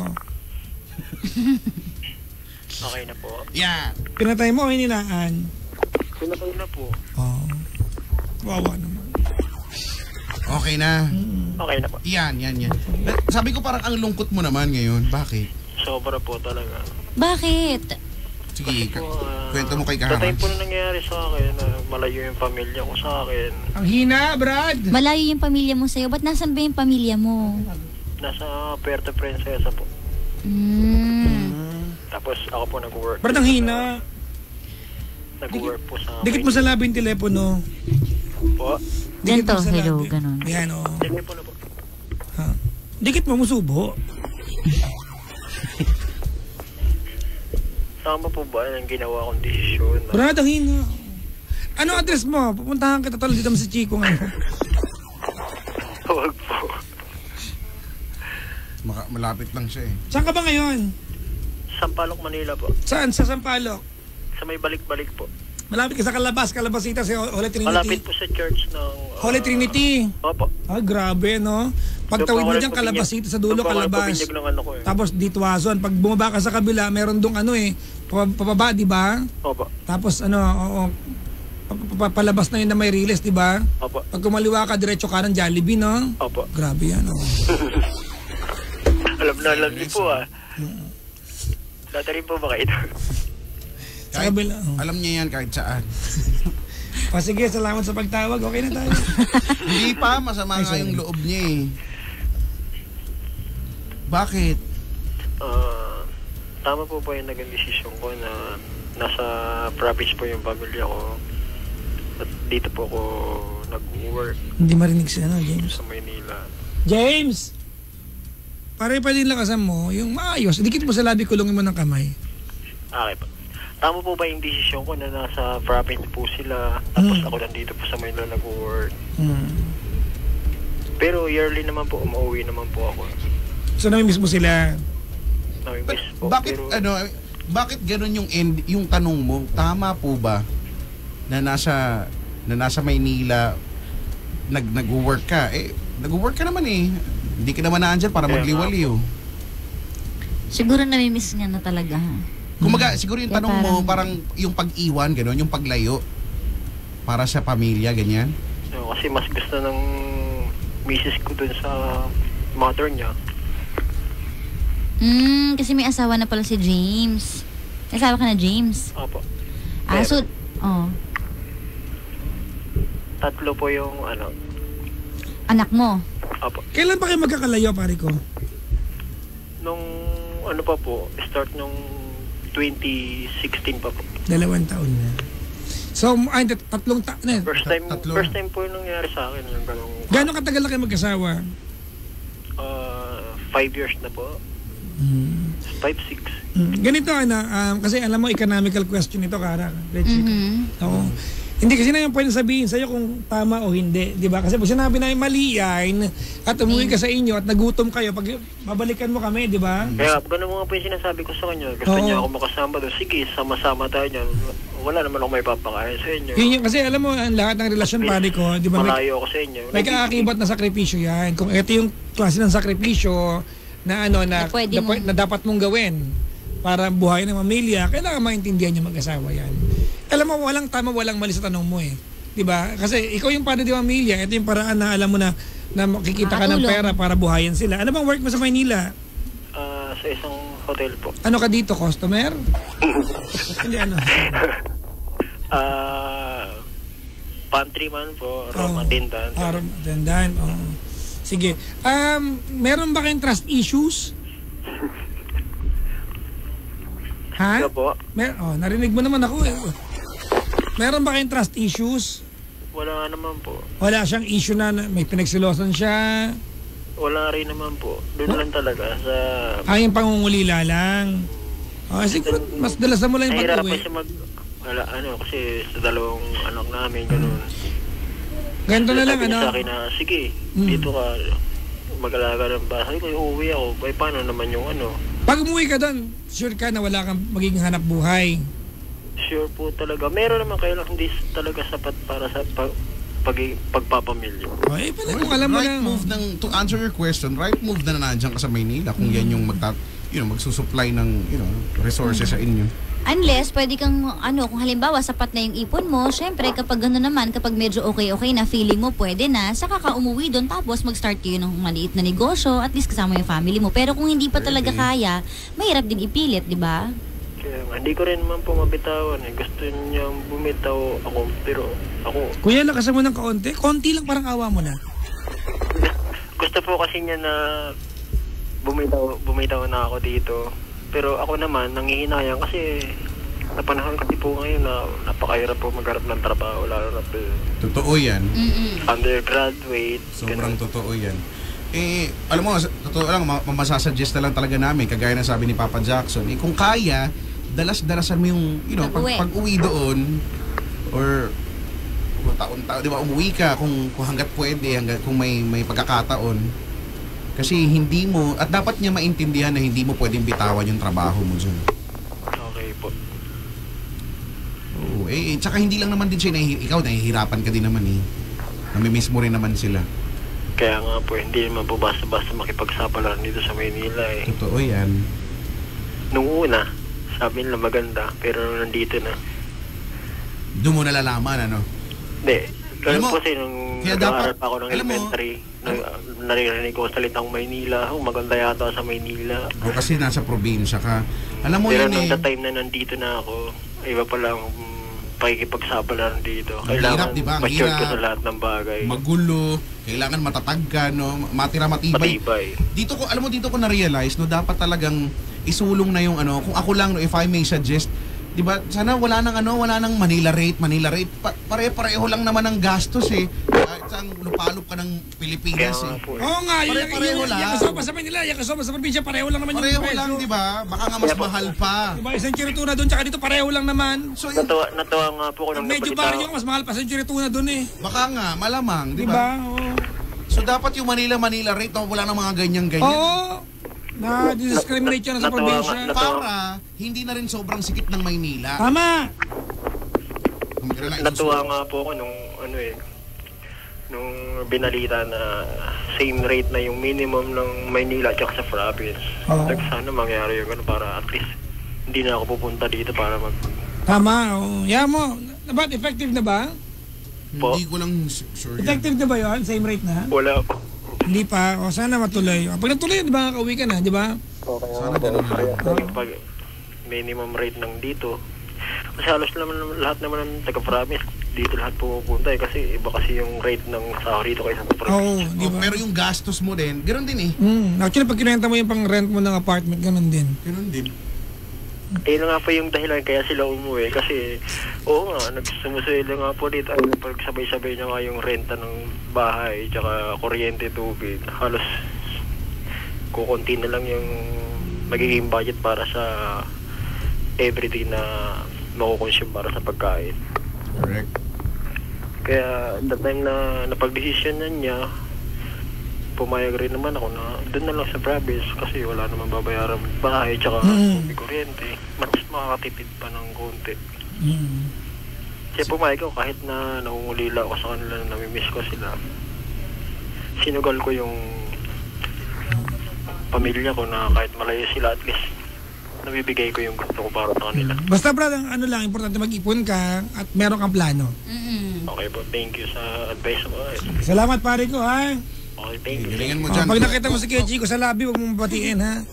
Okay na po. Yeah. Pinatay mo o hininaan? Pinatay na po. Oh. Wawa naman. Okay na. Okay na po. Yan, yan, yan. Sabi ko parang ang lungkot mo naman ngayon. Bakit? Sobra po talaga. Bakit? Sige, ka- Po, ah, kwento mo kay Sa time Kara. po na nangyayari sa akin, na malayo yung pamilya ko sa akin. Ang hina, Brad! Malayo yung pamilya mo sa'yo. Ba't nasan ba yung pamilya mo? Nasa Puerto Princesa po. Mm. Tapos ako po nag-work. Brad, ang hina. Nag-work po sa... Dikit mo sa labi yung telepono. Po. Dikit Ganito, mo sa hello, labi. ganun. Yan, oh. Tingnan po na po. Ha. Dikit mo, musubo. Tama po ba ang ginawa kong desisyon? Na... Brad, ang hina. Ano address mo? Pupuntahan kita tol dito sa Chico ngayon. Huwag po. Maka- malapit lang siya eh. Saan ka ba ngayon? Sampaloc, Manila po. Saan? Sa Sampaloc? Sa may balik-balik po. Malapit ka sa Calabas, Calabasita, sa Holy Trinity. Malapit po sa church ng... uh, Holy Trinity. Opo. Ah, grabe, no? Pagtawid mo dyan, Calabasita sa dulo, Calabas. Doon ng ano ko eh. Tapos Dituazon. Pag bumaba ka sa kabila, meron dong ano eh, pab- pababa, di ba? Opo. Tapos ano, oo, pa- pa- palabas na yun na may riles, di ba? Opo. Pag kumaliwa ka, diretso ka ng Jollibee, no? Opo. Grabe yan, oh. Alam na alam niyo po ah. Dati rin po ba kayo? Sa kabila, oh. Alam niya yan kahit saan. O sige, salamat sa pagtawag. Okay na tayo. Hindi pa, masama Ay, nga sorry. yung loob niya eh. Bakit? Ah, tama po ba yung naging desisyon ko na nasa province po yung pamilya ko at dito po ako nag-work Hindi marinig siya, no, James? sa Maynila. James! Pare pa din lakasan mo, yung maayos. Dikit mo sa labi, kulungin mo ng kamay. Okay po. Tama po ba yung desisyon ko na nasa province po sila tapos Hmm. ako nandito po sa Maynila nag-work? Hmm. Pero yearly naman po, umuwi naman po ako. So, namimiss mo sila. Namimiss po. Bakit pero, ano, bakit ganun yung end, yung tanong mo? Tama po ba na nasa na nasa Maynila nag nag-work ka? Eh, nag-work ka naman eh. Hindi ka naman naandyan para Kaya nga magliwaliw. Siguro namimiss niya na talaga. Kumaga, siguro yung Kaya tanong mo, parang- parang yung pag-iwan, gano'n, yung paglayo para sa pamilya, ganyan. no, kasi mas gusto ng misis ko dun sa mother niya. Hmm, kasi may asawa na pala si James. May asawa ka na, James? Opo. Ah, so, oh, Tatlo po yung ano. anak mo. Opo. Kailan pa kayo magkakalayo, pare ko? Nung ano pa po, start nung twenty sixteen pa po. Dalawang taon na. So, ay, tat- tatlong taon na. First time, Tatlo. first time po yung nangyari sa akin. Yung ganong, Gano'ng katagal na kayo mag-asawa? uh, five years na po. Hmm. Five, six. Mm. Ganito, ano, um, kasi alam mo, economical question ito, Kara. Let's see. Mhm. Oo. Hindi kasi naman pwede sabihin sa'yo kung tama o hindi, di ba? Kasi pag sinabi na mali yan at umuwi ka sa inyo at nagutom kayo, pag babalikan mo kami, di ba? Kaya ganun mga po yung sinasabi ko sa kanya. Gusto Oo. niya ako makasama doon. Sige, sama-sama tayo niyan. Wala naman ako may papakain sa inyo. Yun yung, kasi alam mo, ang lahat ng relasyon pare ko, di ba? May, Malayo ako sa inyo. may kaakibat na sakripisyo yan. Kung ito yung klase ng sakripisyo na ano, na, Na pwede na, pwe- mong- na dapat mong gawin para buhay ng pamilya, kailangan maintindihan niyo mag-asawa yan. Alam mo, walang tama, walang mali sa tanong mo eh. Di ba? Kasi ikaw yung padre di pamilya, ito yung paraan na alam mo na na makikita ka ng Makatulong. pera para buhayin sila. Ano bang work mo sa Maynila? Ah, sa isang hotel po. Ano ka dito, customer? Hindi ano. Ah, pantry man po, room Oh. attendant. Ah, room attendant. Oh. Sige. Um, meron ba kayong trust issues? Ha? Siya po, Mer oh, narinig mo naman ako eh. Meron ba kayong trust issues? wala naman po. Wala siyang issue na na may pinagsilosan siya. Wala rin naman po. Doon lang talaga sa... Ay, yung pangungulila lang. Oh, siguro mas dalasan mo lang yung Nahirapan pag-uwi. siya mag... Wala, ano, kasi sa dalawang anak namin, ganun. Ganito na lang, Sabi niya ano? sa akin na, sige, Mm. dito ka, mag-alaga ng bahay. Sabi ko, uuwi ako. Ay, paano naman yung ano? Pag umuwi ka doon, sure ka na wala kang magiging hanap buhay. Sure po talaga. Meron naman kaya lang hindi talaga sapat para sa pag, pag, pagpapamilya. Oh, eh, pala kung alam mo right na. move ng, to answer your question, right move na na nandiyan ka sa Maynila kung yan yung magta, you know, magsusupply ng, you know, resources sa inyo. Unless, pwede kang, ano, kung halimbawa, sapat na yung ipon mo, syempre, kapag gano'n naman, kapag medyo okay-okay na, feeling mo pwede na, saka ka umuwi doon, tapos mag-start kayo ng maliit na negosyo, at least kasama yung family mo. Pero kung hindi pa talaga kaya, mahirap din ipilit, di ba? Kaya nga, hindi ko rin naman po mabitawan eh. Gusto niya bumitaw ako, pero ako, Kuya, lakasan mo ng kaunti. Konti lang parang awa mo na. gusto po kasi niya na bumitaw, bumitaw na ako dito. Pero ako naman, nangihinayang kasi napanahon kasi po ngayon na napakahirap po magharap ng trabaho, lalo na po Totoo yan. Mm-mm. undergraduate. Sobrang ganun. totoo yan. Eh, alam mo, sa- totoo lang, ma- masasuggest na lang talaga namin, kagaya na sabi ni Papa Jackson, eh, kung kaya, dalas-dalasan mo yung, you know, pag, Pag-uwi. pag-uwi doon, or kung taon-taon, di ba, umuwi ka kung, kung hanggat pwede, hanggat, kung may, may pagkakataon. Kasi hindi mo, at dapat niya maintindihan na hindi mo pwedeng bitawan yung trabaho mo dyan. Okay po. Oo, eh, eh, tsaka hindi lang naman din siya, nahi- ikaw nahihirapan ka din naman eh. Namimiss mo rin naman sila. Kaya nga po, hindi naman po basta-basta makipagsapalaran dito sa Maynila eh. Totoo yan. Nung una, sabi nila maganda, pero nung nandito na, Doon mo nalalaman, ano? hindi. Alam Ganun mo, po kasi nung kaya nag-aaral dapat- pa ako ng alam mo, elementary, na, naririnig ko salitang Maynila, oh, maganda yata sa Maynila. O kasi nasa probinsya ka. Alam mo Pero yun nung eh. the time na nandito na ako, iba pa lang um, pakikipagsapalaran dito. Ang Kailangan hirap, di ba? Ang mature ka hirap. sa lahat ng bagay. Magulo, kailangan matatag ka, no? Matira matibay. Matibay. Dito ko, alam mo dito ko na-realize, no, dapat talagang isulong na yung ano, kung ako lang, no, if I may suggest, di ba, sana wala nang ano, wala nang Manila rate, Manila rate. Pa- pare-pareho lang naman ang gastos eh. Kahit saan lupalop ka ng Kaya Pilipinas nga eh. po eh. Oo nga, yun, Pare-pareho yun, lang. yung kasama sa Manila, yung kasama sa probinsya, pareho lang naman Pareho yung presyo. lang, di ba? Baka nga mas mahal pa. Diba, isang chirituna doon, tsaka dito pareho lang naman. So, yun, Natuwa, natuwa nga po ko Pag nung medyo nabalita baryo, mas mahal pa sa chirituna doon eh. baka nga, malamang, di Diba? ba? Oo. So, dapat yung Manila-Manila rate, no, wala nang mga ganyan-ganyan. Oo. Na-discriminate yan sa Natuwa probinsya. nga, natuwa. Para hindi na rin sobrang sikip ng Maynila. Tama. Kung magkailan lang Natuwa isusunod. nga po ako nung ano eh, nung binalita na same rate na yung minimum ng Maynila at sa province. Oo. Like, sana mangyari yung ano para at least hindi na ako pupunta dito para mag... Tama. Oh. Yan mo. But effective na ba? Po. Hindi ko lang s- sure yan. Effective na ba yun? Same rate na? Wala po. Hindi pa. O sana matuloy. O, pag natuloy, di ba kakauwi ka na, di ba? Okay, Sana ganun na lang. Yung pag minimum rate ng dito. Kasi halos naman lahat naman ng taga-province dito lahat pupunta eh kasi iba kasi yung rate ng sahod dito kaysa sa Oo, province. di Oh, ba? pero yung gastos mo din, ganoon din eh. Mm. Actually, pag kinenta mo yung pang rent mo ng apartment, ganun din. Ganoon din. Ayun nga po yung dahilan kaya sila umuwi kasi oo nga, nagsumusuelo nga po dito ay pag sabay-sabay na nga yung renta ng bahay tsaka kuryente, tubig halos kukunti na lang yung magiging budget para sa everything na makukonsume para sa pagkain. Correct. Kaya that time na napag-desisyon na niya, pumayag rin naman ako na doon na lang sa province kasi wala naman babayaran bahay tsaka Mm. may kuryente. Mas makakatipid pa ng konti. Mm. Kaya pumayag ako kahit na nangungulila ako sa kanila na namimiss ko sila. Sinugal ko yung pamilya ko na kahit malayo sila at least nabibigay ko yung gusto ko para sa kanila. Basta Brad, ang ano lang, importante mag-ipon ka at meron kang plano. Mm-mm. Okay po, thank you sa advice mo. Salamat pare ko ha. Okay, thank you. Galingan mo Oh, dyan. pag nakita mo si Kuya Chico sa labi, huwag mong batiin ha.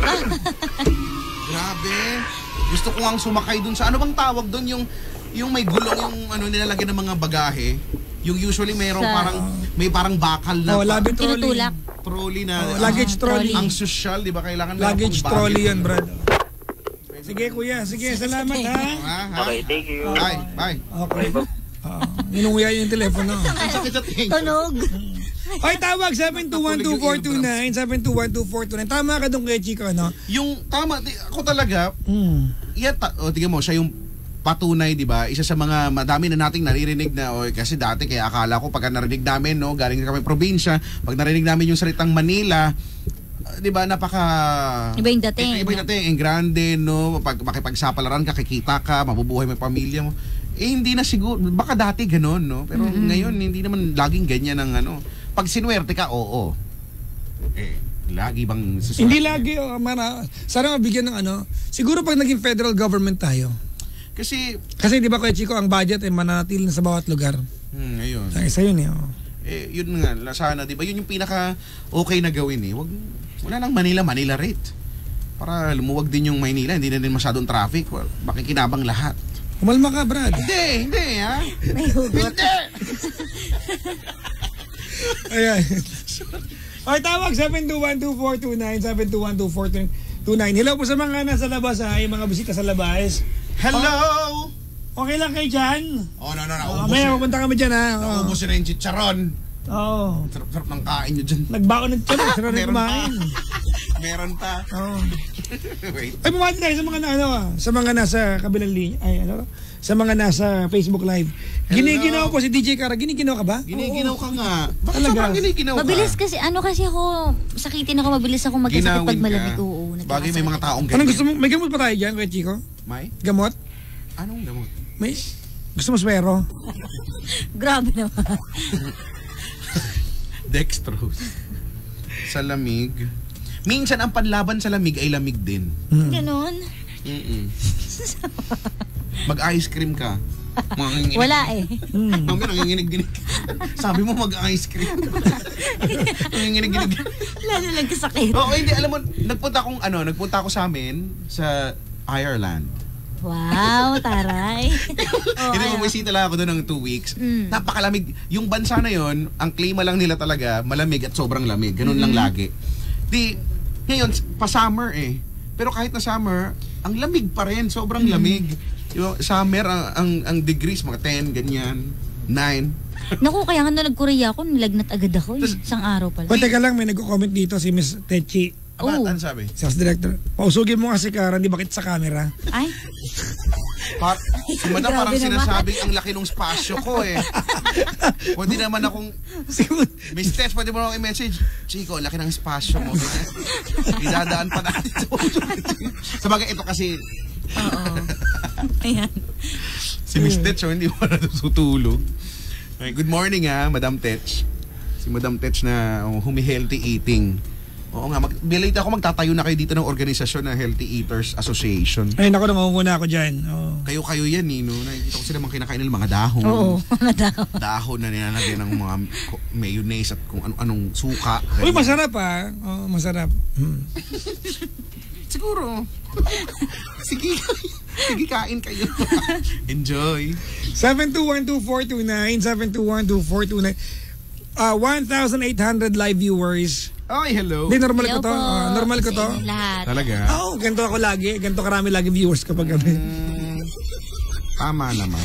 Grabe. Gusto ko nga sumakay dun sa ano bang tawag dun yung yung may gulong yung ano nilalagyan ng mga bagahe. Yung usually mayroong Sa- parang may parang bakal na Oh, labi trolley. Tinutulak. trolley na Oh, luggage Ah, trolley. ang social, di ba kailangan meron Luggage pang trolley bagay. yan, Brad. Sige kuya, sige, salamat ha. Ha, ha? Okay, thank you. Bye, bye. Okay. Oo. Ninunguya yung telepono. Ang sakit sa tingin. Tunog. Oy, tawag seven two one two four two nine, seven two one two four two nine. Tama ka doon Kuya Chico, ano? Yung tama, di- ako talaga, Mm. yan, ta- o tingnan mo, siya yung patunay, di ba? Isa sa mga madami na nating naririnig na, o kasi dati kaya akala ko pagka narinig namin, no, galing kami probinsya, pag narinig namin yung salitang Manila, uh, di ba, napaka... Iba yung dating. Iba yung dating, ang grande, no, pag makipagsapalaran ka, kikita ka, mabubuhay mo yung pamilya mo. Eh, hindi na siguro, baka dati ganun, no? Pero Mm-hmm. ngayon, hindi naman laging ganyan ang ano. Pag sinuwerte ka, oo. Eh, lagi bang suswerte? Hindi lagi, oh, mana, sana mabigyan ng ano. Siguro pag naging federal government tayo. Kasi, Kasi di ba Kuya Chico, ang budget ay mananatili na sa bawat lugar. hmm, ayun. Ang isa yun eh. Oh. Eh, yun nga, la- sana, di ba? Yun yung pinaka okay na gawin eh. Wag, wala lang Manila, Manila rate. Para lumuwag din yung Maynila, hindi na din masyadong traffic. Well, makikinabang lahat. Kumalma ka, Brad. Hindi, hindi ha. May hugot. Hindi! Ayan. Okay, tawag seven two one two four two nine, seven two one two four two nine. Hello po sa mga nasa labas ha, yung mga bisita sa labas. Hello! Okay lang kayo dyan? Oh, no, no, no. Oh, Naubos may na. pupunta kami dyan ha. Oh. Naubos na yung chicharon. Oh. Sarap-sarap ng kain nyo dyan. Nagbaon ng tiyan, sarap na Meron pa. kumain. Meron pa. Oh. Wait. Ay, bumati tayo sa mga na, ano, ah, sa mga nasa kabilang linya. Ay, ano? Sa mga nasa Facebook Live. Giniginaw po si D J Kara. Giniginaw ka ba? Giniginaw ka nga. Bakit Talaga? sobrang giniginaw ka? Mabilis kasi, ano kasi ako, sakitin ako, mabilis ako magkasakit Ginawin pag ka. malamig. Oo, Bagay may mga nagkakasakit taong ako. ganyan. Anong gusto mo? May gamot pa tayo dyan, Kuya Chico? May? Gamot? Anong gamot? May? Gusto mo swero? Grabe naman. Dextrose. Sa lamig. Minsan ang panlaban sa lamig ay lamig din. Hmm. Ganon. Mm-mm. Mag-ice cream ka. Manginginig. Wala eh. Hmm. Mami, nanginginig-ginig. Sabi mo mag-ice cream. Nanginginig-ginig. Lalo nagkasakit. Oo, hindi. Alam mo, nagpunta akong, ano, nagpunta ako sa amin sa Ireland. Wow, taray. Oh, Hindi, ano? bumisita lang ako doon ng two weeks. Mm. Napakalamig. Yung bansa na yon, ang klima lang nila talaga, malamig at sobrang lamig. Ganun lang lagi. Di, ngayon, pa-summer eh. Pero kahit na summer, ang lamig pa rin. Sobrang lamig. Yung summer, ang, ang, ang degrees, mga ten, ganyan, nine. Naku, kaya nga nung nag-Korea ako, nilagnat agad ako. Eh. Tas- Isang araw pala. O, teka lang, may nagko-comment dito si Miss Techi. Aba, Oh. ano sabi? Sales Director. Pausugin mo kasi Kara, di bakit sa camera? Ay, Par si madam parang Grabe naman. sinasabing ang laki ng spasyo ko eh. Pwede naman akong, Miss Tess, pwede mo naman i-message, Chico, ang laki ng spasyo mo. Idadaan pa natin. Sabagay, ito kasi, oo. Ayan. si Miss Tess, so hindi mo na tutulog. Okay, good morning ha, Madam Tess. Si Madam Tess na oh, humi-healthy eating. Oo nga, mag bilate ako, magtatayo na kayo dito ng organisasyon na Healthy Eaters Association. Ay, naku, nangunguna ako dyan. Oh. Kayo-kayo yan, Nino. Nakikita ko sila mga kinakain nila mga dahon. Oo, mga daw. Dahon na nilalagay ng mga ko- mayonnaise at kung ano anong suka. Uy, Ganyan. masarap ah. Oh, masarap. Hmm. Siguro. Sige. Sige, kain kayo. Enjoy. seven two one two four two nine, seven two one two four two nine. Uh, one thousand eight hundred live viewers. Ay, hello. Hindi, normal ko Hello to. po Ah, normal ko sa to. inyong lahat. Talaga? Oo, oh, ganito ako lagi. Ganito karami lagi viewers kapag kami. Mm, tama naman.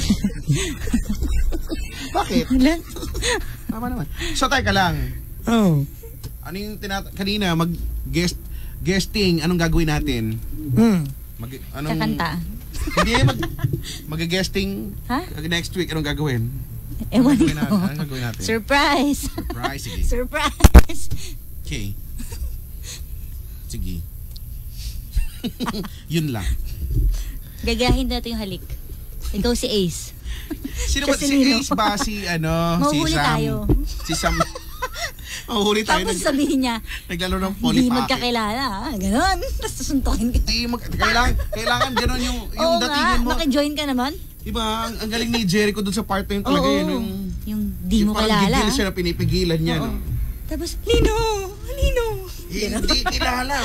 Bakit? Tama naman. So, tayo ka lang. Oh. Ano yung tinat... Kanina, mag-guest... Guesting, anong gagawin natin? Hmm. Mag, anong... Kakanta. Hindi, mag... Mag-guesting Ha? next week, anong gagawin? Ewan Ano gagawin ko. natin? Ano gagawin natin? Surprise! Surprise, sige. Surprise! Okay. Sige. Yun lang. Gagahin natin yung halik. Ikaw si Ace. Sino ba? Kasi Si Nino. Ace ba? Si ano? Si Mahuhuli Sam? tayo. Si Sam. Mahuhuli tayo. Tapos Nag- sabihin niya, Naglaro ng hindi polipake. magkakilala. ah. Ganon. Tapos susuntukin ka. Hindi, mag- kailangan, kailangan ganun yung, yung Oo nga, datingin mo. makijoin ka naman. Diba, ang, ang galing ni Jericho dun sa part na yun talaga Oo. yun. Yung, Yung di mo yung parang kilala. gigil siya na pinipigilan niya. Oo. No? Tapos, Nino! Nino! Hindi kilala.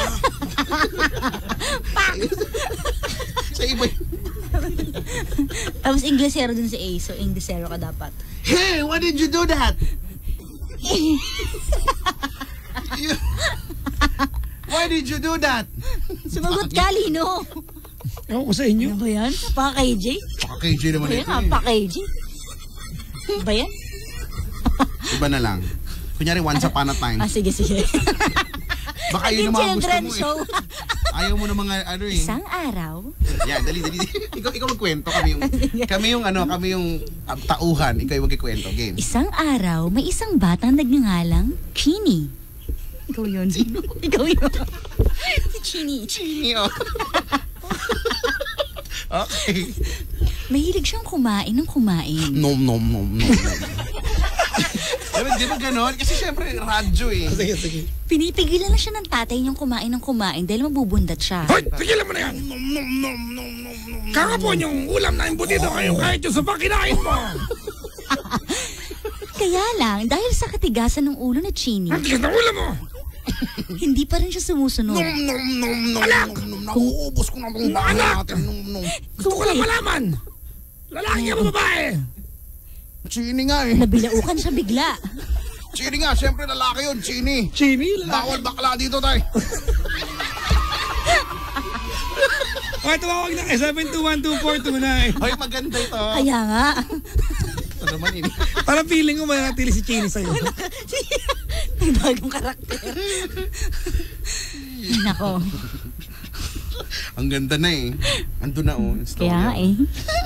Sa iba yun. Tapos Inglesero dun si Ace. So, Inglesero ka dapat. Hey, why did you do that? You- Why did you do that? Sumagot ka, Lino! Ewan ko sa inyo. Ano ba yan? Pa-K J? K J naman Ayan ito nga, eh. pa-K J. Ano ba yan? Iba na lang. Kunyari, once upon a time. Ah, sige, sige. Baka Naging yun ang mga gusto children mo show. eh. Ayaw mo ng mga ano eh. Isang araw, Yan, dali, dali. dali. ikaw, ikaw magkwento. Kami yung, kami yung ano, kami yung um, tauhan. Ikaw yung magkikwento. Game. isang araw, may isang batang nagngangalang Chini. Ikaw yun. Sino? Ikaw yun. Si Chini. Chini, oh. Okay. Mahilig siyang kumain ng kumain. Nom, nom, nom, nom, nom. Di ba, di ba ganon? Kasi syempre, radyo eh. Sige, sige. Pinipigilan na siya ng tatay niyang kumain ng kumain dahil mabubundat siya. Hoy, tigilan mo na yan. Nom, nom, nom, nom, nom, nom. Kahapon yung ulam na imbutido kayo kahit yung sopa kinain mo. Kaya lang, dahil sa katigasan ng ulo ni Chini, Ang tigas na ulam mo. hindi pa rin siya sumusunod. Nom, nom, nom, nom, nom, nom. Nauubos ko na itong bahay natin. Nom, nom. Gusto ko lang malaman. Lalaki ka ba babae? Chini nga eh. Nabilaukan siya bigla. Chini nga, syempre lalaki yun, Chini. Chini, Bawal bakla dito tayo. O, tumawag na kay seven two one two four two nine. Ay, maganda ito. Kaya nga. Ito naman ini. Parang feeling ko manatili si Chini sa'yo. May bagong karakter. Ay, nako. Ang ganda na eh. Ando na oh. yung story. Kaya nga eh.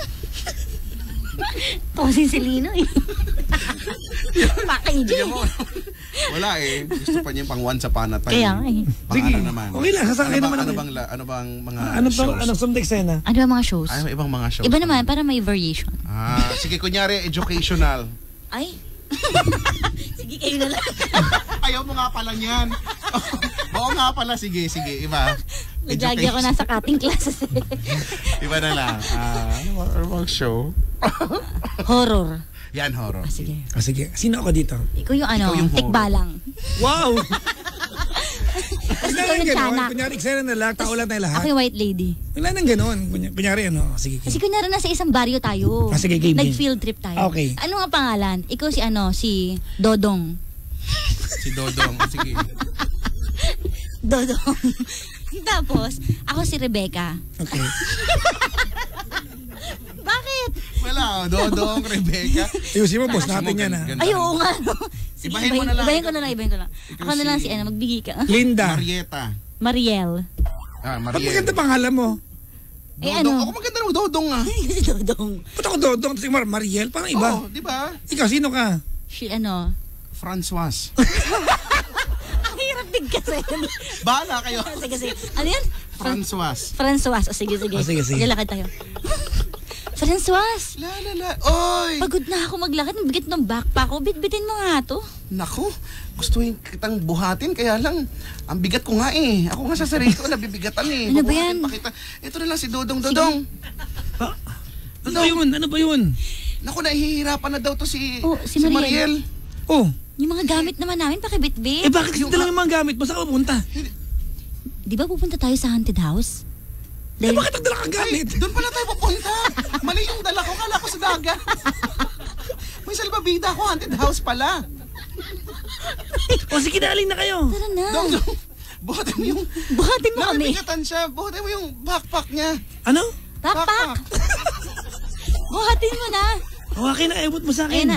Tosin si Lino eh. Pa-K J. Tingnan mo. Wala eh. Gusto pa niya pang once upon a time. Kaya nga eh. Pang Sige. ano naman. Okay lang, sasakay ano naman bang, ano ako. bang, la- ano bang mga Ano ba, shows? anong sumdek sena? Ano ba mga shows? Ay, may ibang mga shows. Iba naman, para may variation. Ah, sige, kunyari, educational. Ay. Sige, kayo na lang. Ayaw mo nga pala niyan. Oo nga pala, sige, sige, iba. Naglagi ako nasa cutting classes eh. Iba na lang. Ah, ano bang, ano bang show? Horror. Yan, horror. Ah, sige. Ah, sige, sino ako dito? Ikaw yung ano, Ikaw yung horror. tikbalang. Wow! Kasi Wala ikaw nang yung ganon. tiyanak. Kunyari, eksena na lang, taulan tayo lahat. Ako yung white lady. Wala nang ganon. Kunyari, kunyari ano, sige. Kasi kunyari nasa isang baryo tayo. Ah, sige, game, game. Nag-field trip tayo. Okay. Ano nga pangalan? Ikaw si ano, si Dodong. Si Dodong. Sige. Dodong. Tapos, ako si Rebecca. Okay. Bakit? Wala, oh, Dodong, Rebecca. Ayusin mo, boss Ayusin mo, natin yan ha. ganda. Ay, oo nga. No? Sige, Ibahin mo na lang. Ibahin ko na lang, ibahin ko lang. Ikaw Ako na lang si- si, ano, magbigay ka. Linda. Marieta. Mariel. Ah, Ba't Mariel. maganda pangalan mo? Eh, Dodong. ano? Ako maganda ng Dodong ah. si Dodong. Ba't ako Dodong? Tapos Mar Mariel? Parang iba. Oo, di ba? Ikaw, sino ka? Si ano? Francois. Ang hirap bigkasin. Bahala kayo. sige, sige. Ano yan? Fran- Francois. Francois. O, sige, sige. O, sige, sige. Lalakad tayo. Francois! La la la. Oy! Pagod na ako maglakad. Ang bigat ng backpack ko. Bitbitin mo nga to. Naku, gusto yung kitang buhatin kaya lang ang bigat ko nga eh. Ako nga sa sarili ko nabibigatan eh. Ano ba Bubuhatin yan? pa kita. Ito na lang si Dodong Dodong. Ano ba yun? Ano ba yun? Naku, nahihirapan na daw to si, Oh, si Mariel. Oh, Yung mga gamit naman namin, pakibitbit. eh bakit kasi lang yung mga gamit mo? Saan ka pupunta? Di ba pupunta tayo sa haunted house? Eh Dahil, bakit nagdala kang gamit? Doon pala tayo pupunta. Mali yung dala ko. Kala ko sa dagat. May salbabida ko. Haunted house pala. O sige, daling na kayo. tara na. Dong, dong. Buhatin mo yung... Buhatin mo kami. Nabibigatan siya. Buhatin mo yung backpack niya. Ano? Backpack. Buhatin mo na. Hawakin na, ebot mo sa Ayan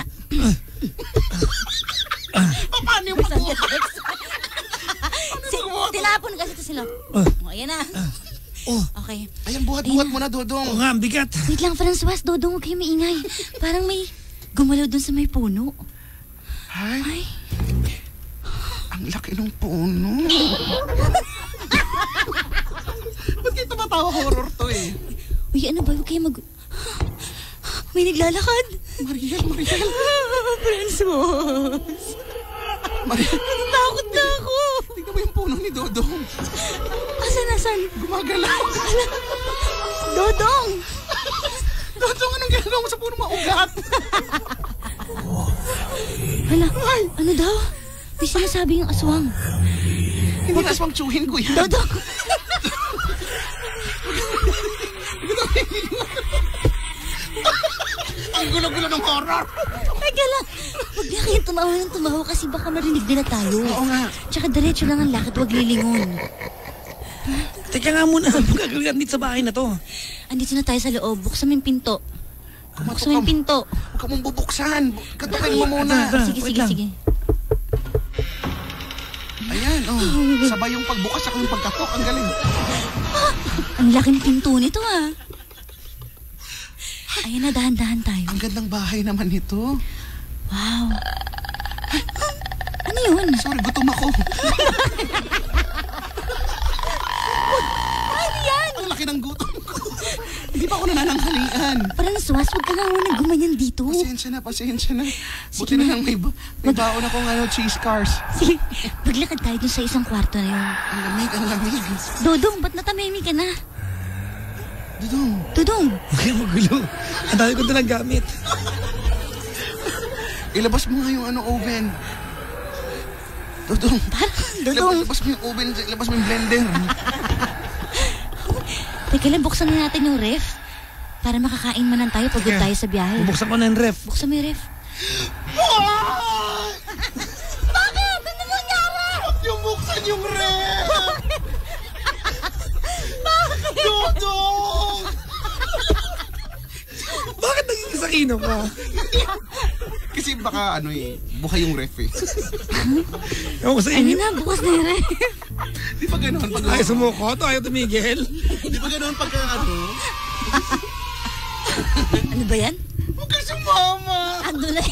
akin. na. Paano yung pagbuhat? Si, tinapon kasi ito sila. Ah. Oh, ayan na. Oh, Okay. Ayan, buhat-buhat mo na, oo Dodong. nga, ang bigat. Wait lang, Francois. Dodong, huwag kayo maingay. Parang may Gumalaw dun sa may puno. Ay, Ay, ang laki ng puno. Ba't kayo tumatawa? Horror to eh. uy, ano ba? Huwag kayo mag... May naglalakad. Mariel, Mariel. Francis. Mariel. Takot na ako. Tingnan mo yung puno ni Dodong. Asan, asan? Gumagalaw. Dodong! Dodong, anong ginagawa mo sa puno maugat? Hala, ano daw? May sinasabi yung aswang. Hindi na aswang tsuhin ko yan. Dodong! Ang gulo-gulo ng horror. Teka lang. Huwag na kayong tumawa ng tumawa kasi baka marinig nila tayo. Oo nga. Tsaka diretso lang ang lakad, huwag lilingon. Teka nga muna, ano gagawin dito sa bahay na to? Andito na tayo sa loob. Buksan mo yung pinto. Buksan mo yung pinto. Huwag ka mong bubuksan. Katukin mo muna. Tara, Sige, wait sige, lang. sige. Ayan, oh. Sabay yung pagbukas at yung pagkatok. Ang galing. Ang laki ng pinto nito, ah. Ayan na, dahan-dahan tayo. Ang gandang bahay naman nito. Wow. Ano yun? Sorry, gutom ako. Ano yan? Ang laki ng gutom ko. Hindi pa ako nanananghalian. Parang naswas, huwag ka nga muna gumanyan dito. Pasensya na, pasensya na. Buti Sige na na. lang may, ba may baon akong ano, cheese cars. Sige, maglakad tayo dun sa isang kwarto na yun. Ang lamig, ang lamig. Dodong, ba't natamimi ka na? Dudong, Dodong, Huwag kayong magulo. Ang dami ko ito gamit. ilabas mo nga yung ano, oven. Dudong, Dodong. ilabas mo yung oven, ilabas mo yung blender. Teka lang, buksan na natin yung ref. Para makakain manan tayo pagod Teka, tayo sa biyahe. Bubuksan ko na yung ref. Buksan mo yung ref. Bakit? Ano nangyari? Huwag yung buksan yung ref! Dudong! Bakit naging sakino ka? Kasi baka ano eh, buhay yung ref eh. Ewan ko sa Ano inyo. na, bukas na yung ref. Di ba ganoon pag... Ay, sumuko to. Ayaw tumigil. Di ba ganoon pagka ano? Ano ba yan? Huwag ka sumama! Ando na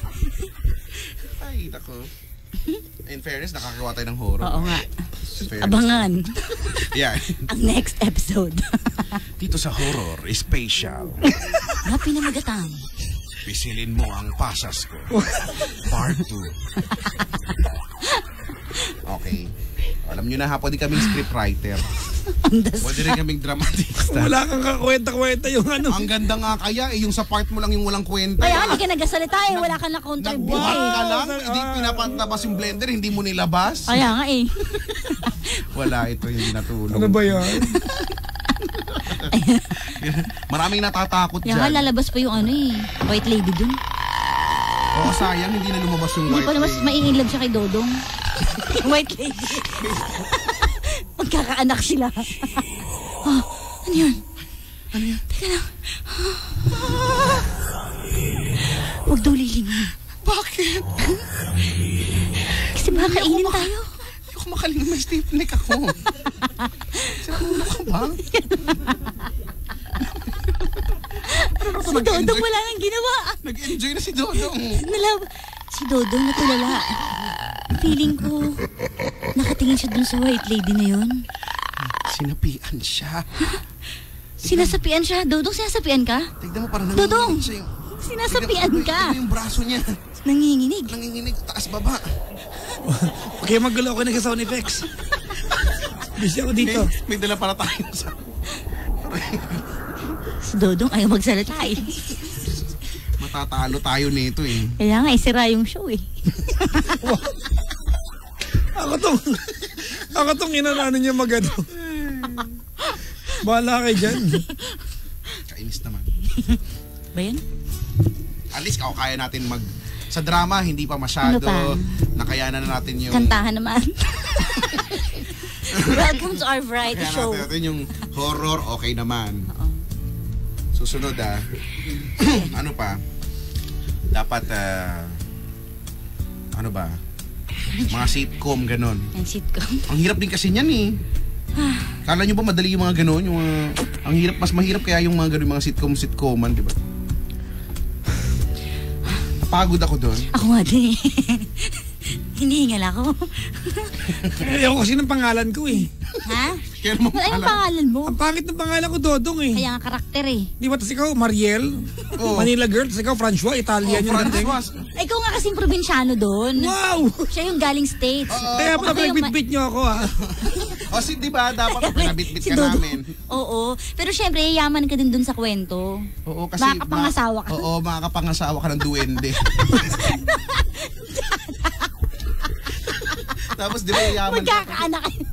Ay, nako. In fairness, nakakawa tayo ng horror. Oo nga. In fairness. Abangan. Yeah. Ang next episode. Dito sa horror, special. Happy na magatang. Pisilin mo ang pasas ko. Part two. Okay. Alam nyo na ha, pwede kaming scriptwriter. Pwede rin kaming dramatista. Wala kang kakwenta-kwenta yung ano. Ang ganda nga kaya, eh, yung sa part mo lang yung walang kwenta. Kaya hindi ka nagasalita eh. Wala ka na Nagbuhat contribute. ka lang, hindi pinapantabas yung blender, hindi mo nilabas. Kaya nga eh. Wala, ito hindi natulong. Ano ba yan? Maraming natatakot Kaya nga dyan. lalabas pa yung ano eh. White lady dun. Oo, sayang, hindi na lumabas yung Hindi white pa naman lady. maiinlove siya kay Dodong. White lady. Magkakaanak sila. Oh, ano yun? Ano yan? Teka lang. Huwag daw lilingon. Bakit? Kasi baka kainin tayo. Hindi ako makalingon, may stiff neck ako. Sa ulo ka ba? Si Dodong wala nang ginawa. Nag-enjoy na si Dodong. Nalab si Dodong natulala. Feeling ko, nakatingin siya dun sa white lady na yun. Sinapian siya. Sinasapian siya. Dodong, sinasapian ka? Tignan mo, parang Dodong! nanginginig siya yung... Sinasapian Tignan mo- ka. Tignan mo yung braso niya. Nanginginig. Nanginginig, taas baba. Huwag kayong magulo. Ako nag-sound effects. Busy ako dito. May, may dala para tayo sa... Si Dodong ayaw magsalita eh. Matatalo tayo nito eh. Kaya nga, isira yung show eh. Ako tong... Ako tong inanano niya magano. Bahala kayo dyan. Kainis naman. Ba yan? At least ako kaya natin mag... Sa drama, hindi pa masyado. Ano pa? Nakayanan na natin yung... Kantahan naman. Welcome to our variety Kaya show. natin, natin yung horror, okay naman. Susunod ah. Ano pa? Dapat, ah, ano ba? Mga sitcom, ganon. Ang sitcom. Ang hirap din kasi niyan eh. Kala nyo ba madali yung mga ganon? Yung mga, ang hirap, mas mahirap kaya yung mga ganon, mga sitcom, sitcoman, di ba? napapagod ako doon. Ako nga din. Hinihingal ako. Eh, ako kasi ng pangalan ko eh. Ha? Kaya mo Ano yung pangalan mo? Ang pangit ng pangalan ko, Dodong eh. Kaya nga karakter eh. Di ba, tas ikaw, Mariel? Oo. Manila girl, tas ikaw, Francois, Italian Oh, yung dating. Francois. Ay, ikaw nga kasing probinsyano doon. Wow! Siya yung galing States. Kaya pala Ako yung ma- pinagbitbit nyo ako ha. O si, di ba, dapat pinabitbit si ka Dodo. namin. Oo. Pero syempre, yaman ka din dun sa kwento. Oo, kasi... Makakapangasawa ka. Ma- oo, makakapangasawa ka ng duwende. Tapos di ba yayaman ka? Magkakaanak kayo.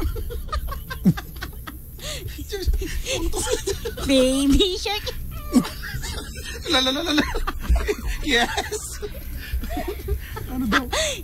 Baby shark. La la la la la. Yes. Ano daw?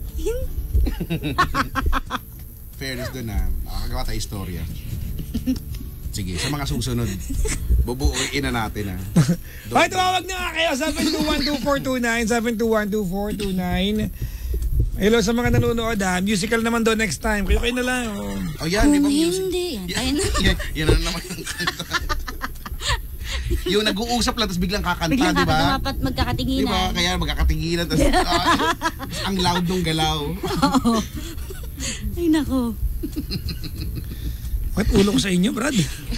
Fairness doon na. Nakakagawa tayo istorya. Sige, sa mga susunod, bubuuin na natin ha. Ay, tumawag na nga kayo. seven two one two four two nine, seven two one two four two nine. Hello sa mga nanonood ha. Musical naman doon next time. Kayo kayo na lang. Oh. Oh yan, di Kung ba music? hindi. Yan, tayo na. Yan, yan na naman yung kanta. Yung nag-uusap lang, tapos biglang kakanta, Biglang di ba? kakatawa pat Di ba? magkakatinginan. Kaya magkakatinginan, tapos ah, ang loud nung galaw. Oo. Ay, nako. Bakit ulo ko sa inyo, Brad?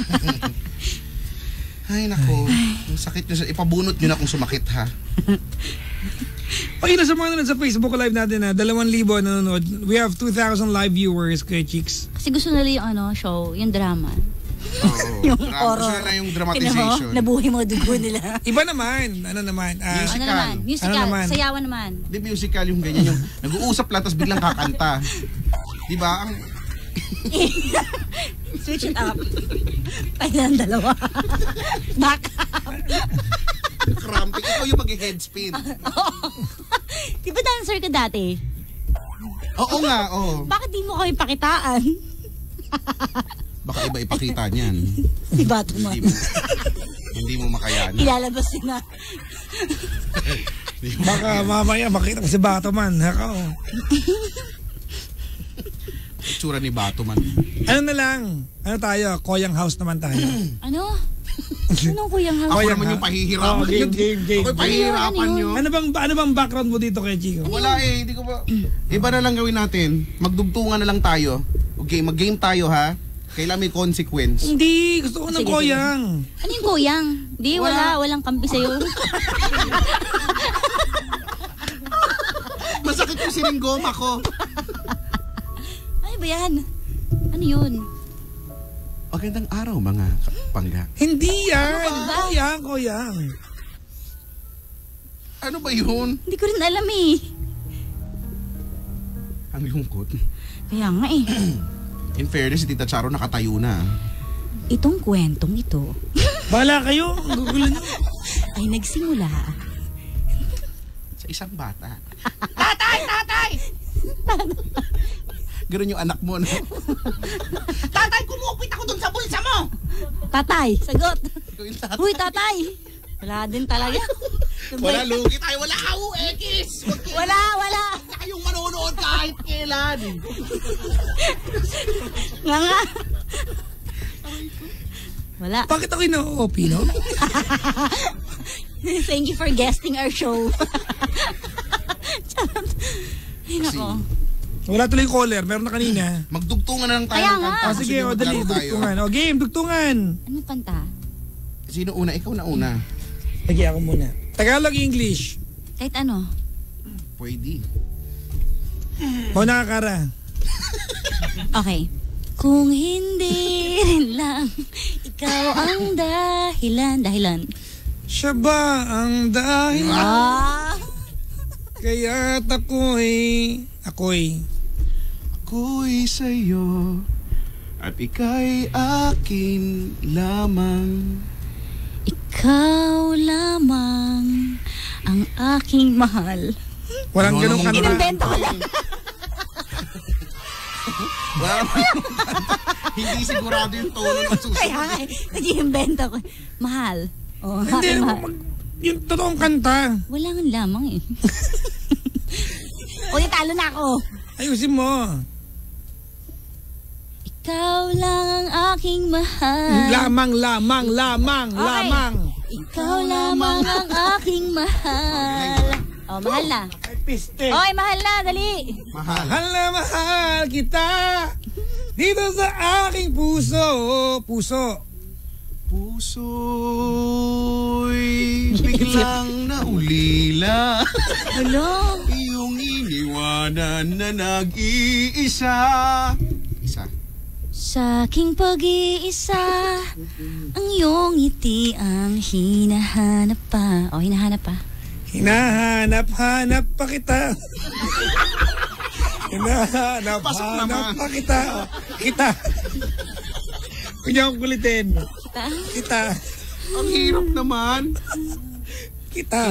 Ay, nako. Ang sakit nyo. sa- Ipabunot nyo na kung sumakit, ha? Pakita sa mga nanonood sa Facebook Live natin na dalawang libo nanonood. We have two thousand live viewers kay Chicks. Kasi gusto nila yung ano, show, yung drama. Oo. Yung Drama. horror. Gusto nila yung Tingnan dramatization. mo, nabuhay mo dugo nila. Iba naman. Ano naman? ah, Music. Ano naman? Musical. Ano naman? Sayawan naman. Di musical yung ganyan, yung nag-uusap lang, tapos biglang kakanta. Di ba? Ang... Switch it up. Tayo ng dalawa. Back up. Cramping. Ikaw yung mag-headspin. Di ba dancer ka dati? Oo nga, oo. Bakit di mo kami pakitaan? Baka iba ipakita niyan. Si Batman. Hindi mo, hindi mo makayanan. Ilalabas na. Hindi mo Baka mamaya makita ko si Batman. Haka, oh. itsura ni Batman. Ano na lang? Ano tayo? Koyang house naman tayo. Ano? Anong kuyang Ako house? Koyang naman ha? yung pahihirapan. Oh, game, game, game. Ako yung pahihirapan Ano yun? nyo. Ano bang ano bang background mo dito kay Chico? Wala eh, hindi ko ba... Iba na lang gawin natin. Magdugtungan na lang tayo. Okay, mag-game tayo ha. Kailangan may consequence. Hindi, gusto ko ng Sige, koyang. Ano yung kuyang? Di, wala. Wala. Walang kampi sa'yo. Masakit yung sininggoma ko. Ano ba yan? Ano yun? Magandang araw mga kapangga. Hindi yan. Ano ba? Koyang, koyang. Ano ba yun? Hindi ko rin alam eh. Ang lungkot. Kaya nga eh. In fairness, si Tita Charo nakatayo na. Itong kwentong ito Bahala kayo. Ang gugulo nyo. ay nagsimula Sa isang bata. Tatay! Tatay! Ganun yung anak mo, no? Tatay, kumupit ako dun sa bulsa mo! Tatay, sagot. Ikaw yung tatay. Uy, tatay. Wala din talaga. Wala, lugi tayo. Wala ka, uekis! Wala, wala. Wala kayong manonood kahit kailan. Nga nga. Wala. Bakit ako ino-O P, no? Thank you for guesting our show. Charot. Ay, nako. Wala tuloy yung caller. Meron na kanina. Magdugtungan na lang tayo. Kaya ng nga. kanta. Ah, sige, o dali. maglaro tayo. Dugtungan. O game, dugtungan. Ano kanta? Sino una? Ikaw na una. Lagi ako muna. Tagalog, English. Kahit ano. Pwede. O nakakara. Okay. Kung hindi rin lang ikaw ang dahilan. Dahilan. Siya ba ang dahil? Ah. Kaya't ako'y... Ako'y... Ako'y sa'yo at ika'y akin lamang. Ikaw lamang ang aking mahal. Walang Ano ganong namang kanta. Inimbento ko lang. Wala naman yung kanta. Hindi sigurado yung tono ng susunod. Kaya nga eh, nag-iimbento ko. Mahal. Oh, Hindi, aking ano, mahal. mag, yung totoong kanta. Wala nga lamang eh. O, talo na ako. Ayusin mo. Ikaw lang ang aking mahal. Lamang, lamang, lamang, Okay. lamang. Ikaw lamang ang aking mahal. Oh, mahal na. Ay, piste. Oy, mahal na, dali. Mahal. Mahal na mahal kita dito sa aking puso. Puso. Puso'y biglang naulila. Hello. Iyong iniwanan na nag-iisa. Isa. Sa aking pag-iisa, ang iyong ngiti ang hinahanap pa. O, hinahanap pa. Hinahanap-hanap pa kita. Pasok Hinahanap-hanap naman. pa kita. O, kita. Huwag niyo akong kulitin. Kita. Kita. Ang hirap naman. Kita.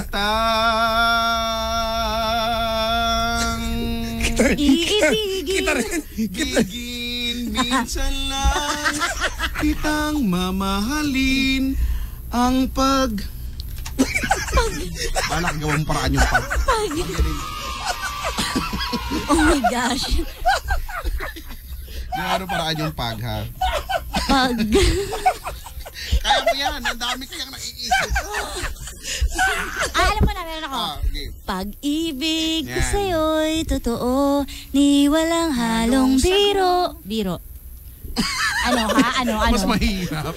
Kitang Iibigin. Kita rin. Kita. bigin minsan lang. Kitang mamahalin. Ang pag... Balak gawang paraan yung pag. Oh my gosh. Yung ano paraan yung pag, ha? Pag. Kaya mo yan. Ang dami kayang naiisip. Ah, alam mo na, meron ako. Ah, okay. Pag-ibig ko Yan. sa'yo'y totoo, ni walang halong biro. Biro. Ano ha? Ano? Ano? Mas mahirap.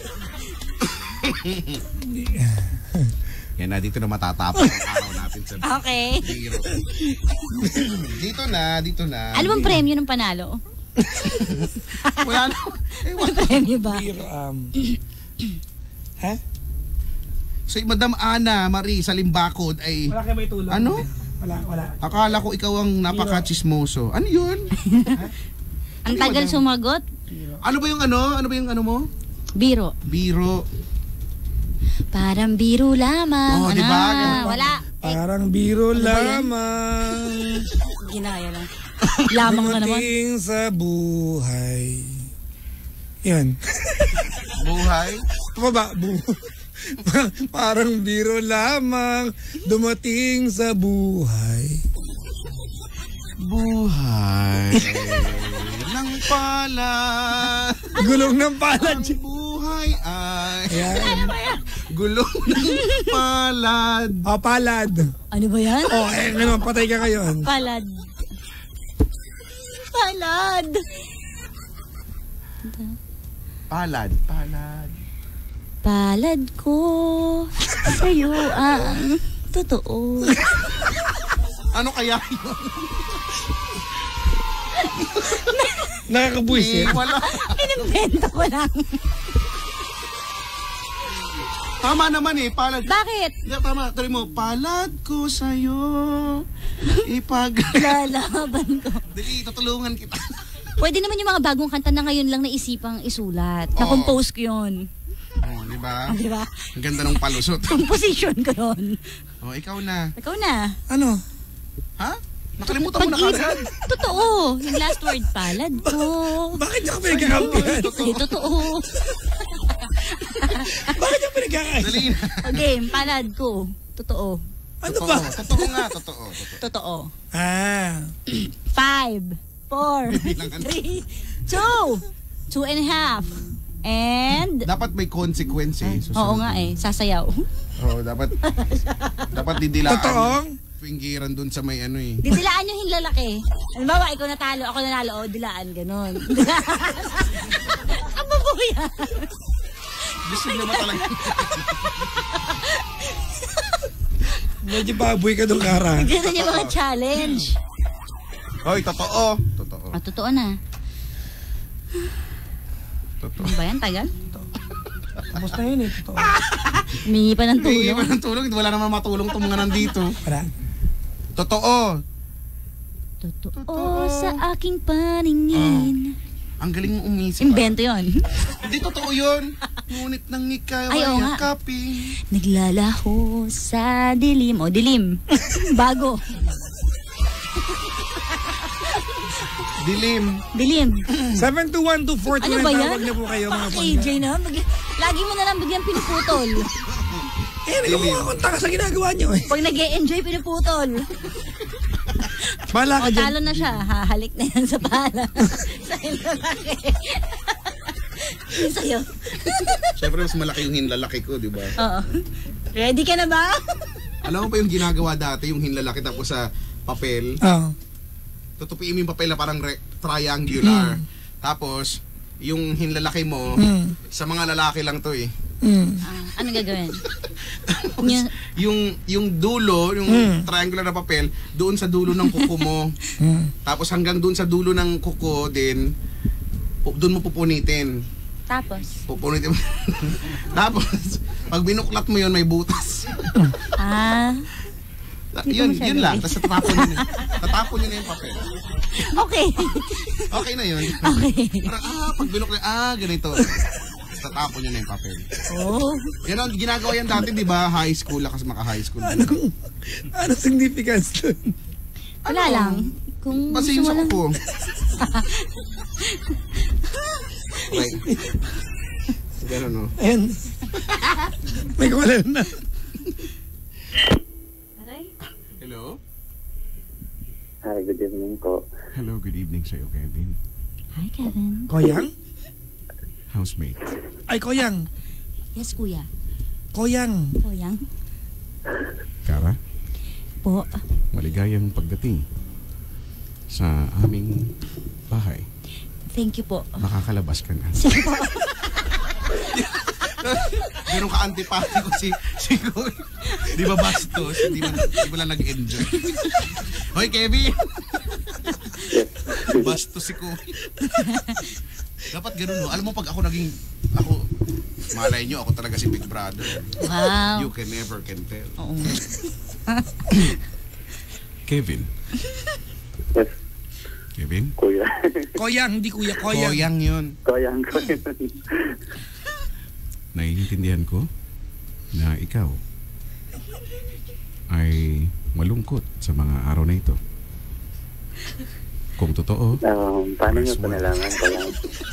Yan na, dito na matatapos ang araw natin sa Okay. biro. Dito na, dito na. Ano bang premyo ng panalo? Wala na. Eh, wala. Premyo ba? Pero, um... ha? So, Madam Ana Marie sa Limbakod ay... Wala kayo may tulong. Ano? Wala, wala. Akala ko ikaw ang napaka-chismoso. Ano yun? Ang tagal sumagot. Ano ba yung ano? Ano ba yung ano mo? Biro. Biro. Parang biro lamang. Oh, ano? diba? Ganun. Wala. Eh, Parang biro Ano ba yan? lamang. ginaya lang. Lamang ka naman. Dumating sa buhay. Yan. Buhay. Tama ba? Bu Parang biro lamang dumating sa buhay. Buhay ng palad. Gulong ng palad. Ang buhay ay Yan. gulong ng palad. Oh, palad. Ano ba yan? Oh, eh, ano, patay ka ngayon. Palad. Palad. Palad, palad. Palad ko sa'yo ang totoo. Ano kaya yun? Nakakabuisit. Eh, wala. Inimbento ko lang. Tama naman eh, palad. Bakit? Hindi, tama. Tuloy mo, palad ko sa'yo. Ipag... Lalaban ko. Dali, tutulungan kita. Pwede naman yung mga bagong kanta na ngayon lang naisipang isulat. Oo. Na-compose ko yun. Oh, di ba? Di ba? Ang ganda ng palusot. Composition ko yun. Oh, ikaw na. Ikaw na. Ano? Ha? Nakalimutan mo na kagad. Totoo. Yung last word, palad ko. Bakit niya ka pinagkakampihan? Ay, totoo. Bakit niya pinagkakampihan? Dali na. Okay, palad ko. Totoo. Ano Totoo, ba? totoo nga, totoo. totoo. Totoo. Ah. Five, four, Bilangan. three, two, two and a half, and... Dapat may consequence eh. Susunod. Oo nga eh, sasayaw. Oo, dapat dapat didilaan. Totoong? Pinggiran dun sa may ano eh. Didilaan nyo yung lalaki. Halimbawa, ikaw natalo, ako nanalo, o dilaan, ganun. Dilaan. Ang babuya. Gusto niya ba talaga? Medyo baboy ka doon, Kara. Gusto niya mga challenge. Hoy, totoo. Totoo. Ah, totoo na. Totoo. Ano ba yan? Tagal? Tapos na yun eh. Totoo. Humingi pa ng Hindi pa tulong. ng tulong. Wala naman matulong itong mga nandito. Wala. Totoo. Totoo sa aking paningin. Ang galing mo umisip. Invento yun. Hindi totoo yun. Ngunit nang ikaw Ay, ay oo nga. yakapin. Naglalaho sa dilim. O, dilim. Bago. Dilim. Dilim. seven two one two four two Ano nine ba yan? tawag na po kayo mga K J na. Mag- lagi mo na lang bigyan pinuputol. Eh, nagkakakunta ka sa ginagawa nyo eh. Pag nag-e-enjoy, pinuputol. Bala O, ka dyan. talo na siya. Hahalik na yan sa pala. Sa lalaki. Yung sa'yo. Siyempre mas malaki yung hinlalaki ko, di ba? Oo. Ready ka na ba? Alam mo pa yung ginagawa dati, yung hinlalaki tapos sa papel. Oh. Tutupiin mo yung papel na parang re- triangular. Mm. Tapos, yung hinlalaki mo, Mm. sa mga lalaki lang to eh. Mm. Ah, ano gagawin? Tapos, Yung- yung, yung dulo, yung Mm. triangular na papel, doon sa dulo ng kuko mo. Mm. Tapos hanggang doon sa dulo ng kuko din, pu- doon mo pupunitin. Tapos? Pupunitin mo. Tapos, pag binuklat mo yun, may butas. Ah, Hindi ko yun, masyado yun lang. eh. Tapos tatapon yun. eh. Tatapon yun na yung papel. okay. Okay na yun. Okay. Parang, ah, pag binuklat, ah, ganito. Tapos tatapon yun na yung papel. Oh. Yan ang ginagawa yan dati, di ba? High school, lakas maka-high school. Ano, ano significance dun? Wala Ano? lang. Kung Kasi gusto yung mo sa lang. kuko. Okay. Ganun, no? Ayan. May caller na. Hello? Hi, good evening po. Hello, good evening sa'yo, Kevin. Hi, Kevin. Koyang? Housemate. Ay, Koyang. Yes, kuya. Koyang. Koyang. Kara, Po. maligayang pagdating sa aming bahay. Thank you po. Makakalabas ka na. Sige po. Ganun ka-antipati ko si, si Koy. Di ba bastos? Di ba, di ba lang nag-enjoy? Hoy, Kevin! Bastos si Koy. Dapat ganun, no? Alam mo, pag ako naging, ako, malay nyo, ako talaga si Big Brother. Wow. You can never can tell. Oo. Kevin. Yes, Kevin? kuya. Koyang, hindi kuya. Koyang. Koyang yun. Koyang ko yun. Naiintindihan ko na ikaw ay malungkot sa mga araw na ito. Kung totoo, Um, paano nyo press po one. nalaman ko lang?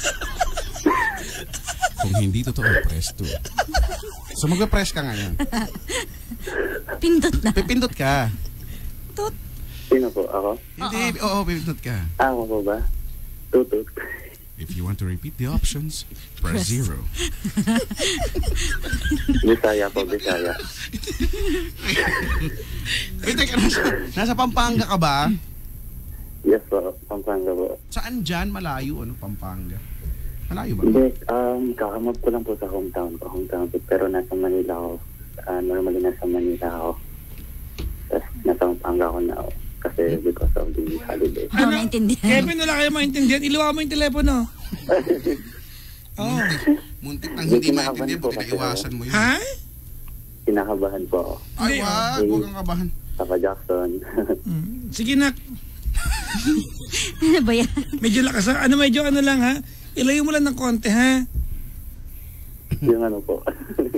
Kung hindi totoo, press two. So mag-press ka ngayon. Pindot na. Pipindot ka. Sino po? Ako? Hindi, oo, pipindot ka. Ah, ako po ba? Tutut. If you want to repeat the options, press Press. zero. Bisaya po, Bisaya. Wait, teka, nasa, nasa Pampanga ka ba? Yes po, Pampanga po. Saan dyan? Malayo, ano, Pampanga? Malayo ba? Hindi, um, kakamap ko lang po sa hometown ko. Hometown ko. Pero nasa Manila ako. Uh, normally nasa Manila ako. Tapos nasa Pampanga ako na ako. Kasi because of the holiday. Ano? Naintindihan. Kevin, wala kayo maintindihan. Iluwa mo yung telepono. Oo. Muntik nang hindi Hindi maintindihan, po buti kasi naiwasan mo yun. Ha? Kinakabahan po ako. Ay, Hindi, wag, oh. huwag kang kabahan. Papa Jackson. Mm. Sige na. Ano ba yan? Medyo lakas. ha? Ano, medyo ano lang ha? Ilayo mo lang ng konti ha? Yung ano po.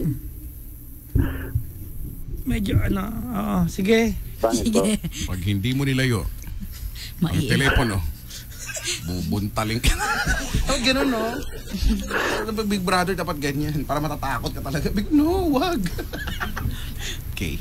Medyo ano. Oo, sige. Pangit po. Sige. Pag hindi mo nilayo, ang Maiiyak. telepono, bubuntaling ka. Oh, ganun, no? Pag Big Brother, dapat ganyan. Para matatakot ka talaga. Big, no, wag. Okay.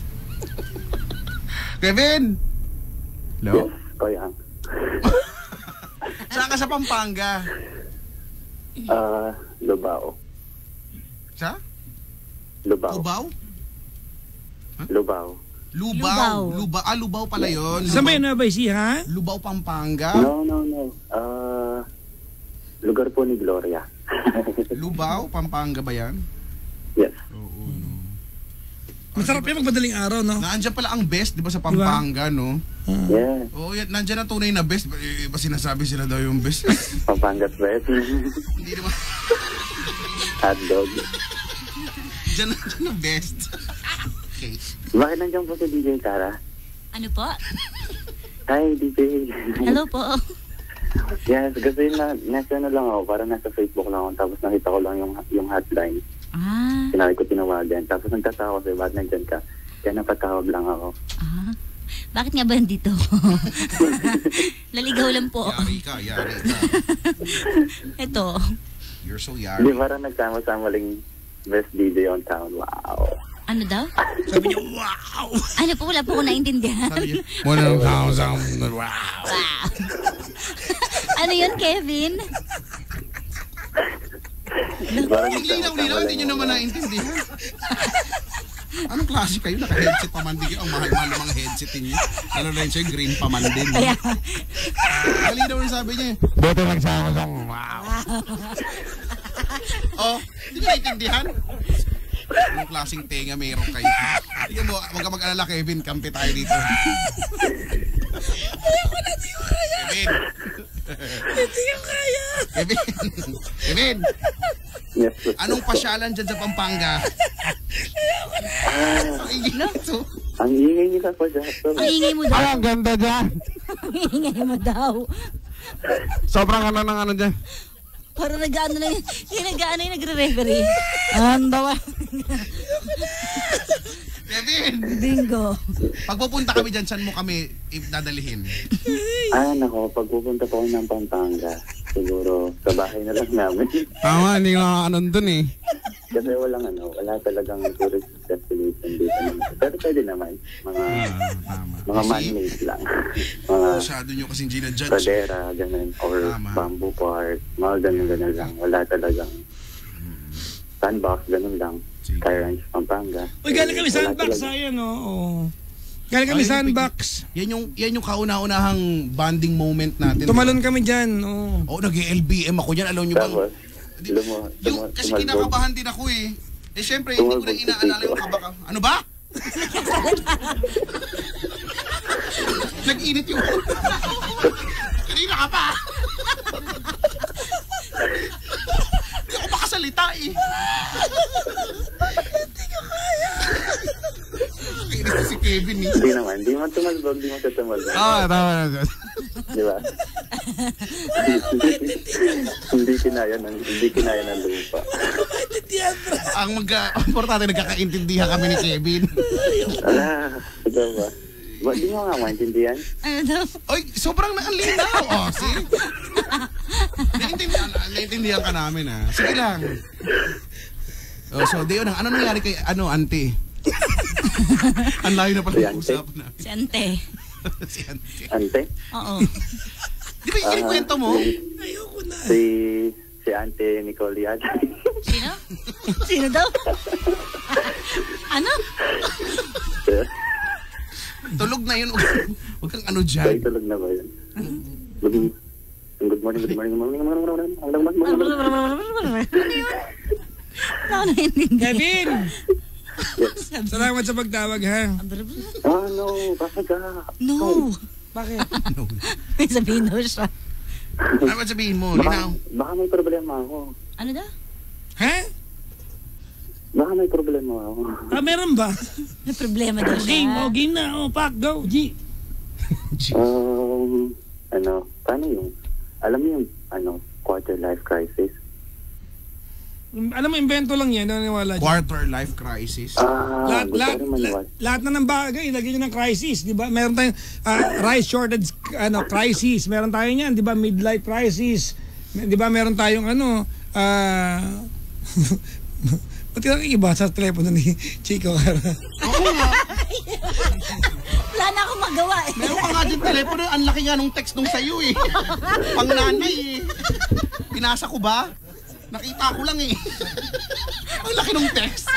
Kevin! Hello? Koyang. Saan ka sa Pampanga? Ah, Lubao. Sa? Lubao. Lubao? Lubao. Lubao. Lubao. Ah, Lubao pala yun. Sa may Lubao, na ba si ha? Lubao, Pampanga? No, no, no. Ah, lugar po ni Gloria. Lubao, Pampanga ba yan? Yes. Oo, no. Masarap yan magmadaling araw, no? Naandyan pala ang best, di ba, sa Pampanga, no? Mm. Yeah. Oo, yan, nandyan ang tunay na best. Ba, eh, ba sinasabi sila daw yung best? Pampanga's best. Hindi naman. Hotdog. Diyan nandyan ang best. Okay. Bakit nandiyan po si D J Tara? Ano po? Hi, D J. Hello po. Yes, kasi na, nasa ano lang ako, parang nasa Facebook lang ako, tapos nakita ko lang yung, yung hotline. Ah. Sinabi ko tinawagan, tapos nagtatawa ko, ba't nandyan ka? Kaya napatawag lang ako. Ah. Bakit nga ba nandito? Laligaw lang po. Yari ka, yari ka. Ito. You're so Hindi, yari. parang nagsama-sama lang best D J on town. Wow. Ano daw? Sabi niya, wow! Ano po? Wala po ko naintindihan. Sabi niya, one of thousand, wow. Wow. Ano yun, Kevin? Parang Yung linaw-linaw, hindi nyo naman naintindihan. Anong klase kayo? Naka-headset pa man din kayo. Ang mahal-mahal ng mga headset niyo. Lalo na yun siya, green pa man din. Kaya, Mali daw yung sabi niya. Boto nagsama song. Wow. Oh, hindi ka naintindihan? Anong klaseng tenga meron kayo? Hindi mo, huwag ka mag-alala, Kevin. Kampi tayo dito. Kevin. Hindi ko kaya. Kevin. Kevin. Yes, po. Anong pasyalan dyan sa Pampanga? Ang ingay nito. Ang ingay nila po dyan. ang ingay mo daw. Ay, ang ganda dyan. Ang ingay mo daw. Sobrang ano ng ano dyan. Parang nag-ano na yun. Yung nag-ano yung nagre-referee. Ang dawa. Kevin. Bingo. Pag pupunta kami dyan, saan mo kami dadalihin? Ah, nako, pag pupunta po ako ng Pampanga, siguro sa bahay na lang namin. Tama, hindi nga ano dun eh. Kasi walang ano, wala talagang tourist destination dito naman. Pero pwede naman, mga Tama. mga Kasi, man-made lang. Mga masyado nyo kasing ginajudge. pradera, ganun, or Tama. bamboo park, mga ganun-ganun lang. Wala talagang sandbox, ganun lang. Sige. Sky Ranch, Pampanga. Uy, galing kami Wala sandbox, talaga. ayan o. Oh. Galing kami Ay, sandbox. Yan yung, yan yung kauna-unahang bonding moment natin. Tumalon kami dyan. Oh. Oo, nag-L B M ako dyan. Alam nyo bang? Tapos, Di- lumo, Yung, lumo, kasi tumalbog. kinakabahan din ako eh. Eh syempre, hindi ko na Tumalbog si inaalala Tito. yung kabaka. Ano ba? Nag-init yung... Kanina ka pa. Hindi ako makasalita eh. Hindi ko kaya. Kainis si Kevin eh. Hindi naman, hindi mo tumalbog, hindi mo siya tumalbog. Ah, tama na. Di ba? Hindi kinaya ng, hindi kinaya ng lupa. Ang magka-importante, nagkakaintindihan kami ni Kevin. Ala, ito ba? Ba, di mo nga maintindihan? Ano daw? Oy, sobrang nakalinaw. Oh, see? Naintindihan, naintindihan ka namin ah. Sige lang. Oh, so, Deo, ano nangyari kay, ano, auntie? Ang layo na pala Si yung auntie? usapan namin. Si Ante. Si auntie. Ante? Oo. Di ba yung kinikwento mo? Ayoko na. Si, si Ante Nicole yan. Sino? Sino daw? Ano? Tulog na yun. Huwag kang ano Dahil dyan. tulog na ba yun? Good, good morning, good morning, good morning, good morning, good morning, good morning, good morning. Ano yun? Ako naiintindihan. Kevin! Salamat sa pagtawag ha. Ah, no, bakit ka? No. Bakit? May sabihin daw siya. Ano ba sabihin mo? Baka, Linaw. baka may problema ako. Ano daw? Ha? Baka may problema ako. Ah, meron ba? May problema daw siya. Game, oh, game na. Oh, pack, go. G. Um, ano, paano yung, alam mo yung, ano, quarter life crisis? Alam mo, invento lang yan. Naniniwala dyan. Quarter life crisis. Ah, Lahat, gusto lahat, ko rin maniwala. lahat, lahat na ng bagay, ilagay nyo ng crisis, di ba? Meron tayong ah, rice shortage ano, crisis. Meron tayo niyan, di ba? Midlife crisis. Di ba? Meron tayong ano, ah... Ba't ka nakikiba sa telepono ni Chico? Oo nga. Wala na akong magawa eh. Meron ka nga dyan telepono. Ang laki nga nung text nung sa'yo eh. Pang nanay eh. Pinasa ko ba? Nakita ko lang eh. Ang laki nung text.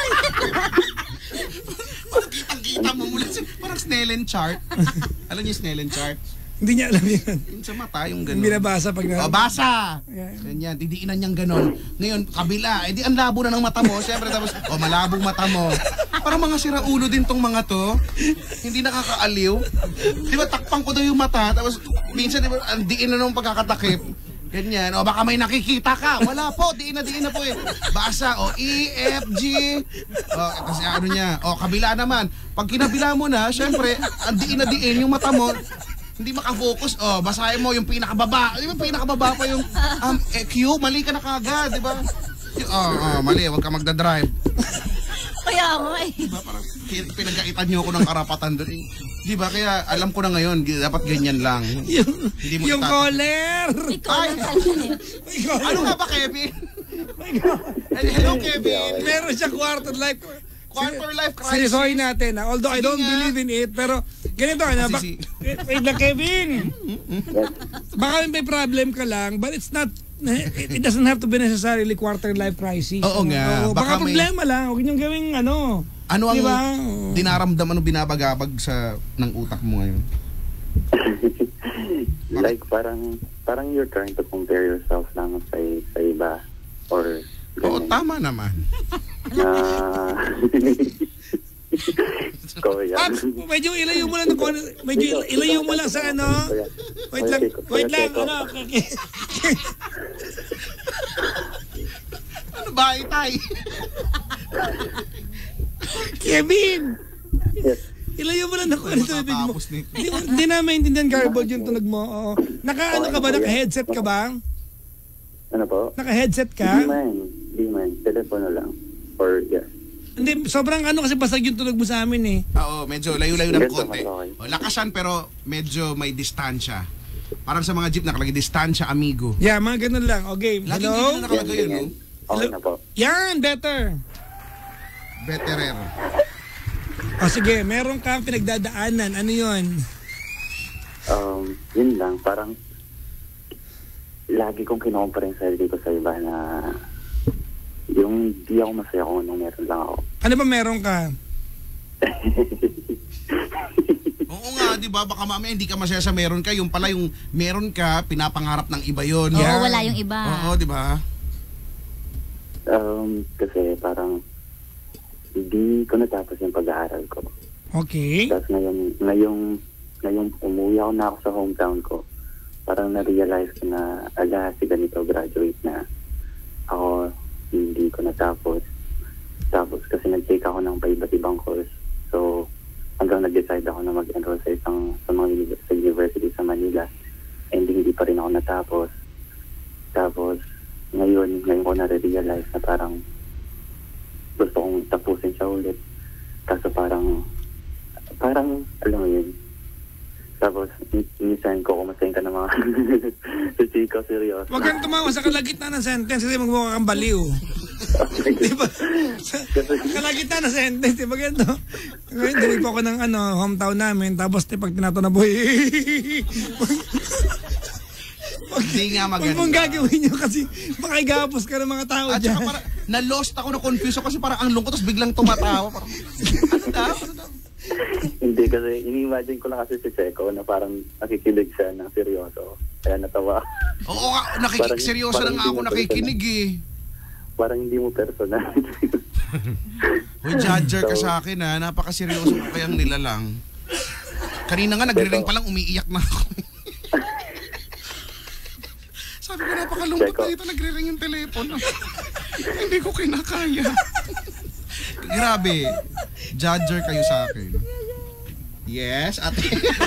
Parang kitang-kita mo mula sa... Parang Snellen chart. Alam niyo yung Snellen chart? Hindi niya alam yan. Yung sa mata, yung Yung gano'n. binabasa pag na... O, basa! Yeah. Ganyan, didiinan niyang gano'n. Ngayon, kabila. Eh di ang labo na ng mata mo. Siyempre, tapos, o malabong mata mo. Parang mga siraulo din tong mga to. Hindi nakakaaliw. Di ba, takpang ko daw yung mata. Tapos, minsan, di ba, ang diin na nung pagkakatakip. Ganyan. O, baka may nakikita ka. Wala po. Diin na, diin na po eh. Basa. O, E, F, G. O, kasi ano niya. O, kabila naman. Pag kinabila mo na, siyempre, ang diin na diin yung mata mo. Hindi makafocus. Oh, basahin mo yung pinakababa. Di ba pinakababa pa yung um, eh, Q? Mali ka na kagad, di ba? Oh, oh, mali. Huwag ka magdadrive. Kaya nga eh. Diba? Parang pinagkaitan niyo ako ng karapatan doon. Eh. Di ba? Kaya alam ko na ngayon, dapat ganyan lang. Yung, Hindi mo yung itat- caller! Ikaw Ay! lang talaga eh. My God. Ano nga ba, Kevin? My God. Eh, hello, Kevin. Meron siya quarter life. Quarter life crisis. Seryosohin natin ha. Although I Sige don't nga. believe in it, pero ganito na. Kasi Bak- si- wait lang, Kevin. Yes. Baka may problem ka lang, but it's not, it, it doesn't have to be necessarily quarter life crisis. Oo nga. Oo, baka, Baka may- problema lang. Huwag niyong gawing ano. Ano ang Di ba? dinaramdam, ano binabagabag sa ng utak mo ngayon? Like parang parang you're trying to compare yourself lang sa sa iba or Oo, ganun. tama naman. Na Kuya. Ah, medyo ilayo mo lang ng medyo ilayo mo lang sa ano. Wait lang, wait lang, ano. Ano ba, Itay? Kevin! Yes. Ilayo mo lang ako. Ano tunog mo? Matatapos nito. Hindi mo- Hindi na maintindihan garbled yung tunog mo. Oo. Naka ano ka ba? Naka-headset ka ba? Ano po? Naka-headset Hindi ka? man. Hindi man. Telepono lang. Or yes. Hindi, sobrang ano kasi basag yung tunog mo sa amin eh. Oo, medyo layo-layo ng Ganito, konti. malaki. O, lakasan pero medyo may distansya. Parang sa mga jeep nakalagay, distansya, amigo. Yeah, mga ganun lang. Okay, Lagi hello? ganyan na nakalagay yun, no? Okay na po. Yan, better. Veterero. O sige, meron kang pinagdadaanan. Ano yun? Um, yun lang. Parang lagi kong kinukumpara yung sarili ko sa iba na yung di ako masaya kung anong meron lang ako. Ano ba meron ka? Oo nga, di ba? Baka mamaya hindi ka masaya sa meron ka. Yung pala yung meron ka, pinapangarap ng iba yun. Oo, Yan. wala yung iba. Oo, di ba? Um, kasi parang hindi ko natapos yung pag-aaral ko. Okay. Tapos ngayon, ngayong, ngayong umuwi ako na ako sa hometown ko, parang na-realize ko na, ala, si ganito graduate na. Ako, hindi ko natapos. Tapos kasi nag-take ako ng pa-iba't ibang course. So, hanggang nag-decide ako na mag-enroll sa isang sa mga uni- sa university sa Manila. And hindi pa rin ako natapos. Tapos, ngayon, ngayon ko na-realize na parang gusto kong tapusin siya ulit. Kaso parang, parang, alam mo yun. Tapos, minsan ko kumasayin ka ng mga si Chico, seryoso. Huwag kang tumawa sa kalagitnaan ng sentence kasi magmukha kang baliw. Di ba? Sa kalagitnaan ng sentence, di ba ganito? Ngayon, dali po ako ng ano, hometown namin, tapos di pag tinato na po, Hindi nga huwag maganda. mong gagawin nyo kasi makigapos ka ng mga tao At dyan. saka parang na-lost ako, na-confuse ako kasi parang ang lungkot tapos biglang tumatawa. Parang, ano daw? Ano daw? Hindi kasi, ini-imagine ko lang kasi si Checo na parang nakikilig siya ng seryoso. Kaya natawa. Oo nga, nakikik, Parang- seryoso na parang nga hindi ako mo nakikinig eh. Parang hindi mo personal. Uy, judger ka sa akin ha, napakaseryoso ko kayang nilalang. Kanina nga nagre-ring pa lang, umiiyak na ako. Sabi ko, napakalungkot Checo. na ito, nagre-ring yung telepono. Hindi ko kinakaya. Grabe, judger kayo sa akin. Yes, ate.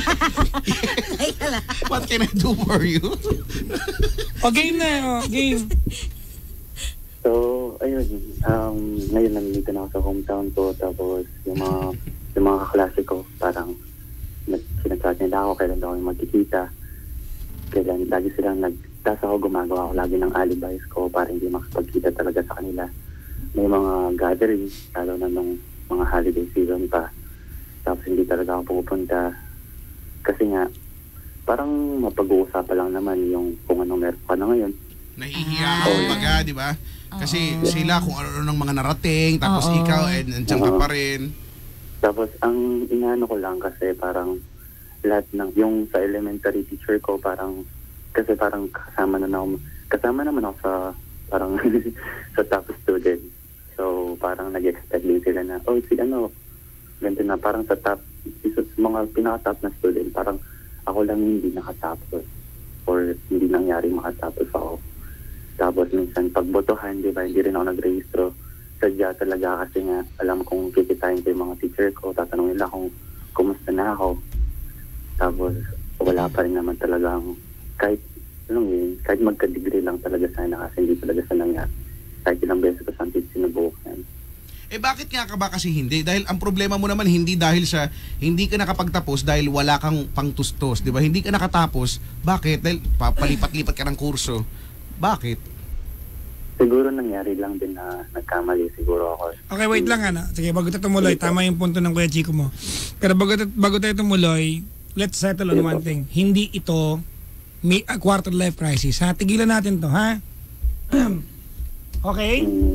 What can I do for you? O, game na. O, game. So, ayun. Um, ngayon nandito na ako sa hometown ko. Tapos, yung mga, yung mga kaklase ko, parang nag- sinachat nila ako kailan daw kami magkikita. Kailan, lagi silang nag... Tapos ako gumagawa ako lagi ng alibis ko para hindi makapagkita talaga sa kanila. May mga gathering, lalo na nung mga holiday season pa. Tapos hindi talaga ako pupunta. Kasi nga, parang mapag-uusapan lang naman yung kung anong meron ka na ngayon. Nahihiya Ah. ka kumbaga, di ba? Kasi Oo. sila kung ano ng mga narating, tapos Oo. ikaw, eh, nandiyan ka Oo. pa rin. Tapos ang inaano ko lang kasi parang lahat ng, yung sa elementary teacher ko parang, kasi parang kasama na ako, kasama naman ako sa parang sa top student. So parang nag-expect din sila na, oh si ano, ganito na parang sa top, isa sa mga pinaka-top na student, parang ako lang hindi nakatapos or hindi nangyari makatapos ako. Tapos minsan pagbotohan, di ba, hindi rin ako nag-rehistro. Sadya talaga kasi nga alam kong kikitain ko yung mga teacher ko, tatanungin nila kung kumusta na ako. Tapos wala pa rin naman talagang kahit, alam mo yun, kahit magka-degree lang talaga sana kasi hindi talaga sa nangyari. Kahit ilang beses ko sa sinubukan. Eh bakit nga ka ba kasi hindi? Dahil ang problema mo naman hindi dahil sa hindi ka nakapagtapos dahil wala kang pangtustos, di ba? Hindi ka nakatapos. Bakit? Dahil papalipat-lipat ka ng kurso. Bakit? Siguro nangyari lang din na nagkamali siguro ako. Okay, wait lang ano. Sige, bago tayo tumuloy, tama yung punto ng Kuya Chico mo. Pero bago, bago tayo tumuloy, let's settle on one thing. Hindi ito may a quarter life crisis. Ha? Tigilan natin to, ha? Okay? Hmm,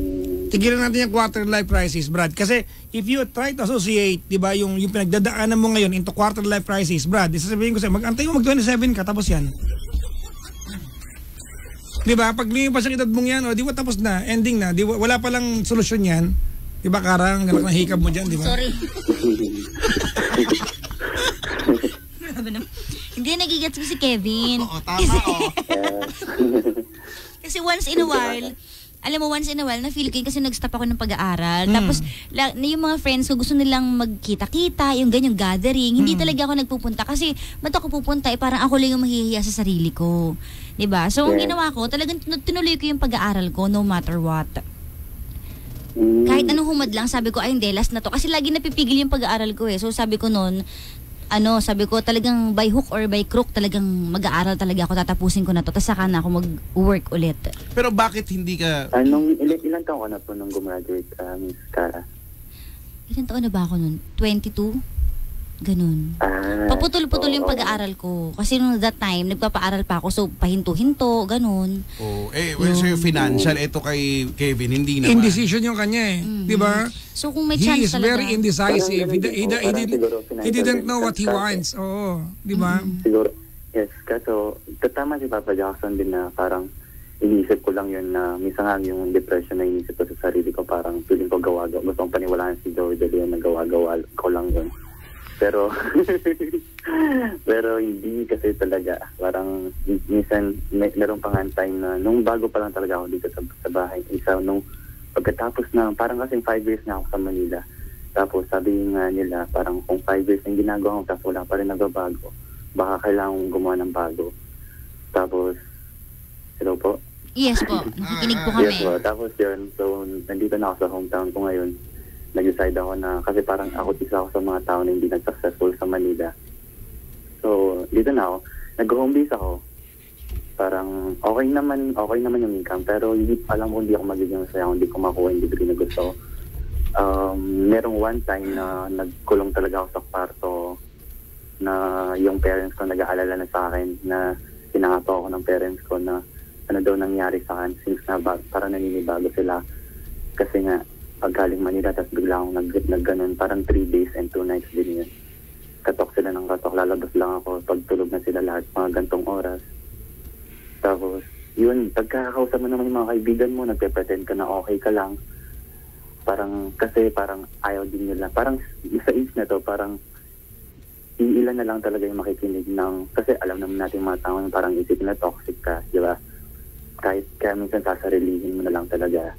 tigilan natin yung quarter life crisis, Brad. Kasi if you try to associate, di ba, yung, yung pinagdadaanan mo ngayon into quarter life crisis, Brad, isasabihin ko sa'yo, mag-antay mo mag twenty-seven ka, tapos yan. Di ba? Pag lumipas ang edad mong yan, o, di ba tapos na, ending na, di ba, wala palang solusyon yan. Di ba, Karang, galak na hikab mo dyan, di ba? Sorry. Hindi nagigets ko si Kevin. Oo, tama, oh. Kasi once in a while, alam mo, once in a while, na-feel ko yun kasi nag-stop ako ng pag-aaral. Mm. Tapos, la, na yung mga friends ko, gusto nilang magkita-kita, yung ganyang gathering. Hindi Mm. talaga ako nagpupunta. Kasi, ba't ako pupunta? Eh, parang ako lang yung mahihiya sa sarili ko. Diba? So, ang Yeah. ginawa ko, talagang tin- tinuloy ko yung pag-aaral ko, no matter what. Mm. Kahit anong humad lang, sabi ko, ay hindi, last na to. Kasi lagi napipigil yung pag-aaral ko eh. So, sabi ko noon, ano, sabi ko talagang by hook or by crook talagang mag-aaral talaga ako, tatapusin ko na to, tapos saka na ako mag-work ulit. Pero bakit hindi ka... Anong, ilan, ilan taon ka na po nung gumraduate ka, Miss Cara? Ilan taon na ba ako nun? twenty-two? Ganun. Ah, Paputol-putol yung oo. pag-aaral ko. Kasi nung that time, nagpapaaral pa ako, so pahinto-hinto, ganun. Oh, eh, well, so yung financial, ito kay Kevin, hindi naman. Indecision yung kanya eh. Mhm. Di ba? So kung may He chance is talaga. very indecisive. He, Parang he, he, ganun din po. he, Parang didn't, siguro he financial didn't know what he resistance wants. Oo. Di ba? Siguro, yes, kaso, tama si Papa Jackson din na parang iniisip ko lang yun na minsan nga yung depression na iniisip ko sa sarili ko, parang feeling ko gawa-gawa. Gusto kong paniwalaan si Joey De Leon na gawa-gawa ko lang yun. Pero, pero hindi kasi talaga. Parang minsan, may, meron pa nga time na, nung bago pa lang talaga ako dito sa, sa bahay, isa nung pagkatapos na, parang kasing five years na ako sa Manila. Tapos sabi nga nila, parang kung five years ang ginagawa ko, tapos wala pa rin nagbabago, baka kailangan kong gumawa ng bago. Tapos, hello po? Yes po, nakikinig po kami. Yes po, tapos yun, so nandito na ako sa hometown ko ngayon. Nag-decide ako na, kasi parang ako isa ako sa mga tao na hindi nag-successful sa Manila. So, dito na ako. Nag-home base ako. Parang okay naman, okay naman yung income, pero hindi, alam ko hindi ako magiging masaya kung hindi ko makuha yung degree na gusto ko. Um, merong one time na nagkulong talaga ako sa kwarto na yung parents ko nag-aalala na sa akin na pinangato ako ng parents ko na ano daw nangyari sa akin since na ba, parang naninibago sila. Kasi nga, pag galing Manila, tapos bigla akong nag, nag ganun, parang three days and two nights din yun. Katok sila ng katok, lalabas lang ako, pagtulog na sila lahat, mga gantong oras. Tapos, yun, pagkakausap mo naman yung mga kaibigan mo, nagpe-pretend ka na okay ka lang. Parang, kasi parang ayaw din nila. Parang sa age na to, parang iilan na lang talaga yung makikinig ng, kasi alam naman natin mga tao na parang isip na toxic ka, di ba? Kahit kaya minsan sasarilihin mo na lang talaga.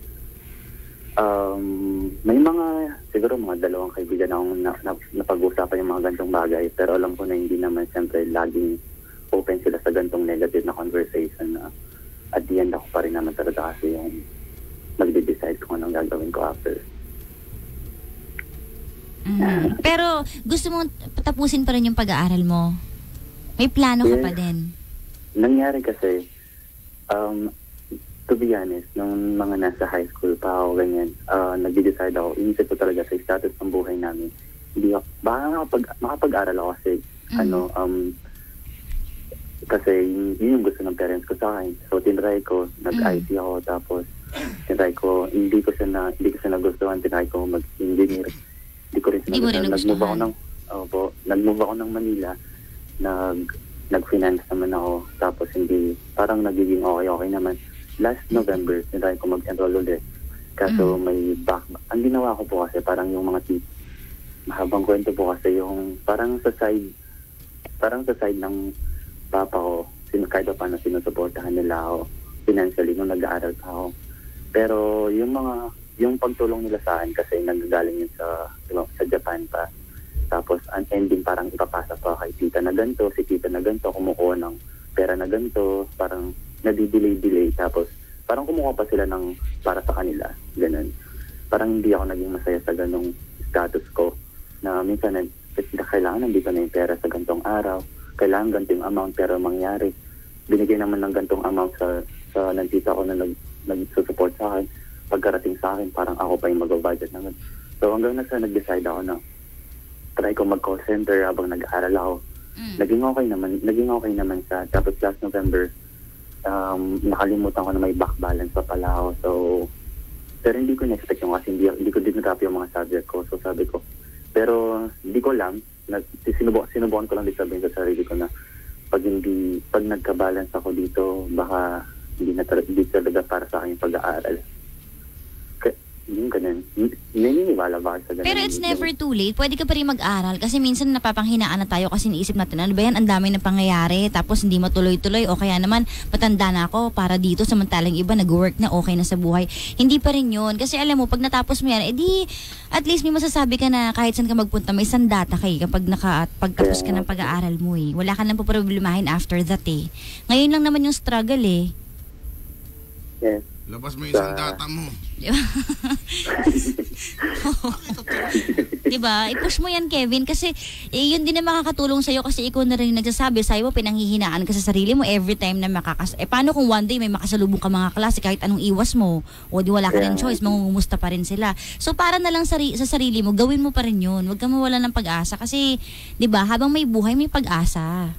Um, may mga, siguro mga dalawang kaibigan akong na, na, napag-usapan yung mga gantong bagay, pero alam ko na hindi naman siyempre laging open sila sa gantong negative na conversation na at the end ako pa rin naman talaga kasi yung magde-decide kung anong gagawin ko after. Mhm. Pero gusto mo tapusin pa rin yung pag-aaral mo? May plano ka Yes. pa din? Nangyari kasi, um, to be honest, nung mga nasa high school pa ako ganyan, uh, nag-decide ako, inisip ko talaga sa status ng buhay namin. Hindi ako, baka makapag, makapag-aral ako kasi, Mhm. ano, um, kasi yun, yun yung gusto ng parents ko sa akin. So, tinry ko, nag-I T ako, tapos, tinry ko, hindi ko siya na, hindi ko siya nagustuhan, tinry ko mag-engineer. Hindi ko rin siya Hindi mo rin nagustuhan. Nag-move ako nagustuhan. ng, opo, nag-move ako ng Manila, nag, nag-finance naman ako, tapos hindi, parang nagiging okay-okay naman. Last November, tinry ko mag-enroll ulit. Kaso Mm. may back, ang ginawa ko po kasi parang yung mga tip, mahabang kwento po kasi yung parang sa side, parang sa side ng papa ko, sin kahit pa paano sinusuportahan nila ako financially nung nag-aaral pa ako. Pero yung mga, yung pagtulong nila sa akin kasi nagagaling yun sa, diba, sa Japan pa. Tapos ang ending parang ipapasa pa kay tita na ganito, si tita na ganito, kumukuha ng pera na ganito, parang nadi-delay-delay. Tapos parang kumukuha pa sila ng para sa kanila, ganun. Parang hindi ako naging masaya sa ganung status ko na minsan na, kailangan nandito na yung pera sa gantong araw, kailangan ganito yung amount pero mangyari. Binigay naman ng gantong amount sa, sa nagtita ko na nag, nag-support sa akin. Pagkarating sa akin, parang ako pa yung mag-budget naman. So hanggang nasa nag-decide ako na try ko mag-call center habang nag-aaral ako. Mm. Naging okay naman, naging okay naman siya. Tapos last November, um, nakalimutan ko na may back balance pa pala ako. So, Pero hindi ko na-expect yung kasi hindi, hindi ko din natap yung mga subject ko. So sabi ko, pero hindi ko alam, na, sinubukan, sinubukan ko lang din sabihin sa sarili ko na pag hindi, pag nagka-balance ako dito, baka hindi na talaga, hindi talaga para sa akin yung pag-aaral. Kaya, yung ganun. Naniniwala ba sa ganun? Pero it's never too late. Pwede ka pa rin mag-aral kasi minsan napapanghinaan na tayo kasi naisip natin, ano ba yan, ang dami na pangyayari tapos hindi matuloy-tuloy o kaya naman matanda na ako para dito samantalang iba nag-work na okay na sa buhay. Hindi pa rin yun. Kasi alam mo, pag natapos mo yan, edi at least may masasabi ka na kahit saan ka magpunta, may sandata kay kapag naka, pagtapos ka ng pag-aaral mo eh. Wala ka nang poproblemahin after that eh. Ngayon lang naman yung struggle eh. Yes. Labas mo yung isang data mo. Diba? I-push mo yan, Kevin, kasi eh, yun din na makakatulong sa'yo kasi ikaw na rin nagsasabi sa'yo mo, pinanghihinaan ka sa sarili mo every time na makakas... Eh, paano kung one day may makasalubong ka mga klase kahit anong iwas mo? O di wala ka rin choice, mangungumusta pa rin sila. So, para na lang sari sa sarili mo, gawin mo pa rin yun. Huwag kang mawala ng pag-asa kasi, di ba, habang may buhay, may pag-asa.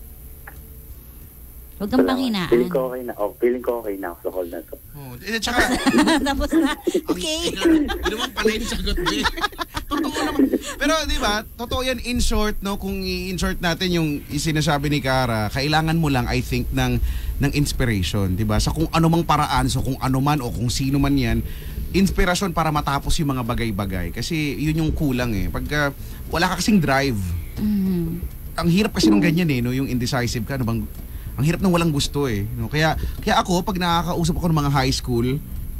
Huwag kang panghinaan. Feeling ko okay na. Oh, feeling ko okay na ako sa call na to. Oh, eh, tsaka, Tapos na. Okay. Hindi naman pala yung sagot eh. Totoo naman. Pero di ba, totoo yan in short, no? Kung i-in short natin yung sinasabi ni Cara, kailangan mo lang, I think, ng, ng inspiration, di ba? Sa kung ano mang paraan, so kung ano man o kung sino man yan, inspirasyon para matapos yung mga bagay-bagay. Kasi yun yung kulang eh. Pagka wala ka kasing drive, Mm-hmm. ang hirap kasi nung ganyan eh, no? Yung indecisive ka, ano bang... Ang hirap nang walang gusto eh. No? Kaya, kaya ako, pag nakakausap ako ng mga high school,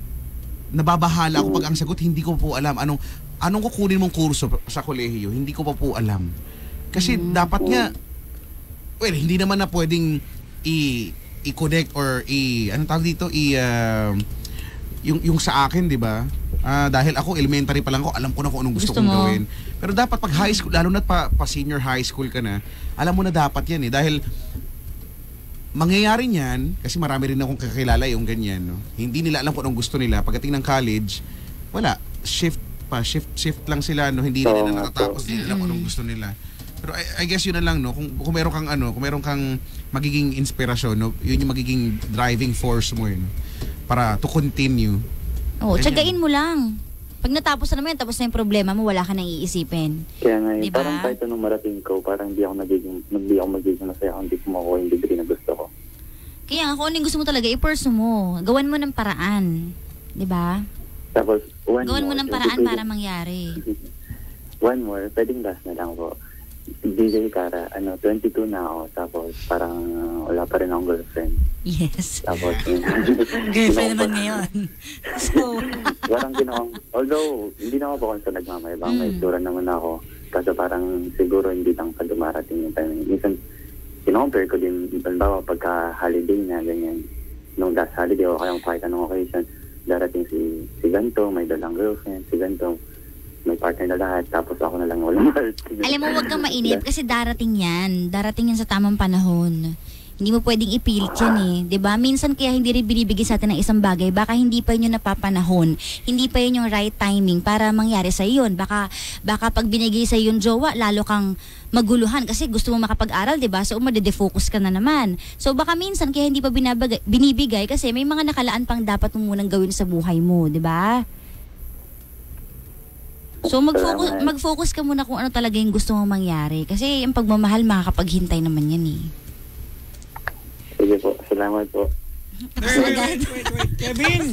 nababahala ako pag ang sagot, hindi ko po alam. Anong, anong kukunin mong kurso sa kolehiyo? Hindi ko pa po alam. Kasi mm. dapat nga, well, hindi naman na pwedeng i- i-connect or i- anong tawag dito? I, uh, yung, yung sa akin, di ba? Uh, dahil ako, elementary pa lang ako, alam ko na kung anong gusto, gusto kong mo. gawin. Pero dapat pag high school, lalo na pa, pa senior high school ka na, alam mo na dapat yan eh. Dahil, mangyayari niyan, kasi marami rin akong kakilala yung ganyan, no? Hindi nila alam kung anong gusto nila. Pagdating ng college, wala. Shift pa. Shift shift lang sila, no? Hindi nila natatapos. Hindi nila kung anong gusto nila. Pero I, I guess yun na lang, no? Kung, kung meron kang, ano, kung meron kang magiging inspirasyon, no? Yun yung magiging driving force mo, yun. Para to continue. Oo, tsagain mo lang. Pag natapos na naman, tapos na yung problema mo, wala ka nang iisipin. Kaya nga, diba? Parang kahit anong marating ko, parang hindi ako magiging, hindi ako magiging masaya kung hindi ko makuha yung degree na gusto ko. Kaya nga, kung ano yung gusto mo talaga, i-pursue mo. Gawan mo ng paraan. Diba? Tapos, one Gawan mo more, ng paraan para mangyari. One more, pwedeng last na lang po. D J Cara, ano, twenty-two na ako, tapos parang uh, wala pa rin akong girlfriend. Yes. Tapos, Girlfriend naman ngayon. So, parang ginawa, although, hindi na ako po kung sa nagmamayabang, mm. may itsura naman ako. Kasi parang siguro hindi lang pa dumarating yung time. Minsan, kinompare ko din, halimbawa pagka-holiday na, ganyan, nung last holiday o kaya kahit anong occasion, darating si, si ganito, may dalang girlfriend, si ganito, may partner na lahat, tapos ako na lang walang partner. Alam mo, huwag kang mainip kasi darating yan. Darating yan sa tamang panahon. Hindi mo pwedeng ipilit yan eh. 'Di ba? Minsan kaya hindi rin binibigay sa atin ng isang bagay. Baka hindi pa yun yung napapanahon. Hindi pa yun yung right timing para mangyari sa yun. Baka, baka pag binigay sa yung jowa, lalo kang maguluhan kasi gusto mo makapag-aral, 'di ba? So, madede-focus ka na naman. So, baka minsan kaya hindi pa binabagay, binibigay kasi may mga nakalaan pang dapat mo munang gawin sa buhay mo, 'di ba? So mag-focus, mag-focus ka muna kung ano talaga yung gusto mong mangyari. Kasi yung pagmamahal, makakapaghintay naman yan eh. Sige po, salamat po. Wait, wait, wait, wait, wait. Kevin!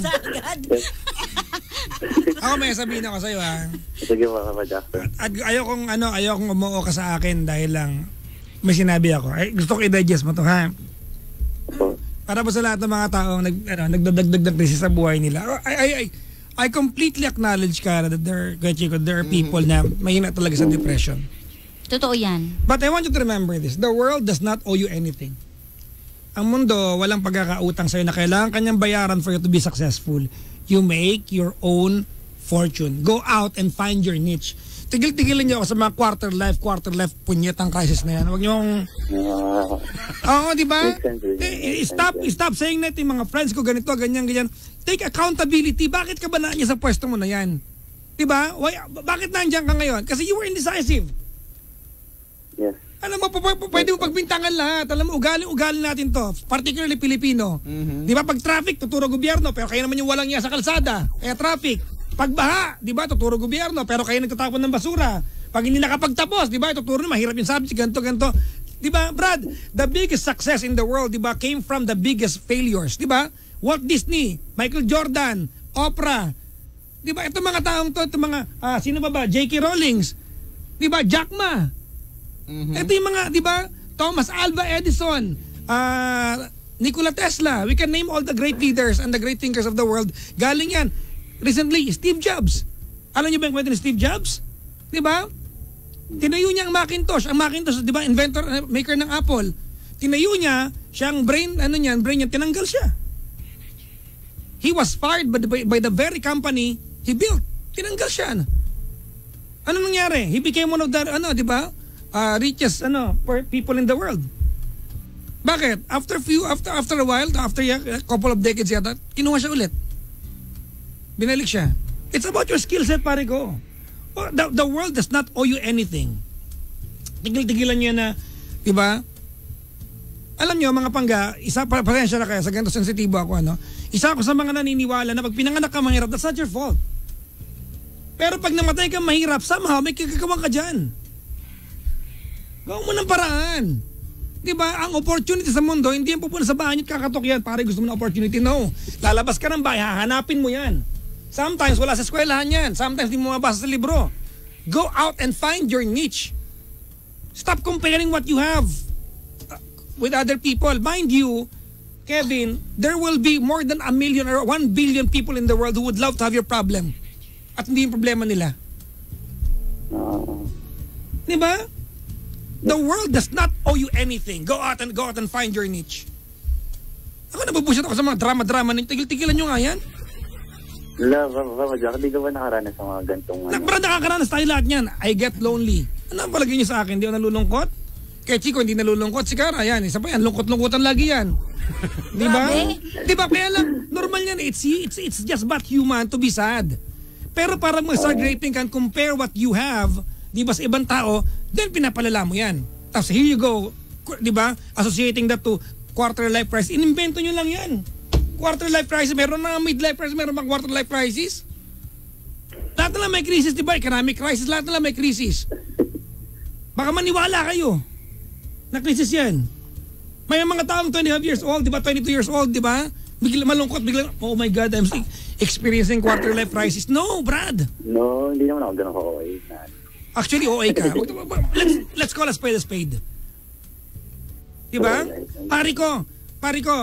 Ako may sabihin ako sa'yo ha. Sige po, Papa Jackson. At ayokong ano, ayokong umuo ka sa akin dahil lang may sinabi ako. Ay, gusto ko i-digest mo to ha. Opo. Para po sa lahat ng mga taong nag, ano, nagdadagdag ng krisis sa buhay nila. Ay, ay, ay. I completely acknowledge, Cara, that there, there are people na mahina talaga sa depression. Totoo yan. But I want you to remember this. The world does not owe you anything. Ang mundo, walang pagkakautang sa'yo na kailangan kanyang bayaran for you to be successful. You make your own fortune. Go out and find your niche. Tigil-tigilin niyo ako sa mga quarter life, quarter life punyetang crisis na yan. Huwag niyo yung... Uh, Oo, di ba? Eh, stop, stop saying that yung mga friends ko ganito, ganyan, ganyan. Take accountability. Bakit ka ba nandiyan sa pwesto mo na yan? Di ba? Why, bakit nandiyan ka ngayon? Kasi you were indecisive. Yes. Alam mo, p- p- pwede mo pagbintangan lahat. Alam mo, ugali-ugali natin to. Particularly Pilipino. Mhm. Di ba, pag traffic, tuturo gobyerno. Pero kayo naman yung walang iya sa kalsada. Kaya traffic. Pag baha, di ba, tuturo gobyerno. Pero kayo nagtatapon ng basura. Pag hindi nakapagtapos, di ba, tuturo na, mahirap yung subject, ganito, ganito. Di ba, Brad, the biggest success in the world, di ba, came from the biggest failures. Di ba? Walt Disney, Michael Jordan, Oprah. Di ba, itong mga taong to, itong mga, ah, sino ba ba? J K. Rowlings. Di ba, Jack Ma. Mhm. Ito yung mga, di ba, Thomas Alva Edison, uh, Nikola Tesla. We can name all the great leaders and the great thinkers of the world. Galing yan. Recently, Steve Jobs. Alam niyo ba yung kwento ni Steve Jobs? Di ba? Tinayo niya ang Macintosh. Ang Macintosh, di ba, inventor, uh, maker ng Apple. Tinayo niya, siyang brain, ano niyan, brain niya, tinanggal siya. He was fired by the, by the very company he built. Tinanggal siya. Ano nangyari? He became one of the, ano, di ba? Uh, richest ano per people in the world. Bakit? After few after after a while, after a couple of decades yata, kinuha siya ulit. Binalik siya. It's about your skill set, pare ko. Oh, the, the world does not owe you anything. Tigil-tigilan niyo na, di ba? Alam niyo mga pangga, isa pa pasensya na kaya sa ganito sensitibo ako ano. Isa ako sa mga naniniwala na pag pinanganak ka mahirap, that's not your fault. Pero pag namatay ka mahirap, somehow may kikakawang ka dyan. Gawin mo ng paraan. Diba? Ang opportunity sa mundo, hindi yan pupunta sa bahay at kakatok yan. Pare, gusto mo ng opportunity? No. Lalabas ka ng bahay, hahanapin mo yan. Sometimes wala sa eskwelahan yan. Sometimes di mo mabasa sa libro. Go out and find your niche. Stop comparing what you have with other people. Mind you, Kevin, there will be more than a million or one billion people in the world who would love to have your problem. At hindi yung problema nila. Oo. Diba? The world does not owe you anything. Go out and go out and find your niche. Ako nabubusit ako sa mga drama-drama. Tigil-tigilan nyo nga yan. Wala, Papa Jack, hindi ka ba nakaranas sa mga gantong ano? Nakapara nakakaranas tayo lahat yan. I get lonely. Ano ang palagay nyo sa akin? Hindi ako nalulungkot? Kaya Chico, hindi nalulungkot. Si Cara, yan. Isa pa yan. Lungkot-lungkotan lagi yan. Di ba? Di ba? Kaya lang, normal yan. It's, it's, it's just but human to be sad. Pero parang mag-start rating can compare what you have, di ba, sa ibang tao, then pinapalala mo yan. Tapos here you go, di ba, associating that to quarter life crisis. Inimbento nyo lang yan. Quarter life crisis, meron na midlife crisis, meron mga quarter life crisis. Lahat na lang may crisis, di ba? Economic crisis, lahat na lang may crisis. Baka maniwala kayo na crisis yan. May mga taong twenty-five years old, di ba, twenty-two years old, di ba? Bigla malungkot, bigla, oh my God, I'm experiencing quarter life crisis. No, Brad. No, hindi naman ako ganun ka-O A. Actually, O A ka. Let's, let's call a spade a spade. Diba? Pari ko, pari ko.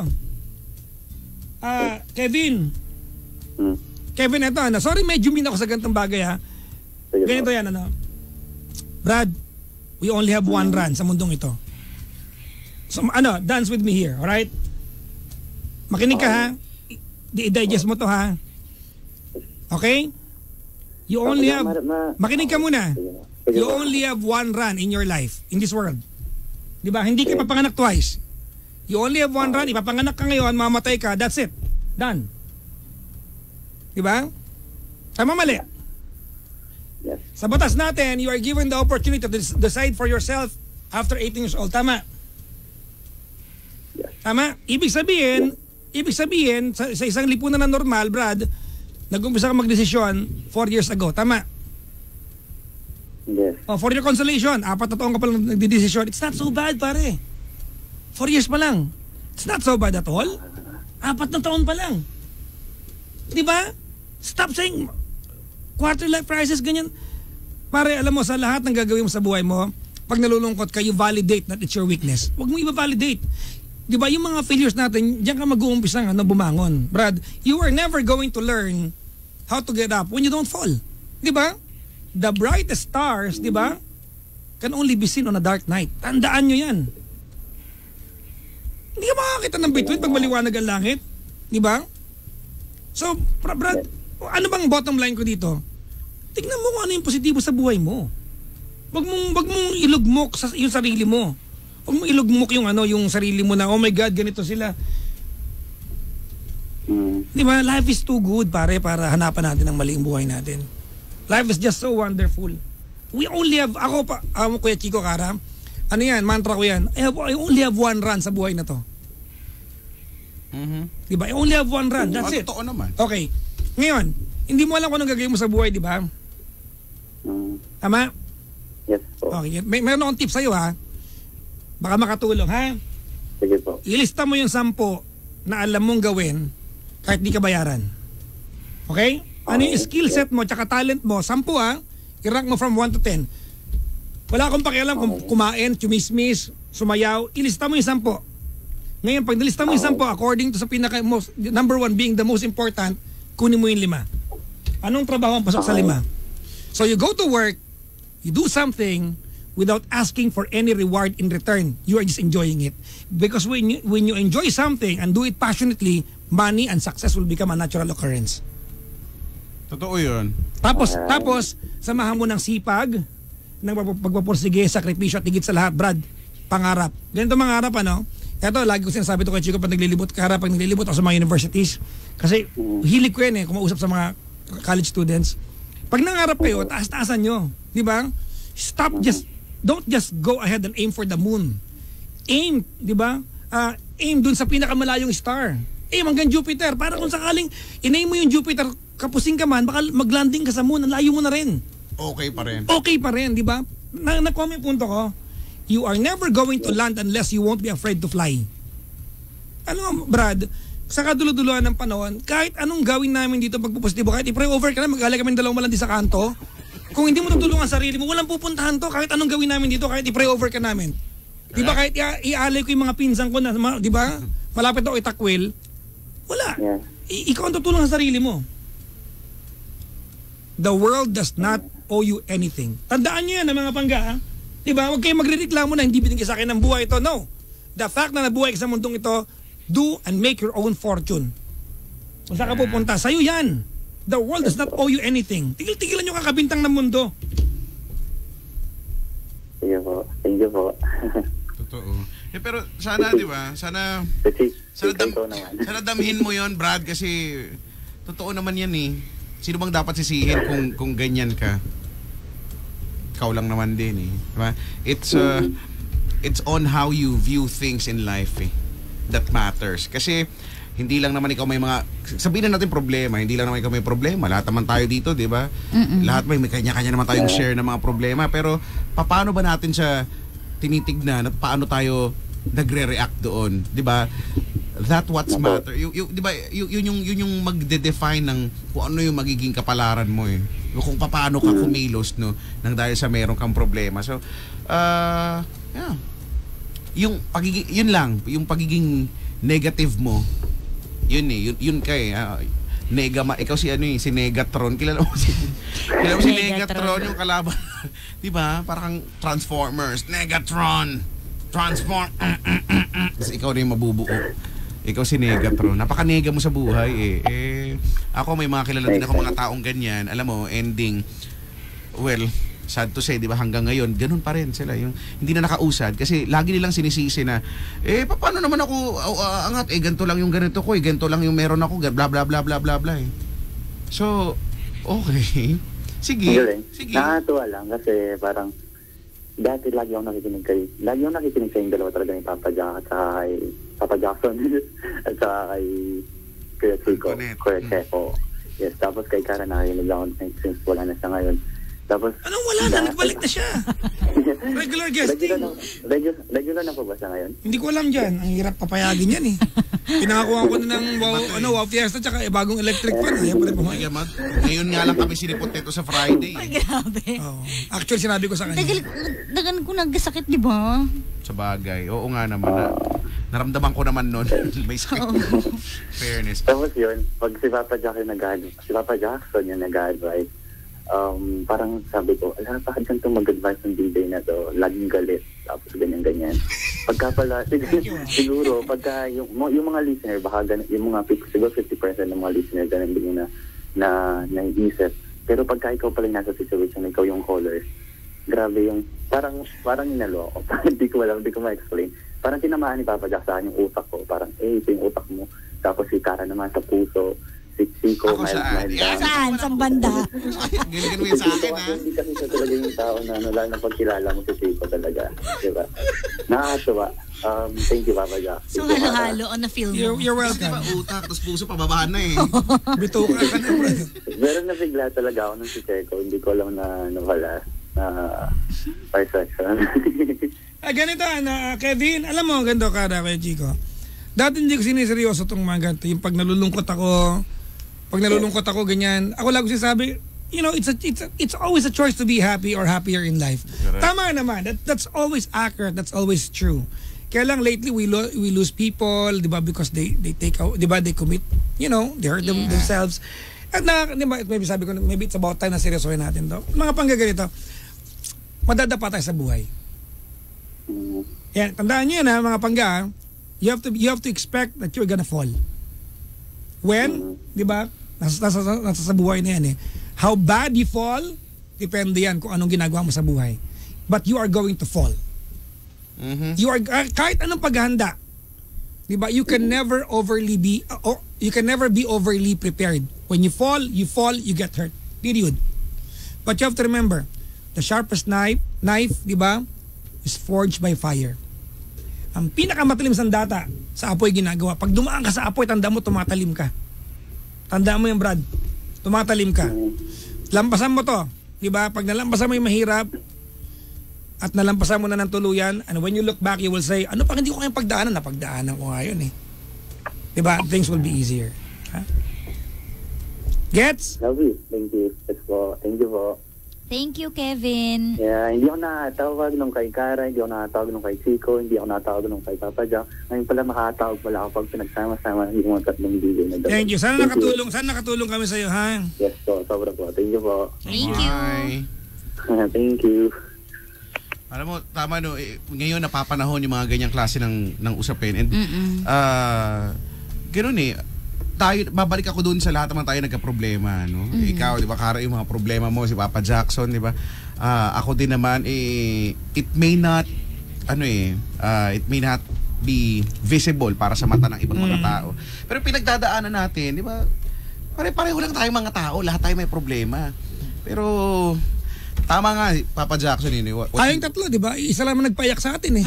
Ah, Kevin. Hmm. Kevin, ito, ano. Sorry, medyo min ako sa ganitong bagay, ha. Sige, Ganito yan, ano. Brad, we only have one run sa mundong ito. So, ano, dance with me here, alright? Makinig ka, ha. I-digest mo to, ha. Okay? You only have, makinig ka muna. You only have one run in your life, in this world. Diba? Hindi ka papanganak twice. You only have one run, ipapanganak ka ngayon, mamatay ka, that's it. Done. Diba? Tama mali? Yes. Sa batas natin, you are given the opportunity to decide for yourself after eighteen years old. Tama? Yes. Tama? Ibig sabihin, ibig sabihin, sa, sa isang lipunan na normal, Brad, nag-umpisa ka magdesisyon four years ago. Tama? Yes. Oh, for your consolation, apat na taon ka pa lang nagdidesisyon. It's not so bad, pare. Four years pa lang. It's not so bad at all. Apat na taon pa lang. Di ba? Stop saying quarter life crisis, ganyan. Pare, alam mo, sa lahat ng gagawin mo sa buhay mo, pag nalulungkot ka, you validate that it's your weakness. Huwag mo i-validate. Di ba, yung mga failures natin, diyan ka mag-uumpisa ano, bumangon. Brad, you are never going to learn how to get up when you don't fall. Di ba? The brightest stars, di ba, can only be seen on a dark night. Tandaan nyo yan. Hindi ka makakita ng bituin pag maliwanag ang langit. Di ba? So, Brad, ano bang bottom line ko dito? Tignan mo kung ano yung positibo sa buhay mo. Wag mong, wag mong ilugmok sa yung sarili mo. Wag mong ilugmok yung ano, yung sarili mo na, oh my God, ganito sila. Mm. Di ba? Life is too good, pare, para hanapan natin ang maling buhay natin. Life is just so wonderful. We only have, ako pa, um, Kuya Chico Cara, Ano yan? Mantra ko yan. I, have, I only have one run sa buhay na to. Mhm. Diba? I only have one run. That's Ah, it. totoo naman. Okay. Ngayon, hindi mo alam kung anong gagawin mo sa buhay, di ba? Mm, Tama? yes po. Okay. May, meron akong tips sa'yo, ha? Baka makatulong, ha? Sige po. Ilista mo yung sampo na alam mong gawin kahit di ka bayaran. Okay? Ano yung Okay. skill set mo tsaka talent mo? Sampu, ha? I-rank mo from one to ten. Wala akong pakialam kung Okay. kumain, chumismis, sumayaw. Ilista mo yung sampo. Ngayon, pag nilista mo yung sampo, according to sa pinaka most, number one being the most important, kunin mo yung lima. Anong trabaho ang pasok sa Okay. lima? So you go to work, you do something without asking for any reward in return. You are just enjoying it. Because when you, when you enjoy something and do it passionately, money and success will become a natural occurrence. Totoo yun. Tapos, Alright. tapos, samahan mo ng sipag, ng pag- pagpapursige, sakripisyo at higit sa lahat, Brad, pangarap. Ganito mangarap, ano? Ito, lagi ko sinasabi to kay Chico pag naglilibot ka, pag naglilibot ako sa mga universities. Kasi, hilig ko yan eh, kumausap sa mga college students. Pag nangarap kayo, taas-taasan nyo. Di ba? Stop just, don't just go ahead and aim for the moon. Aim, di ba? Ah, aim dun sa pinakamalayong star. Aim hanggang Jupiter. Para kung sakaling inaim mo yung Jupiter, kapusing ka man, baka maglanding ka sa moon, ang layo mo na rin. Okay pa rin. Okay pa rin, di ba? Na nakuha mo yung punto ko. You are never going to land unless you won't be afraid to fly. Ano, Brad? Sa kaduluduluhan ng panahon, kahit anong gawin namin dito pagpupositibo, kahit i-pray over ka na, mag-alay kami ng dalawang malandi sa kanto, kung hindi mo tutulungan sarili mo, walang pupuntahan to. Kahit anong gawin namin dito, kahit i-pray over ka namin. Di ba? Kahit i- ialay ko yung mga pinsan ko na, ma- di ba? Malapit ako itakwil, wala. Yeah. I- ikaw ang tutulong sa sarili mo. The world does not owe you anything. Tandaan nyo yan, mga pangga. Ha? Diba? Huwag kayong magre-reklamo na hindi binigay sa akin ng buhay ito. No. The fact na nabuhay ka sa mundong ito, do and make your own fortune. Kung saan ka pupunta, sa'yo yan. The world does not owe you anything. Tigil-tigilan nyo kakabintang ng mundo. Sige po. Thank you po. Totoo. Eh, pero sana, di ba? Sana, Kasi, sana, dam, ikaw naman. sana damhin mo yon, Brad, kasi totoo naman yan eh. Sino bang dapat sisihin kung kung ganyan ka? Ikaw lang naman din eh. Diba? It's uh, it's on how you view things in life eh. That matters. Kasi hindi lang naman ikaw may mga, sabihin na natin problema, hindi lang naman ikaw may problema. Lahat naman tayo dito, di ba? Lahat may, may kanya-kanya naman tayong share ng mga problema. Pero paano ba natin siya tinitignan at paano tayo nagre-react doon? Di ba? That what's matter. Yung, yung, di ba, yun, yun, yung, yun yung magde-define ng kung ano yung magiging kapalaran mo eh. Yung kung paano ka kumilos, no? Nang dahil sa meron kang problema. So, uh, yeah. Yung pagiging, yun lang, yung pagiging negative mo, yun eh, yun, yun ka eh. Uh, Negama, ikaw si ano eh, si Negatron. Kilala mo si, kilala mo si Negatron, yung kalaban. Di ba? Parang Transformers. Negatron! Transform! Tapos ikaw na yung mabubuo. Ikaw si Negatron. Napaka-nega mo sa buhay eh. Eh, ako may mga kilala din ako mga taong ganyan. Alam mo, ending, well, sad to say, di ba, hanggang ngayon, ganun pa rin sila. Yung, hindi na nakausad kasi lagi nilang sinisisi na, eh, paano naman ako uh, angat? Eh, ganito lang yung ganito ko, eh, ganito lang yung meron ako, bla bla bla bla bla bla eh. So, okay. Sige. Galing. Sige. Nakakatuwa lang kasi parang dati lagi akong nakikinig kayo. Lagi akong nakikinig kayong dalawa talaga ni Papa Jack at saka kay Papa Jackson at saka kay Kuya Chico, Connect. Kuya Checo. Yes, tapos kay Kara nakikinig ako since wala na siya ngayon. Tapos, Anong wala na? Nagbalik na siya. Regular guesting. regular na, regular, regular na po ba siya ngayon? Hindi ko alam dyan. Ang hirap papayagin yan eh. Pinakakuha ko na ng wow, ano, wow fiesta tsaka eh, bagong electric fan. Ayaw pa rin pumayag. Mag, ngayon nga lang kami sinipot nito sa Friday. Eh. Grabe. Oh. Actually, sinabi ko sa kanya. Tagal, dagan ko nagkasakit, di ba? Sa bagay. Oo nga naman. Na, naramdaman ko naman nun. May sakit. Fairness. Tapos yun, pag si Papa Jack yung nag-advise, si Papa Jackson yung nag-advise, um, parang sabi ko, alam, bakit ganito mag-advise ng D J na to? Laging galit. Tapos ganyan-ganyan. Pagka pala, siguro, siguro pagka yung, yung mga listener, baka ganun, yung mga, siguro fifty percent ng mga listener, ganun din yung na, na, naiisip. Pero pagka ikaw pala yung nasa situation, ikaw yung caller, grabe yung, parang, parang inalo ako. Hindi ko alam, hindi ko ma-explain. Parang tinamaan ni Papa Jack sa akin yung utak ko. Parang, eh, ito yung utak mo. Tapos si Kara naman sa puso. Si Chico, Ako mild, saan? mild Yeah, lang. Saan? Sa banda? Ganyan mo yun sa akin, ha? Hindi kasi siya talaga yung tao na ano, lalo na pagkilala mo si Chico talaga. Diba? Nakakatuwa. Um, thank you, Papa Jack. So, halo-halo on na film You're, mo. you're Kasi diba, welcome. utak, tapos puso, pababa na eh. Bituka ka na, bro. Meron na bigla talaga ako ng si Checo. Hindi ko alam na nawala na perception. Ah, ganito, na Kevin, alam mo, ganito ka na kay Chico. Dati hindi ko siniseryoso itong mga ganito. Yung pag nalulungkot ako, pag nalulungkot ako, ganyan. Ako lang ko sinasabi, you know, it's a, it's a, it's always a choice to be happy or happier in life. Correct. Tama naman. That, that's always accurate. That's always true. Kaya lang lately we lo- we lose people, 'di ba, because they they take out, 'di ba, they commit, you know, they hurt them, Yeah. themselves. At na, 'di ba, maybe sabi ko, maybe it's about time na seryosohin natin 'to. Mga panggaganito. Madadapa tayo sa buhay. Mm. Yan, tandaan niyo yan, ha, mga pangga. You have to you have to expect that you're gonna fall. When, 'di ba? Nasa, nasa, nasa sa buhay na yan eh. How bad you fall, depende yan kung anong ginagawa mo sa buhay. But you are going to fall. Mhm. You are uh, kahit anong paghahanda. 'Di ba? You can never overly be uh, or you can never be overly prepared. When you fall, you fall, you get hurt. Period. But you have to remember, the sharpest knife, knife, 'di ba, is forged by fire. Ang pinakamatalim sandata sa apoy ginagawa. Pag dumaan ka sa apoy, tanda mo tumatalim ka. Tandaan mo 'yan, Brad. Tumatalim ka. Lampasan mo 'to, 'di ba? Pag nalampasan mo 'yung mahirap, at nalampasan mo na ng tuluyan, and when you look back, you will say, ano pa hindi ko kayang pagdaanan? Napagdaanan ko ngayon eh. Diba? Things will be easier. Ha? Gets? Love you. Thank you. Yes po. Thank you po. Thank you, Kevin. Yeah, hindi ako nakatawag nung kay Kara, hindi ako nakatawag nung kay Chico, hindi ako nakatawag nung kay Papa Jack. Ngayon pala makatawag pala ako pag pinagsama-sama yung mga tatlong video na daw. Thank you. Sana nakatulong, sana nakatulong kami sa iyo, ha? Yes po, sobra po. Thank you po. Thank you. Bye. Thank you. Alam mo, tama no, eh, ngayon napapanahon yung mga ganyang klase ng, ng usapin. And, Mm-mm. ah, ganoon eh, tayo, babalik ako doon sa lahat naman tayo nagka-problema, no? Mm. Ikaw, di ba, Kara, yung mga problema mo, si Papa Jackson, di ba? Ah, ako din naman, eh, it may not, ano eh, ah, it may not be visible para sa mata ng ibang mga Mm. tao. Pero pinagdadaanan natin, di ba? Pare-pareho lang tayo mga tao, lahat tayo may problema. Pero, tama nga, Papa Jackson, yun. What, what Tayong tatlo, di ba? Isa lang man nagpayak sa atin eh.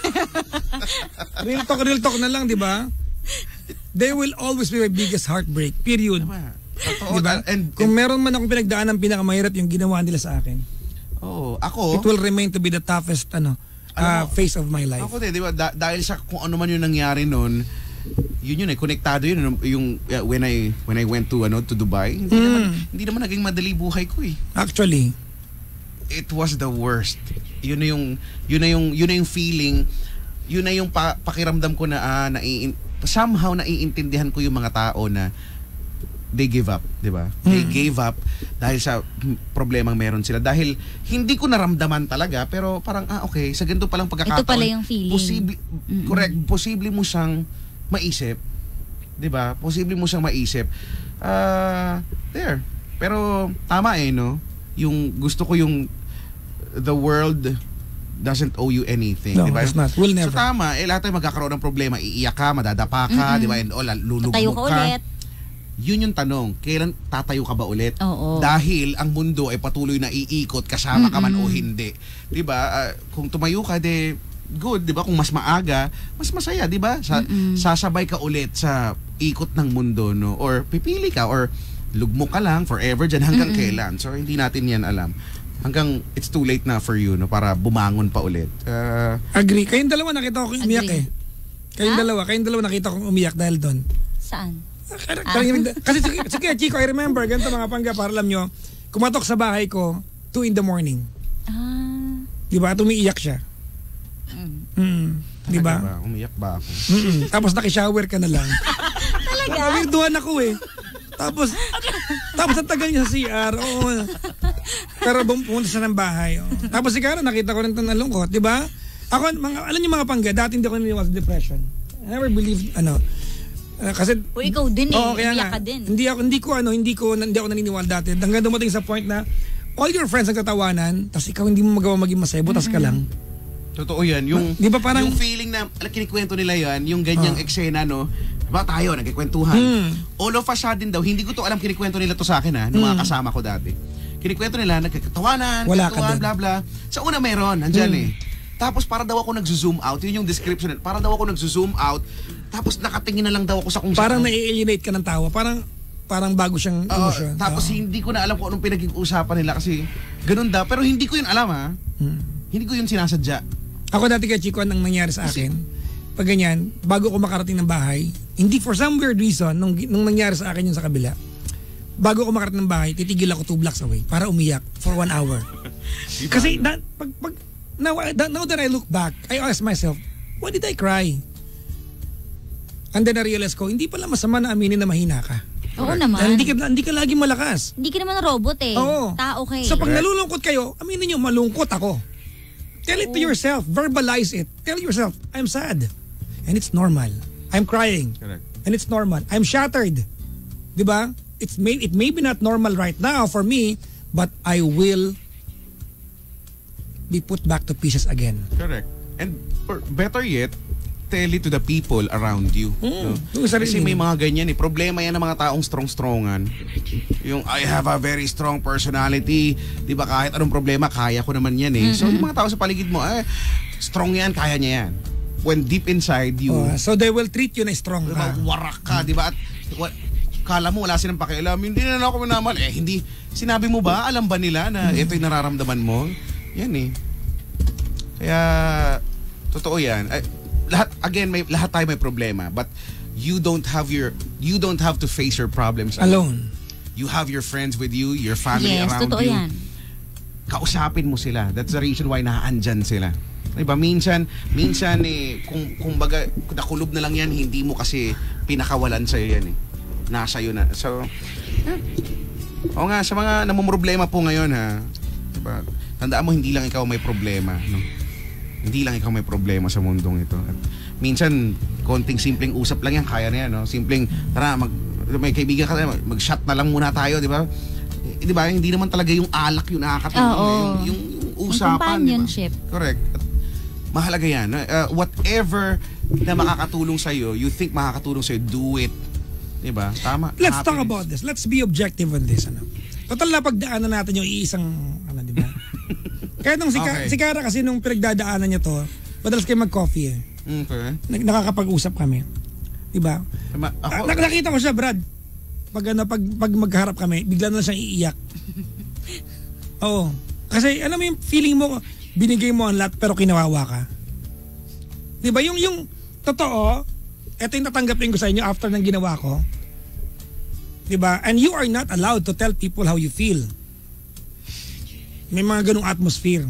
Real talk, real talk na lang, di ba? They will always be my biggest heartbreak. Period. Tama. Totoo. Di ba? And, Kung meron man akong pinagdaan ng pinakamahirap yung ginawa nila sa akin, oh, ako, it will remain to be the toughest ano, Alam uh, mo, phase of my life. ako din, di ba, da- dahil sa kung ano man yung nangyari noon, yun yun eh, konektado yun, ano, yung, uh, when I, when I went to, ano, to Dubai, hindi Mm. naman, hindi naman naging madali buhay ko eh. Actually, It was the worst. Yun na yung, yun na yung, yun na yung feeling, yun na yung pa, pakiramdam ko na, ah, nai, somehow naiintindihan ko yung mga tao na they give up, di ba? They Mm. gave up dahil sa hmm, problemang meron sila. Dahil hindi ko naramdaman talaga, pero parang, ah, okay, sa ganito palang pagkakataon. Ito pala yung feeling. Posible, Mm-mm. correct, posible mo siyang maisip, di ba? Posible mo siyang maisip. Ah, there. Pero, tama eh, no? Yung gusto ko yung the world doesn't owe you anything, no, di ba? it's not. We'll So never. tama, eh lahat tayo magkakaroon ng problema, iiyak ka, madadapa ka, Mm-mm. di ba? And all, lulubog Tatayo ka ka. ulit. Yun yung tanong, kailan tatayo ka ba ulit? Oo. Dahil ang mundo ay patuloy na iikot, kasama ka man o Mm-mm. hindi. Di ba? Ah, kung tumayo ka, de good, di ba? Kung mas maaga, mas masaya, di ba? Sa, Mm-mm. sasabay ka ulit sa ikot ng mundo, no? Or pipili ka, or lugmo ka lang forever dyan hanggang Mm-mm. kailan. So, hindi natin yan alam. Hanggang it's too late na for you, no? Para bumangon pa ulit. Ah, Agree. Kayong dalawa nakita ko umiyak Agree. eh. Kayong Ha? dalawa, kayong dalawa nakita kong umiyak dahil doon. Saan? Kasi sige, sige, Chico, I remember, ganito mga pangga, para alam nyo, kumatok sa bahay ko, two in the morning. Ah. Di ba? At umiiyak siya. Mm. Mm. Di ba? talaga ba? Umiyak ba ako? Mm-mm. Tapos nakishower ka na lang. Talaga? Nawirduhan ako eh. Tapos, tapos ang tagal niya sa C R. Oo. Pero bum- pumunta siya ng bahay. Oo. Tapos si Kara, nakita ko rin ito nalungkot. Di ba? Ako, mga, alam niyo mga pangga, dati hindi ako naniniwala sa depression. I never believed, ano, uh, kasi, O ikaw din eh. oo, kaya Umiyak nga, ka din. hindi ako, hindi ko, ano, hindi ko, hindi ako naniniwala dati. Hanggang dumating sa point na, all your friends nagtatawanan, tapos ikaw hindi mo magawa maging masaya, butas ka lang. Totoo yan. Yung, Di ba parang- yung feeling na, alam, kinikwento nila yan, yung ganyang Oh. eksena, no? Diba tayo, nagkikwentuhan. Mm. All of a sudden daw, hindi ko to alam, kinikwento nila to sa akin ha, ng mga Mm. kasama ko dati. Kinikwento nila, nagkakatawanan, Wala ka kwentuhan, dun. bla bla. Sa una meron, nandyan Mm. eh. Tapos para daw ako nagzo-zoom out, yun yung description, para daw ako nagzo-zoom out, tapos nakatingin na lang daw ako sa kung Parang saan. na-alienate ka ng tawa. Parang parang bago siyang Oo, emosyon. tapos Oo. hindi ko na alam kung anong pinag-uusapan nila kasi ganun daw. Pero hindi ko yun alam ha. Mm. Hindi ko yun sinasadya. Ako dati kay Chico, anong nangyari sa akin, pag ganyan, bago ko makarating ng bahay, hindi for some weird reason, nung, nung nangyari sa akin yung sa kabila, bago ko makarating ng bahay, titigil ako two blocks away para umiyak for one hour. Kasi na, pag, pag, now, now that I look back, I ask myself, why did I cry? And then na-realize ko, hindi pala masama na aminin na mahina ka. Oo naman. Dahil hindi ka, hindi ka laging malakas. Hindi ka naman robot eh. Oo. Tao ka eh. So pag nalulungkot kayo, aminin nyo, malungkot ako. Tell it to yourself. Verbalize it. Tell yourself, I'm sad. And it's normal. I'm crying. Correct. And it's normal. I'm shattered. Diba? It's may, it may be not normal right now for me, but I will be put back to pieces again. Correct. And or better yet, tell it to the people around you. Mm, no? yung sarili Kasi may mo. mga ganyan eh. Problema yan ng mga taong strong-strongan. Yung I have a very strong personality. Di ba kahit anong problema, kaya ko naman yan eh. So yung mga tao sa paligid mo, eh, strong yan, kaya niya yan. When deep inside you, Oh, so they will treat you na strong diba, ka. warak ka, di ba? At wa- kala mo wala silang pakialam, hindi na lang ako minamal. Eh, hindi. Sinabi mo ba? Alam ba nila na ito yung nararamdaman mo? Yan eh. Kaya, totoo yan. Ay, lahat, again, may, lahat tayo may problema. But you don't have your, you don't have to face your problems Alone. You have your friends with you, your family Yes, around totoo you. yan. Kausapin mo sila. That's the reason why naandyan sila. Diba? Minsan, minsan eh, kung, kung baga, nakulob na lang yan, hindi mo kasi pinakawalan sa'yo yan eh. Nasa iyo na. So, eh, oo nga, sa mga namumroblema po ngayon ha, diba? Tandaan mo, hindi lang ikaw may problema. No? Hindi lang ikaw may problema sa mundong ito. At minsan, konting simpleng usap lang yan, kaya na yan. No? Simpleng, tara, mag, may kaibigan ka, mag-shot na lang muna tayo, di ba? Eh, di ba, hindi naman talaga yung alak yung nakakatulong. Oo. Yung, yung, yung usapan. companionship. Diba? Correct. At mahalaga yan. Uh, whatever na makakatulong sa'yo, you think makakatulong sa'yo, do it. Di ba? Tama. Let's talk Happiness. about this. Let's be objective on this. Ano? Total na pagdaanan natin yung iisang, ano, di ba? Kaya nung si, Ka- Okay. si Kara kasi nung pinagdadaanan niya to, madalas kayo mag-coffee eh. Okay. Nag- nakakapag-usap kami. Di ba? Ma- Ah, Ako, nak- nakita ko siya, Brad. Pag, ano, pag, pag magharap kami, bigla na siyang iiyak. Oo. Kasi ano mo yung feeling mo, binigay mo ang lahat pero kinawawa ka. Di ba? Yung, yung totoo, eto yung tatanggapin ko sa inyo after ng ginawa ko. Di ba? And you are not allowed to tell people how you feel. May mga ganung atmosphere.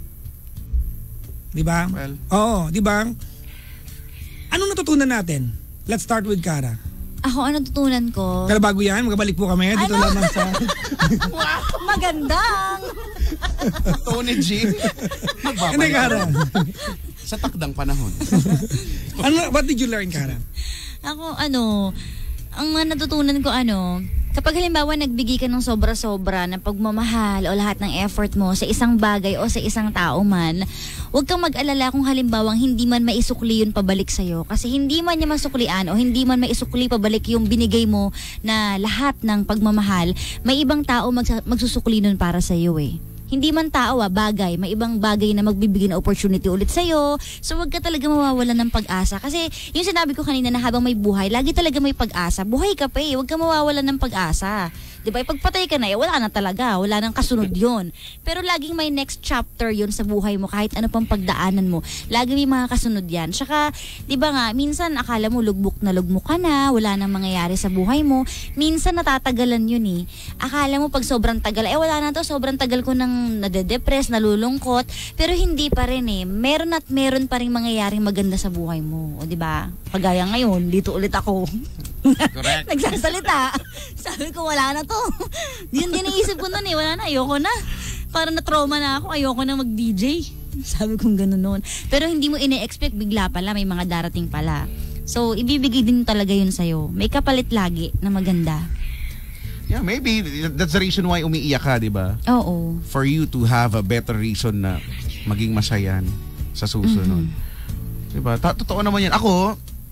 Di ba? Well. Oo, di ba? Anong natutunan natin? Let's start with Kara. Ako, ano tutunan ko? Pero bago yan, magabalik po kami dito Ano? lamang sa... Magandang! Tony G. Hindi, Kara. Sa takdang panahon. Ano, what did you learn, Kara? Ako, ano, ang mga natutunan ko, ano, kapag halimbawa nagbigay ka ng sobra-sobra ng pagmamahal o lahat ng effort mo sa isang bagay o sa isang tao man, huwag kang mag-alala kung halimbawang hindi man maisukli yun pabalik sa'yo. Kasi hindi man niya masuklian o hindi man maisukli pabalik yung binigay mo na lahat ng pagmamahal, may ibang tao magsa- magsusukli nun para sa'yo eh. Hindi man tao ah, bagay. May ibang bagay na magbibigay ng opportunity ulit sa'yo. So wag ka talaga mawawalan ng pag-asa. Kasi yung sinabi ko kanina na habang may buhay, lagi talaga may pag-asa. Buhay ka pa eh. Wag ka mawawalan ng pag-asa. Diba? Ipagpatay ka na eh, wala na talaga. Wala nang kasunod yun. Pero laging may next chapter yun sa buhay mo kahit ano pang pagdaanan mo. Lagi may mga kasunod yan. Tsaka, di ba nga, minsan akala mo lugbok na lugbok ka na, wala nang mangyayari sa buhay mo. Minsan natatagalan yun eh. Akala mo pag sobrang tagal, eh wala na to, sobrang tagal ko nang nade-depress, nalulungkot. Pero hindi pa rin eh. Meron at meron pa rin mangyayaring maganda sa buhay mo. O di ba? Kagaya ngayon, dito ulit ako. Correct. Nagsasalita. Sabi ko, wala na to. Yun din naisip ko nun eh. Wala na, ayoko na. Parang na-trauma na ako. Ayoko na mag-D J. Sabi kong gano'n noon. Pero hindi mo ine-expect, bigla pala. May mga darating pala. So, ibibigay din talaga yun sa'yo. May kapalit lagi na maganda. Yeah, maybe that's the reason why umiiyak ka, di ba? Oo. For you to have a better reason na maging masayan sa susunod. Mm-hmm. Diba? Ta- totoo naman yan. Ako,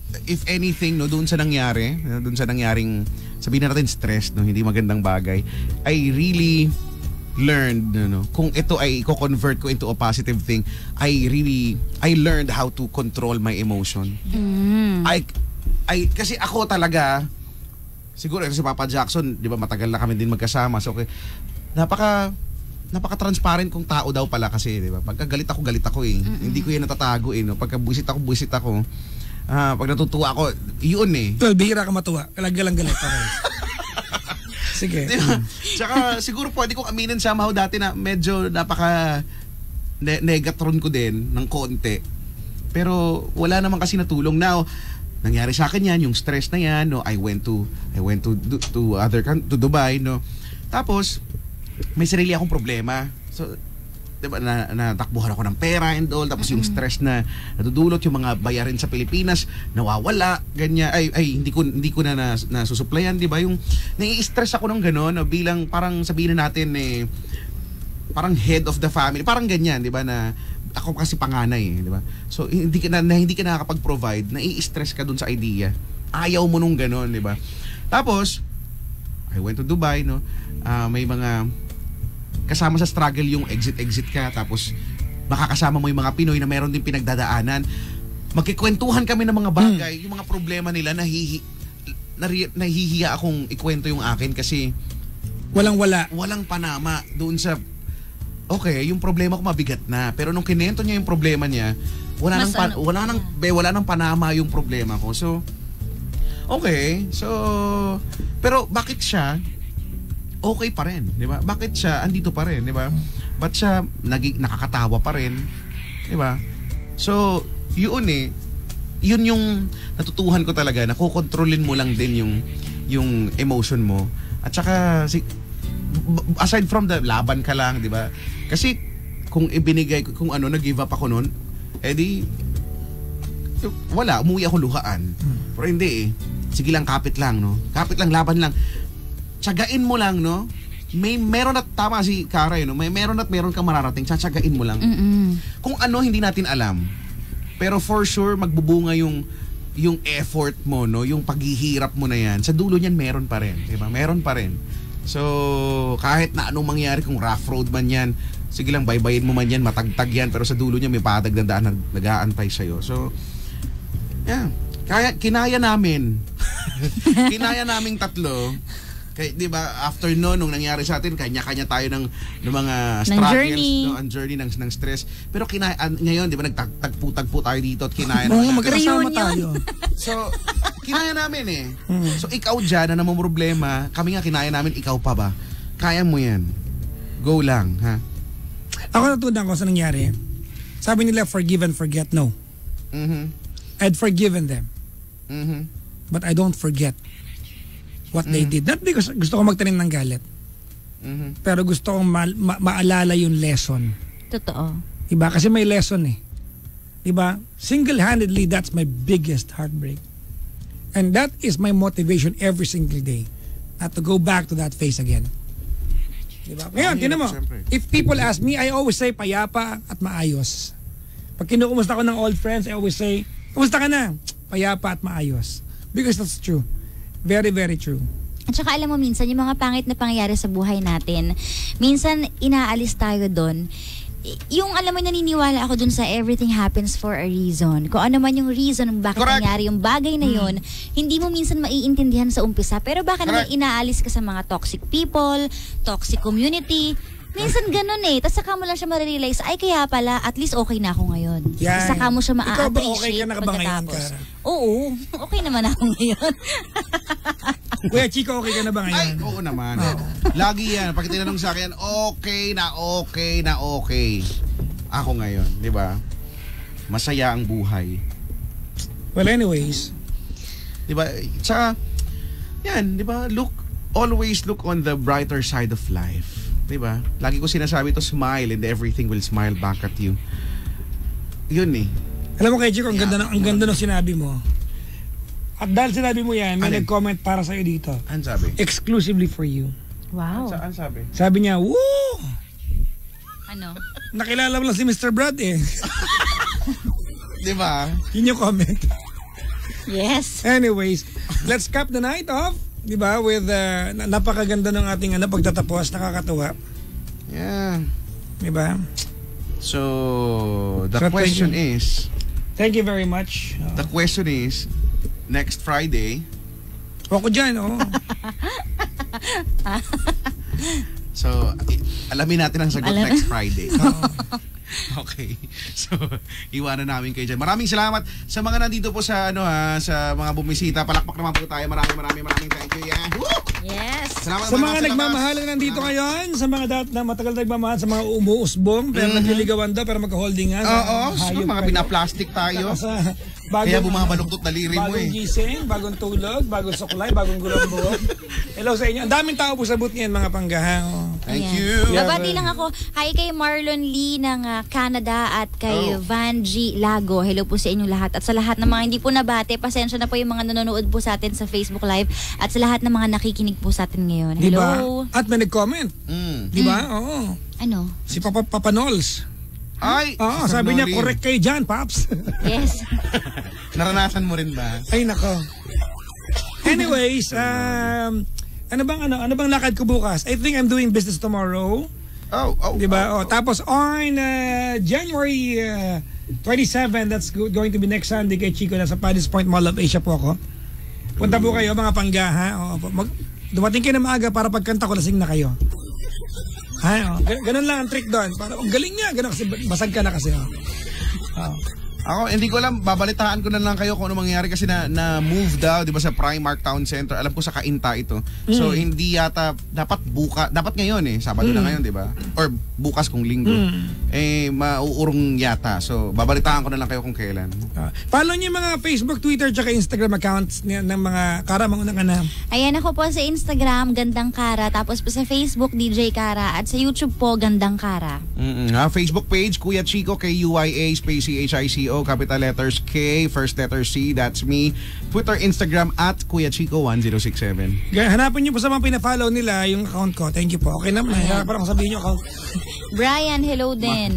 if anything, no, doon sa nangyari, no, doon sa nangyaring, sabihin na natin stress, no, hindi magandang bagay, I really learned, no, no, kung ito ay i-convert ko into a positive thing, I really, I learned how to control my emotion. Mm. I, I, kasi ako talaga, siguro si Papa Jackson, di ba, matagal na kami din magkasama, so okay, napaka, napaka-transparent kong tao daw pala kasi, di ba? Pagka galit ako, galit ako eh. Mm-mm. Hindi ko yan natatago eh, no? Pagka buwisit ako, buwisit ako. Ah, pag natutuwa ako, yun eh. Well, bihira ka matuwa. Galang-galang galit. Okay. Sige. Diba? Tsaka siguro pwede kong aminin somehow dati na medyo napaka ne- negatron ko din ng konti. Pero wala naman kasi natulong. Now, nangyari sa akin yan, yung stress na yan, no? I went to I went to to other to Dubai, no? Tapos may sarili akong problema. So, diba, na, natakbuhan ako ng pera and all. Tapos yung stress na nadudulot, yung mga bayarin sa Pilipinas, nawawala, ganyan. Ay, ay hindi ko, hindi ko na nasusuplayan, di ba? Yung nai-stress ako ng gano'n, no? Bilang parang sabihin na natin, eh, parang head of the family. Parang ganyan, di ba? Na ako kasi panganay, di ba? So, hindi ka na, na hindi ka nakakapag-provide, nai-stress ka dun sa idea. Ayaw mo nung gano'n, di ba? Tapos, I went to Dubai, no? Uh, may mga kasama sa struggle yung exit-exit ka, tapos makakasama mo yung mga Pinoy na meron din pinagdadaanan. Magkikwentuhan kami ng mga bagay, hmm. yung mga problema nila, nahihi, nari, nahihiya akong ikwento yung akin kasi walang-wala. Walang panama doon sa, okay, yung problema ko mabigat na, pero nung kinento niya yung problema niya, wala nang, pa, wala nang, be, wala nang panama yung problema ko. So, okay, so, pero bakit siya okay pa rin, di ba? Bakit siya andito pa rin, di ba? Ba't siya naging nakakatawa pa rin, di ba? So, yun eh, yun yung natutuhan ko talaga, na kukontrolin mo lang din yung yung emotion mo. At saka si, aside from the laban ka lang, di ba? Kasi kung ibinigay kung ano, nag-give up ako noon, edi wala, umuwi ako luhaan. Pero hindi eh. Sige lang, kapit lang, no? Kapit lang, laban lang. Tsagain mo lang, no? May meron at tama si Kara, no? May meron at meron kang mararating, tsatsagain mo lang. Mm-mm. Kung ano hindi natin alam. Pero for sure magbubunga yung yung effort mo, no? Yung paghihirap mo na yan. Sa dulo niyan meron pa rin, 'di ba? Meron pa rin. So, kahit na anong mangyari, kung rough road man yan, sige lang, baybayin mo man yan, matagtag yan, pero sa dulo niya may patagdandaan na nag-aantay sa'yo. So, yeah. Kaya, kinaya namin. Kinaya naming tatlo. Kaya, di ba, after no, nung nangyari sa atin, kanya-kanya tayo ng, ng mga struggles, no, ang journey ng, ng stress. Pero kinaya, an, ngayon, di ba, nagtagpo-tagpo tayo dito at kinaya namin. Oo, magkasama tayo. So, kinaya namin eh. So, ikaw dyan na namumroblema, kami nga kinaya namin, ikaw pa ba? Kaya mo yan. Go lang, ha? Ako natutunan ko sa nangyari. Sabi nila, forgive and forget. No. Mm-hmm. I'd forgiven them. Mm-hmm. But I don't forget what mm-hmm. they did. Not because gusto ko magtanim ng galit. Mm-hmm. Pero gusto kong ma- ma- maalala yung lesson. Totoo. Diba? Kasi may lesson eh. Diba? Single-handedly, that's my biggest heartbreak. And that is my motivation every single day. Not to go back to that phase again. Diba? Ngayon, tinan mo. If people ask me, I always say payapa at maayos. Pag kinukumusta ko ng old friends, I always say, kumusta ka na? Payapa at maayos. Because that's true. Very, very true. At saka alam mo minsan, yung mga pangit na pangyayari sa buhay natin, minsan inaalis tayo doon. Yung alam mo, naniniwala ako dun sa everything happens for a reason. Kung ano man yung reason bakit Correct. nangyari yung bagay na yun, hmm. hindi mo minsan maiintindihan sa umpisa. Pero baka naman inaalis ka sa mga toxic people, toxic community. Minsan ganun eh. Tapos saka mo lang siya marirealize, ay kaya pala, at least okay na ako ngayon. Yan. Saka mo siya ma-appreciate. Ikaw ba okay ka na ba ngayon, pagkatapos. Kara? Oo, okay naman ako ngayon. Kuya Chico, okay ka na ba ngayon? Ay, oo naman. Oh. Lagi yan. Pag tinanong sa akin, okay na okay na okay. Ako ngayon, di ba? Masaya ang buhay. Well, anyways. Di ba? Tsaka, yan, di ba? Look, always look on the brighter side of life. Diba? Lagi ko sinasabi to, smile and everything will smile back at you. Yun eh. Alam mo kay Chico, ang yeah, ganda, ang ganda ng sinabi mo. At dahil sinabi mo yan, may Alin? nag-comment para sa'yo dito. Ano sabi? Exclusively for you. Wow. Ano sabi? Sabi niya, woo! Ano? Nakilala mo lang si Mister Brad eh. Diba? Yun yung comment. Yes. Anyways, let's cap the night off, di ba? With uh, na- napakaganda ng ating ano, pagtatapos, nakakatuwa. Yeah. Di ba? So, the So, thank question you. is, Thank you very much. Uh, the question is, next Friday, Ako dyan, oh. so, i- alamin natin ang sagot Alam- next Friday. Okay. So, iwanan namin kayo dyan. Maraming salamat sa mga nandito po sa ano ha, sa mga bumisita. Palakpak naman po tayo. Maraming maraming maraming thank you. Yeah. Woo! Yes. Salamat Sa naman mga sa nagmamahal labas. na nandito Salamat. ngayon, sa mga dat- na matagal na nagmamahal, sa mga umuusbong, pero nagliligawan daw, pero magka-holding nga. Oo, so, hayop mga kayo. pinaplastic tayo. Sa Kaya bumabaluktot na liri mo bagong eh. gising, bagong tulog, bagong suklay, bagong gulong buhok. Hello sa inyo. Ang daming tao po sa booth ngayon, mga panggaha. Oh. Thank Ayan. you. Yeah. Babati lang ako. Hi kay Marlon Lee ng ah, Canada at kay Oh. Van G. Lago. Hello po sa inyong lahat. At sa lahat ng mga hindi po nabate, pasensya na po yung mga nanonood po sa atin sa Facebook Live at sa lahat ng mga nakikinig po sa atin ngayon. Di ba? Hello. At may nag-comment. Mm. Di ba? Oo. Ano? Si Papa Papa Nols. Ay, Oo, Sir sabi niya, Noli. correct kayo dyan, Paps. Yes. Naranasan mo rin ba? Ay, nako. Anyways, um, ano bang ano, ano bang lakad ko bukas? I think I'm doing business tomorrow. Oh, oh. Di ba? Oh, oh, tapos on uh, January uh, twenty-seventh, that's go- going to be next Sunday kay Chico, nasa Paddy's Point Mall of Asia po ako. Punta po kayo mga panggaha. Oh, mag, dumating kayo na maaga para pagkanta ko lasing na kayo. Ay, oh, gan- ganun lang ang trick doon. Para, oh, galing niya, ganun kasi basag ka na kasi. Oh. Oh. Ako, hindi ko alam, babalitaan ko na lang kayo kung ano mangyayari kasi na, na move daw, di ba, sa Primark Town Center. Alam ko sa Kainta ito. So, hindi yata, dapat buka, dapat ngayon eh, Sabado na ngayon, di ba? Or bukas kung linggo. Eh, mauurong yata. So, babalitaan ko na lang kayo kung kailan. Ah, follow niyo yung mga Facebook, Twitter, tsaka Instagram accounts ni- ng mga Kara, mga unang na. Ayan ako po sa Instagram, Gandang Kara. Tapos po sa Facebook, D J Kara. At sa YouTube po, Gandang Kara. Mm-mm. Ah, Facebook page, Kuya Chico, K U Y A, space C H I C O, capital letters K, first letter C, that's me. Twitter, Instagram, at Kuya Chico one zero six seven. Ga- Hanapin niyo po sa mga pina-follow nila yung account ko. Thank you po. Okay naman. Kaya parang sabihin niyo account. Brian, hello din.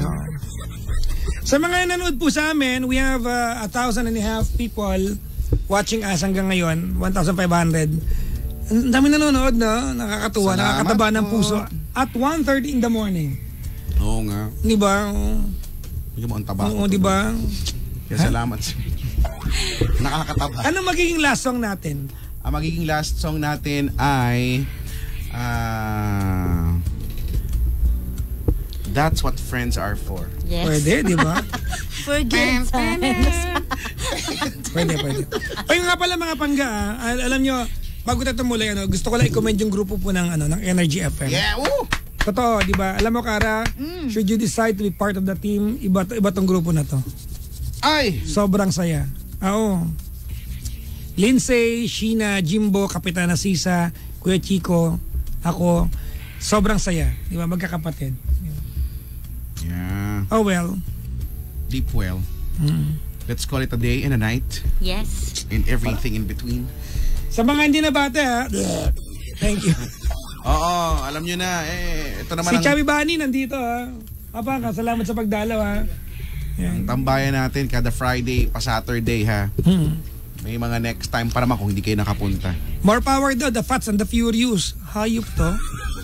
Sa mga nanood po sa amin, we have uh, a thousand and a half people watching us hanggang ngayon. one thousand five hundred. Ang dami nanonood, no? Nakakatuwa, Salamat nakakataba ng po. puso. At one thirty in the morning. Oo nga. Di ba? Hindi mo ang taba. Oo, di ba? Kaya salamat. Nakakataba. Ano magiging last song natin? Ang magiging last song natin ay ah That's What Friends Are For. Yes. Pwede, di ba? Forget times. Pwede, pwede. O yung nga pala mga pangga, ah, al- alam nyo, bago tayo tumuloy, ano, gusto ko lang i-comment yung grupo po ng, ano, ng Energy F M. Yeah, woo! Totoo, di ba? Alam mo, Kara, should you decide to be part of the team, iba, iba tong grupo na to. Ay! Sobrang saya. Oo. Lindsay, Sheena, Jimbo, Kapitana Sisa, Kuya Chico, ako, sobrang saya. Di ba? Magkakapatid. Yeah. Oh well. Deep well. Let's call it a day and a night Yes. and everything in between. Sa mga hindi na bata, ha? Thank you. Oo, alam nyo na. Eh, ito naman Si ang Chubby Bunny nandito, ha? Papa, ka, salamat sa pagdalaw, ha? Yan. tambayan natin kada Friday pa Saturday ha. Hmm. May mga next time para man kung hindi kayo nakapunta. More power daw, the Fats and the Furious. Hayop to.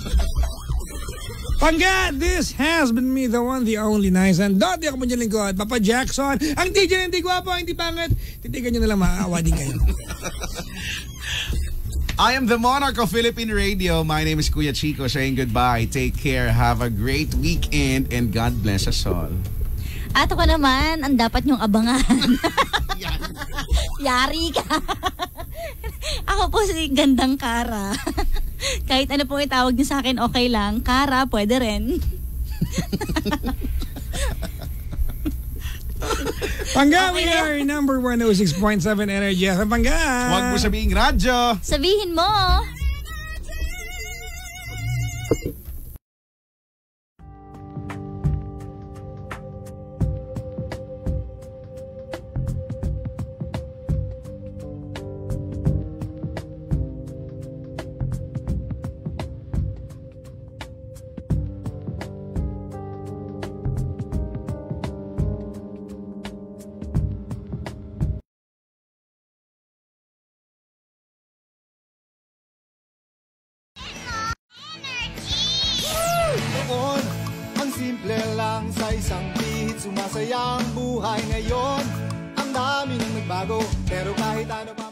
Pangga, this has been me, the one, the only nice, and dati ako mo dyan lingkod, Papa Jackson. Ang D J na hindi gwapo, hindi pangit. Titigan nyo na lang, maaawa din kayo. I am the Monarch of Philippine Radio. My name is Kuya Chico saying goodbye. Take care. Have a great weekend and God bless us all. At ako naman, ang dapat nyong abangan. Yari ka. Ako po si Gandang Kara. Kahit ano po itawag niyo sa akin, okay lang. Kara, pwede rin. Pangga, we Okay. are number one oh six point seven Energy F M. Pangga! Huwag mo sabihing radyo. Sabihin mo. sumasaya ang buhay ngayon. Ang dami nang nagbago, pero kahit ano pa